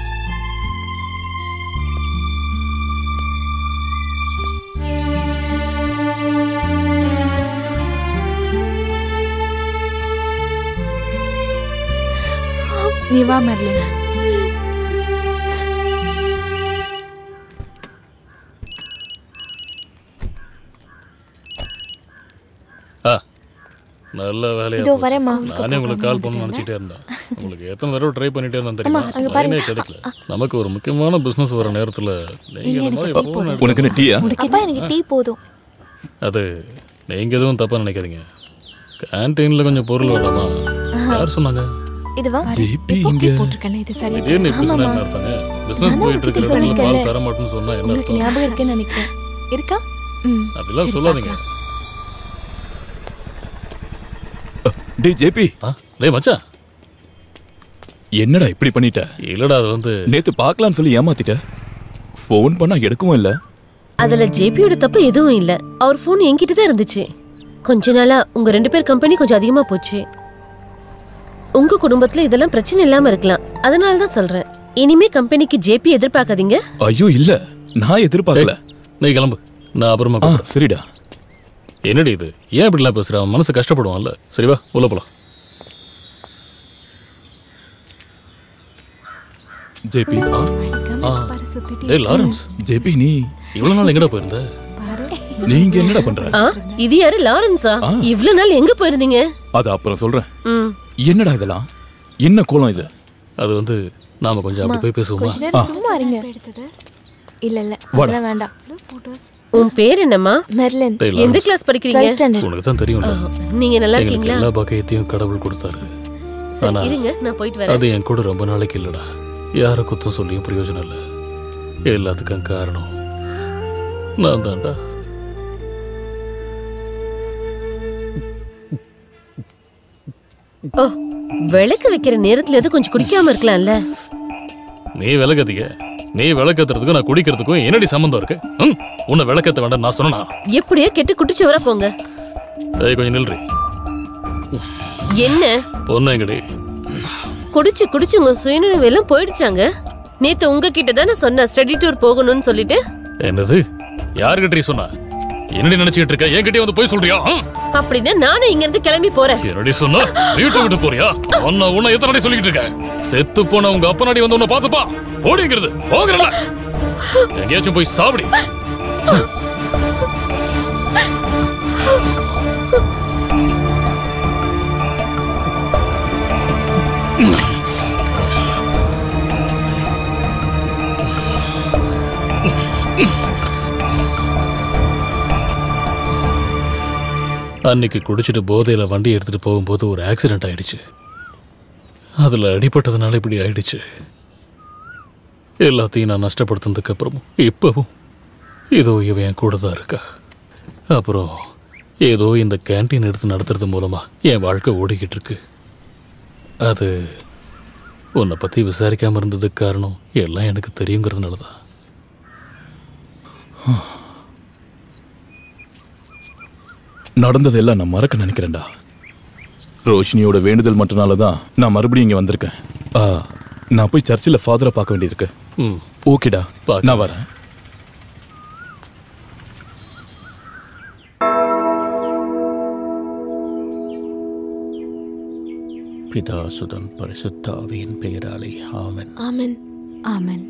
நீ வா மெர்லின். நல்ல வேலையா இதோ வரேம்மா. நானே உங்களுக்கு கால் பண்ணணும்னு நினைச்சிட்டே இருந்தேன். உங்களுக்கு எத்தனை தடவை ட்ரை பண்ணிட்டே இருந்தேன் தெரியுமா? லைனே கிடைக்கல. நமக்கு ஒரு முக்கியமான பிசினஸ் வர நேரத்துல நீங்க இந்த மாதிரி phone எடுத்து- உனக்கு என்ன டீயா? அப்பா எனக்கு டீ போதும். அது நீங்க எதுவும் தப்பா நினைக்காதீங்க. கேண்டீன்ல கொஞ்சம் பொருள் வேண்டாமா? யார் சொன்னாங்க? இதுவா? ஜேபி இங்க போட்டுருக்கேனே, இது சரியா? திடீர்னு இப்படி சொன்னா என்ன அர்த்தங்க? பிசினஸ் போயிட்டு இருக்கிற இடத்துல பால் தர மாட்டேன்னு சொன்னா என்ன உங்களுக்கு அர்த்தம்? ஞாபகம் இருக்குன்னு நினைக்கிறேன். இருக்கா? ம். அப்படிலாம் சொல்லாதீங்க. டேய் ஜேபி. டேய் மச்சான், என்னடா இப்படி பண்ணிட்ட? இல்லடா அது வந்து நேத்து பார்க்கலாம்னு சொல்லி ஏமாத்திட்ட. ஃபோன் பண்ணா எடுக்கவும் இல்ல. அதுல ஜேபியோட தப்பு எதுவும் இல்ல. அவர் போன் என்கிட்ட தான் இருந்துச்சு. கொஞ்ச நாளா உங்க ரெண்டு பேர் கம்பெனி கொஞ்சம் அதிகமா போச்சு. உங்க குடும்பத்துல இதெல்லாம் பிரச்சனை இல்லாம இருக்கலாம். அதனால தான் சொல்றேன். இனிமே கம்பெனிக்கு ஜேபி எதிர்பார்க்காதீங்க. ஐயோ இல்ல, நான் எதிர்பார்க்கல. நீ கிளம்பு, நான் அப்புறமா ஆ, சரிடா. என்னடி இது? ஏன் இப்படிலாம் பேசுற? அவன் மனசு கஷ்டப்படுவான்ல. சரி வா, உள்ள போலாம். ஜேபி. ஆ. டேய் லாரன்ஸ், ஜேபி நீ இவ்வளவு நாள் எங்கடா போயிருந்த? நீங்க என்னடா பண்ற? ஆ, இது யாரு லாரன்ஸா? இவ்ளோ நாள் எங்க போயிருந்தீங்க? அது அப்புறம் சொல்றேன். ம். என்னடா இதெல்லாம்? என்ன கோலம் இது? அது வந்து நாம கொஞ்சம் அப்படி போய் பேசுவோமா? கொஞ்ச நேரம் சும்மா இருங்க. இல்ல இல்ல, அதெல்லாம் வேண்டாம். உன் பேர் என்னம்மா? மெர்லின். டேய் எந்த லாரன்ஸ், கிளாஸ் படிக்கிறீங்க? twelfth standard. உனக்கு தான் தெரியும்ல. நீங்க நல்லா எங்களுக்கு இருக்கீங்களா? எல்லா பாக்கியத்தையும் கடவுள் கொடுத்தாரு. சரி, ஆனா இருங்க, நான் போயிட்டு வரேன். அது என் கூட ரொம்ப நாளைக்கு இல்லடா. யார குத்தம் சொல்லியும் பிரயோஜனம் இல்லை. எல்லாத்துக்கும் காரணம் நான் தான்டா. ஓ, விளக்கு வைக்கிற நேரத்துல எது கொஞ்சம் குடிக்காம இருக்கலாம்ல? நீ விளக்கத்திக்க, நீ விளக்கத்துறதுக்கும் நான் குடிக்கிறதுக்கும் என்னடி சம்பந்தம் இருக்கு? ம், உன்னை விளக்கத்த வேண்டாம் நான் சொன்னா? எப்படியோ கெட்டு குட்டிச்சு வர போங்க. ஏய் கொஞ்சம் நில்றி. என்ன பொண்ணு எங்கடி? குடிச்சு குடிச்சு உங்க சுயநினைவு எல்லாம் போயிடுச்சாங்க. நேத்து உங்ககிட்ட தானே சொன்ன ஸ்டடி டூர் போகணும்னு சொல்லிட்டு. என்னது? யாருகிட்ட சொன்னா? என்னடி நினைச்சிட்டு இருக்க? என்கிட்ட வந்து போய் சொல்றியா? அப்படின்னா நானும் இங்க இருந்து கிளம்பி போறேன். என்னடி சொன்னா? வீட்டை விட்டு போறியா? உன்னை உன்னை எத்தனை நாடி சொல்லிட்டு இருக்க? செத்து போன உங்க அப்பா நாடி வந்து உன்னை பாத்துப்பா. ஓடிங்கிறது போகிறல. எங்கேயாச்சும் போய் சாப்பிடி. அன்னைக்கு குடிச்சிட்டு போதையில வண்டி எடுத்துட்டு போகும்போது ஒரு ஆக்சிடென்ட் ஆயிடுச்சு. அதுல அடிபட்டதுனால இப்படி ஆயிடுச்சு. எல்லாத்தையும் நான் நஷ்டப்படுத்தினதுக்கு அப்புறமும் இப்பவும் ஏதோ இவன் என் கூட தான் இருக்கா. அப்புறம் ஏதோ இந்த கேண்டீன் எடுத்து நடத்துறது மூலமா என் வாழ்க்கை ஓடிக்கிட்டு இருக்கு. அது உன்னை பத்தி விசாரிக்காம இருந்ததுக்கு காரணம் எல்லாம் எனக்கு தெரியுங்கிறதுனால தான். நடந்ததெல்லாம் நான் மறக்க நினைக்கிறேன்டா. ரோஷினியோட வேண்டுதல் மட்டும்னால தான் நான் மறுபடியும் இங்கே வந்திருக்கேன். ஆ, நான் போய் சர்ச்சில் ஃபாதரை பார்க்க வேண்டியிருக்கு. ம், ஓகேடா, நான் வரேன். பிதா சுதன் பரிசுத்த ஆவியின் பெயராலே ஆமென். ஆமென். ஆமென்.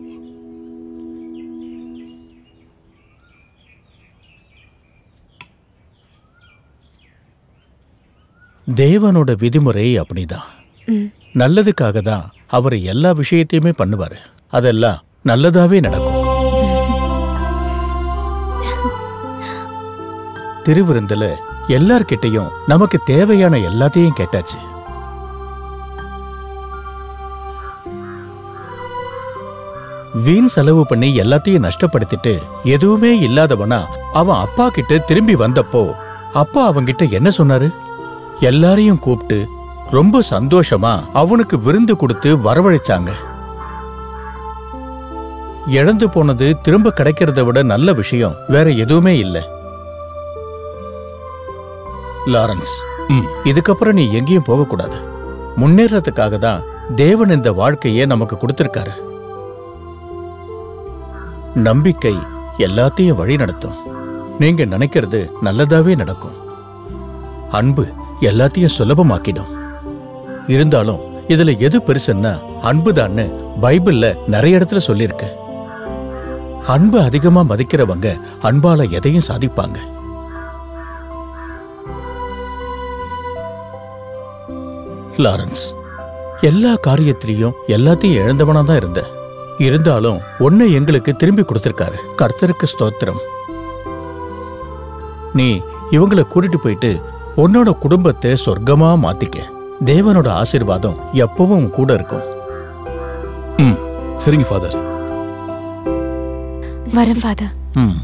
தேவனோட விதிமுறை அப்படிதான். ம். நல்லதுக்காக தான் அவர் எல்லா விஷயத்தையுமே பண்ணுவாரு. அதெல்லாம் நல்லதாவே நடக்கும். திருவிருந்துல எல்லார்கிட்டையும் நமக்கு தேவையான எல்லாத்தையும் கேட்டாச்சு. வீண் செலவு பண்ணி எல்லாத்தையும் நஷ்டப்படுத்திட்டு எதுவுமே இல்லாதவனா அவன் அப்பா கிட்ட திரும்பி வந்தப்போ அப்பா அவங்கிட்ட என்ன சொன்னாரு? எல்லாரையும் கூப்பிட்டு ரொம்ப சந்தோஷமா அவனுக்கு விருந்து கொடுத்து வரவழைச்சாங்க. இழந்து போனது திரும்ப கிடைக்கிறத விட நல்ல விஷயம் வேற எதுவுமே இல்லை. லாரன்ஸ், இதுக்கப்புறம் நீ எங்கேயும் போகக்கூடாது. முன்னேறதுக்காக தான் தேவன் இந்த வாழ்க்கையை நமக்கு கொடுத்திருக்காரு. நம்பிக்கை எல்லாத்தையும் வழி நடத்தும். நீங்க நினைக்கிறது நல்லதாவே நடக்கும். அன்பு எல்லாத்தையும் சுலபமாக்கிடும். இருந்தாலும் இதுல எது பெருசுன்னா அன்புதான்னு பைபிள்ல நிறைய இடத்துல சொல்லியிருக்கு. அன்பு அதிகமா மதிக்கிறவங்க அன்பால எதையும் சாதிப்பாங்க. லாரன்ஸ், எல்லா காரியத்திலையும் எல்லாத்தையும் இழந்தவனா தான் இருந்த. இருந்தாலும் ஒன்னை எங்களுக்கு திரும்பி கொடுத்திருக்காரு. கர்த்தருக்கு ஸ்தோத்திரம். நீ இவங்களை கூட்டிட்டு போயிட்டு உன்னோட குடும்பத்தை சொர்க்கமா மாத்திக்க. தேவனோட ஆசீர்வாதம் எப்பவும் கூட இருக்கும். ம், சரிங்க ஃபாதர். வரேன் ஃபாதர். ம்.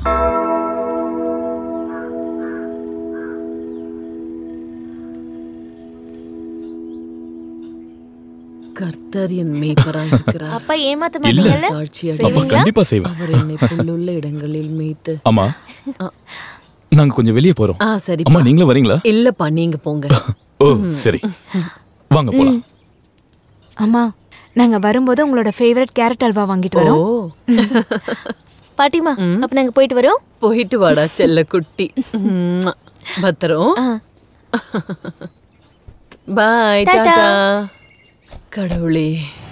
கர்த்தர் என் மேய்ப்பராய் இருக்கிறார். அப்பா ஏமாத்த மாட்டீங்கல்ல? அப்பா கண்டிப்பா செய்வேன். அவர் என்னை புல்லுள்ள இடங்களில் மேய்த்து. அம்மா, நாங்க கொஞ்சம் வெளியே போறோம். ஆ சரி. அம்மா நீங்களும் வரீங்களா? இல்லப்பா, நீங்க போங்க. ஓ சரி, வாங்க போலாம். அம்மா, நாங்க வரும்போது உங்களோட ஃபேவரட் கேரட் அல்வா வாங்கிட்டு வரோம். பாட்டிமா, அப்ப நாங்க போயிட்டு வரோம். போயிட்டு வாடா செல்ல குட்டி. பத்திரம். பாய். டாடா. கடவுளே,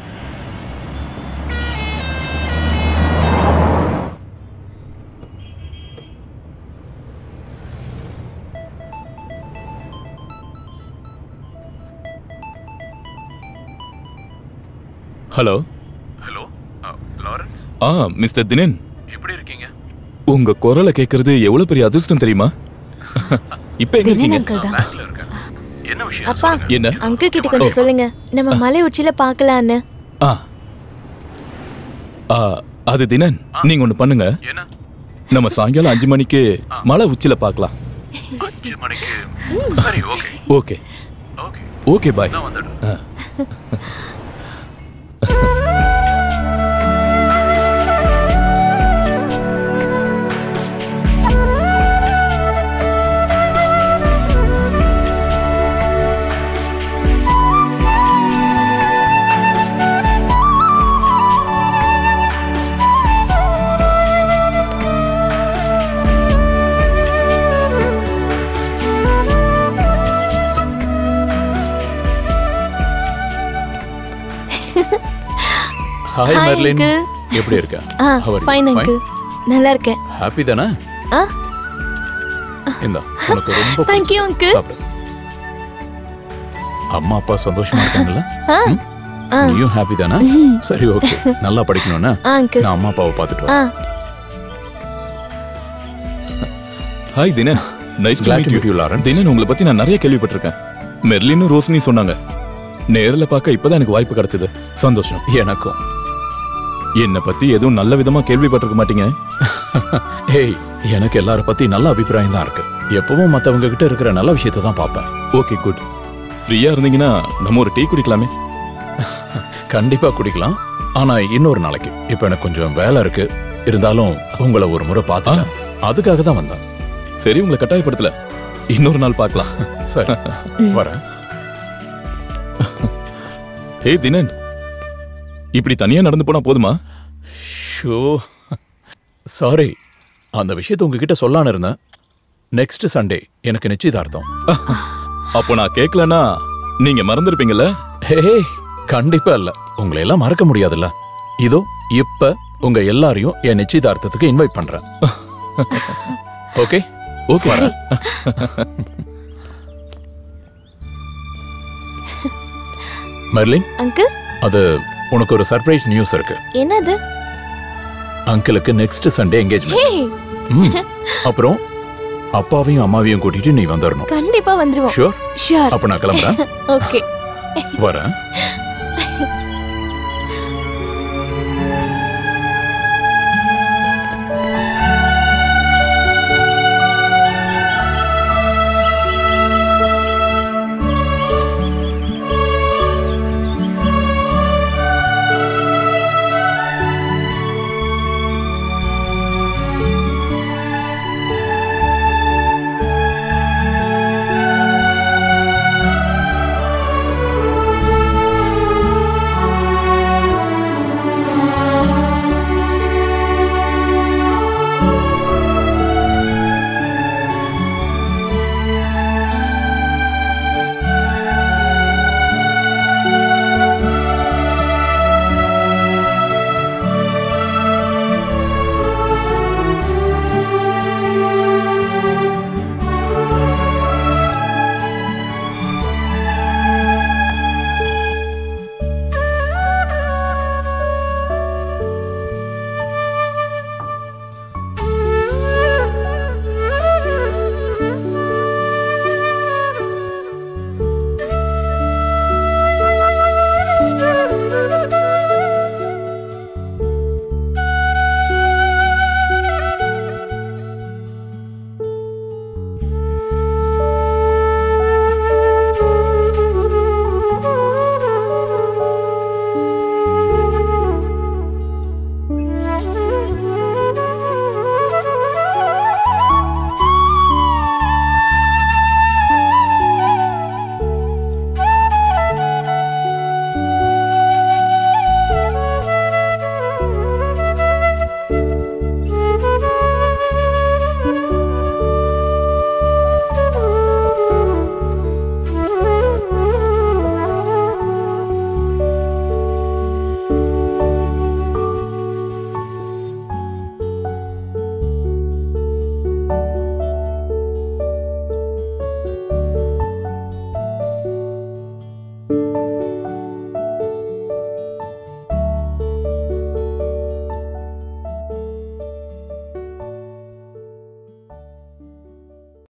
ஹலோ. Hello Lawrence. ஆ மிஸ்டர் தினேன், எப்படி இருக்கீங்க? உங்க குரலை கேட்கறது எவ்வளவு பெரிய அதிர்ஷ்டம் தெரியுமா? இப்ப எங்க இருக்கீங்க? என்ன விஷயம்? அப்பா, என்ன? அங்கிள் கிட்ட கொஞ்சம் சொல்லுங்க, நம்ம மலை உச்சியில பார்க்கலான்னு. ஆ ஆ, அது தினன், நீங்க ஒண்ணு பண்ணுங்க. நம்ம சாயங்காலம் அஞ்சு மணிக்கு மலை உச்சியில பார்க்கலாம். அஞ்சு மணிக்கு? சரி, okay. Okay okay bye. Hi Merlin, எப்படி இருக்க? ஆ ஃபைன் அங்கிள், நல்லா இருக்கேன். ஹாப்பி தானே? ஆ இந்தா, உனக்கு ரொம்ப Thank you அங்கிள். சாப்பிடு. அம்மா அப்பா சந்தோஷமா இருக்காங்கல்ல? ஆ ஆ நீயும் ஹாப்பி தானே? சரி, ஓகே. நல்லா படிக்கணும்னா நான் அம்மா அப்பாவை பார்த்துட்டு ஆ வரேன். ஹாய் தினன், nice to meet you Lawrence. தினன், உங்களை பத்தி நான் நிறைய கேள்விப்பட்டிருக்கேன். மெர்லினும் ரோஷினி சொன்னாங்க. நேரில் பார்க்க இப்பதான் எனக்கு வாய்ப்பு கிடைச்சது. சந்தோஷம். எனக்கும். என்னை பத்தி எதுவும் நல்ல விதமா கேள்விப்பட்டிருக்க மாட்டீங்க. ஏய், எனக்கு எல்லார பத்தி நல்ல அபிப்பிராயம் தான் இருக்கு. எப்பவும் மத்தவங்க கிட்ட இருக்கிற நல்ல விஷயத்தை தான் பார்ப்பேன். Okay good. ஃப்ரீயா இருந்தீங்கன்னா நம்ம ஒரு டீ குடிக்கலாமே? கண்டிப்பா குடிக்கலாம், ஆனா இன்னொரு நாளைக்கு. இப்ப எனக்கு கொஞ்சம் வேலை இருக்கு. இருந்தாலும் உங்களை ஒரு முறை பார்த்தேன், அதுக்காக தான் வந்தேன். சரி, உங்களை கட்டாயப்படுத்தல. இன்னொரு நாள் பார்க்கலாம். சரி, வரேன். ஹே தினன், இப்படி தனியா நடந்து போனா போதுமா? ஷோ, சாரி. அந்த விஷயத்தை உங்ககிட்ட சொல்லான்னு இருந்தேன். நெக்ஸ்ட் சண்டே எனக்கு நிச்சயதார்த்தம். அப்போ நான் கேட்கலன்னா நீங்க மறந்துருப்பீங்கல்ல? ஹே கண்டிப்பா இல்ல. உங்களை எல்லாம் மறக்க முடியாதுல்ல. இதோ இப்ப உங்க எல்லாரையும் என் நிச்சயதார்த்தத்துக்கு இன்வைட் பண்றேன். ஓகே ஓகே வரேன். மெர்லின் அங்கிள், அது உனக்கு ஒரு சர்ப்ரைஸ் நியூஸ் இருக்கு. என்னது? அங்கிளுக்கு நெக்ஸ்ட் சண்டே என்கேஜ்மெண்ட். ஹே, அப்புறம் அப்பாவையும் அம்மாவையும் கூட்டிட்டு நீ வந்துடணும். கண்டிப்பா வந்துருவோம். ஷூர்? ஷூர். அப்ப நான் கிளம்புறேன். ஓகே. வரேன்.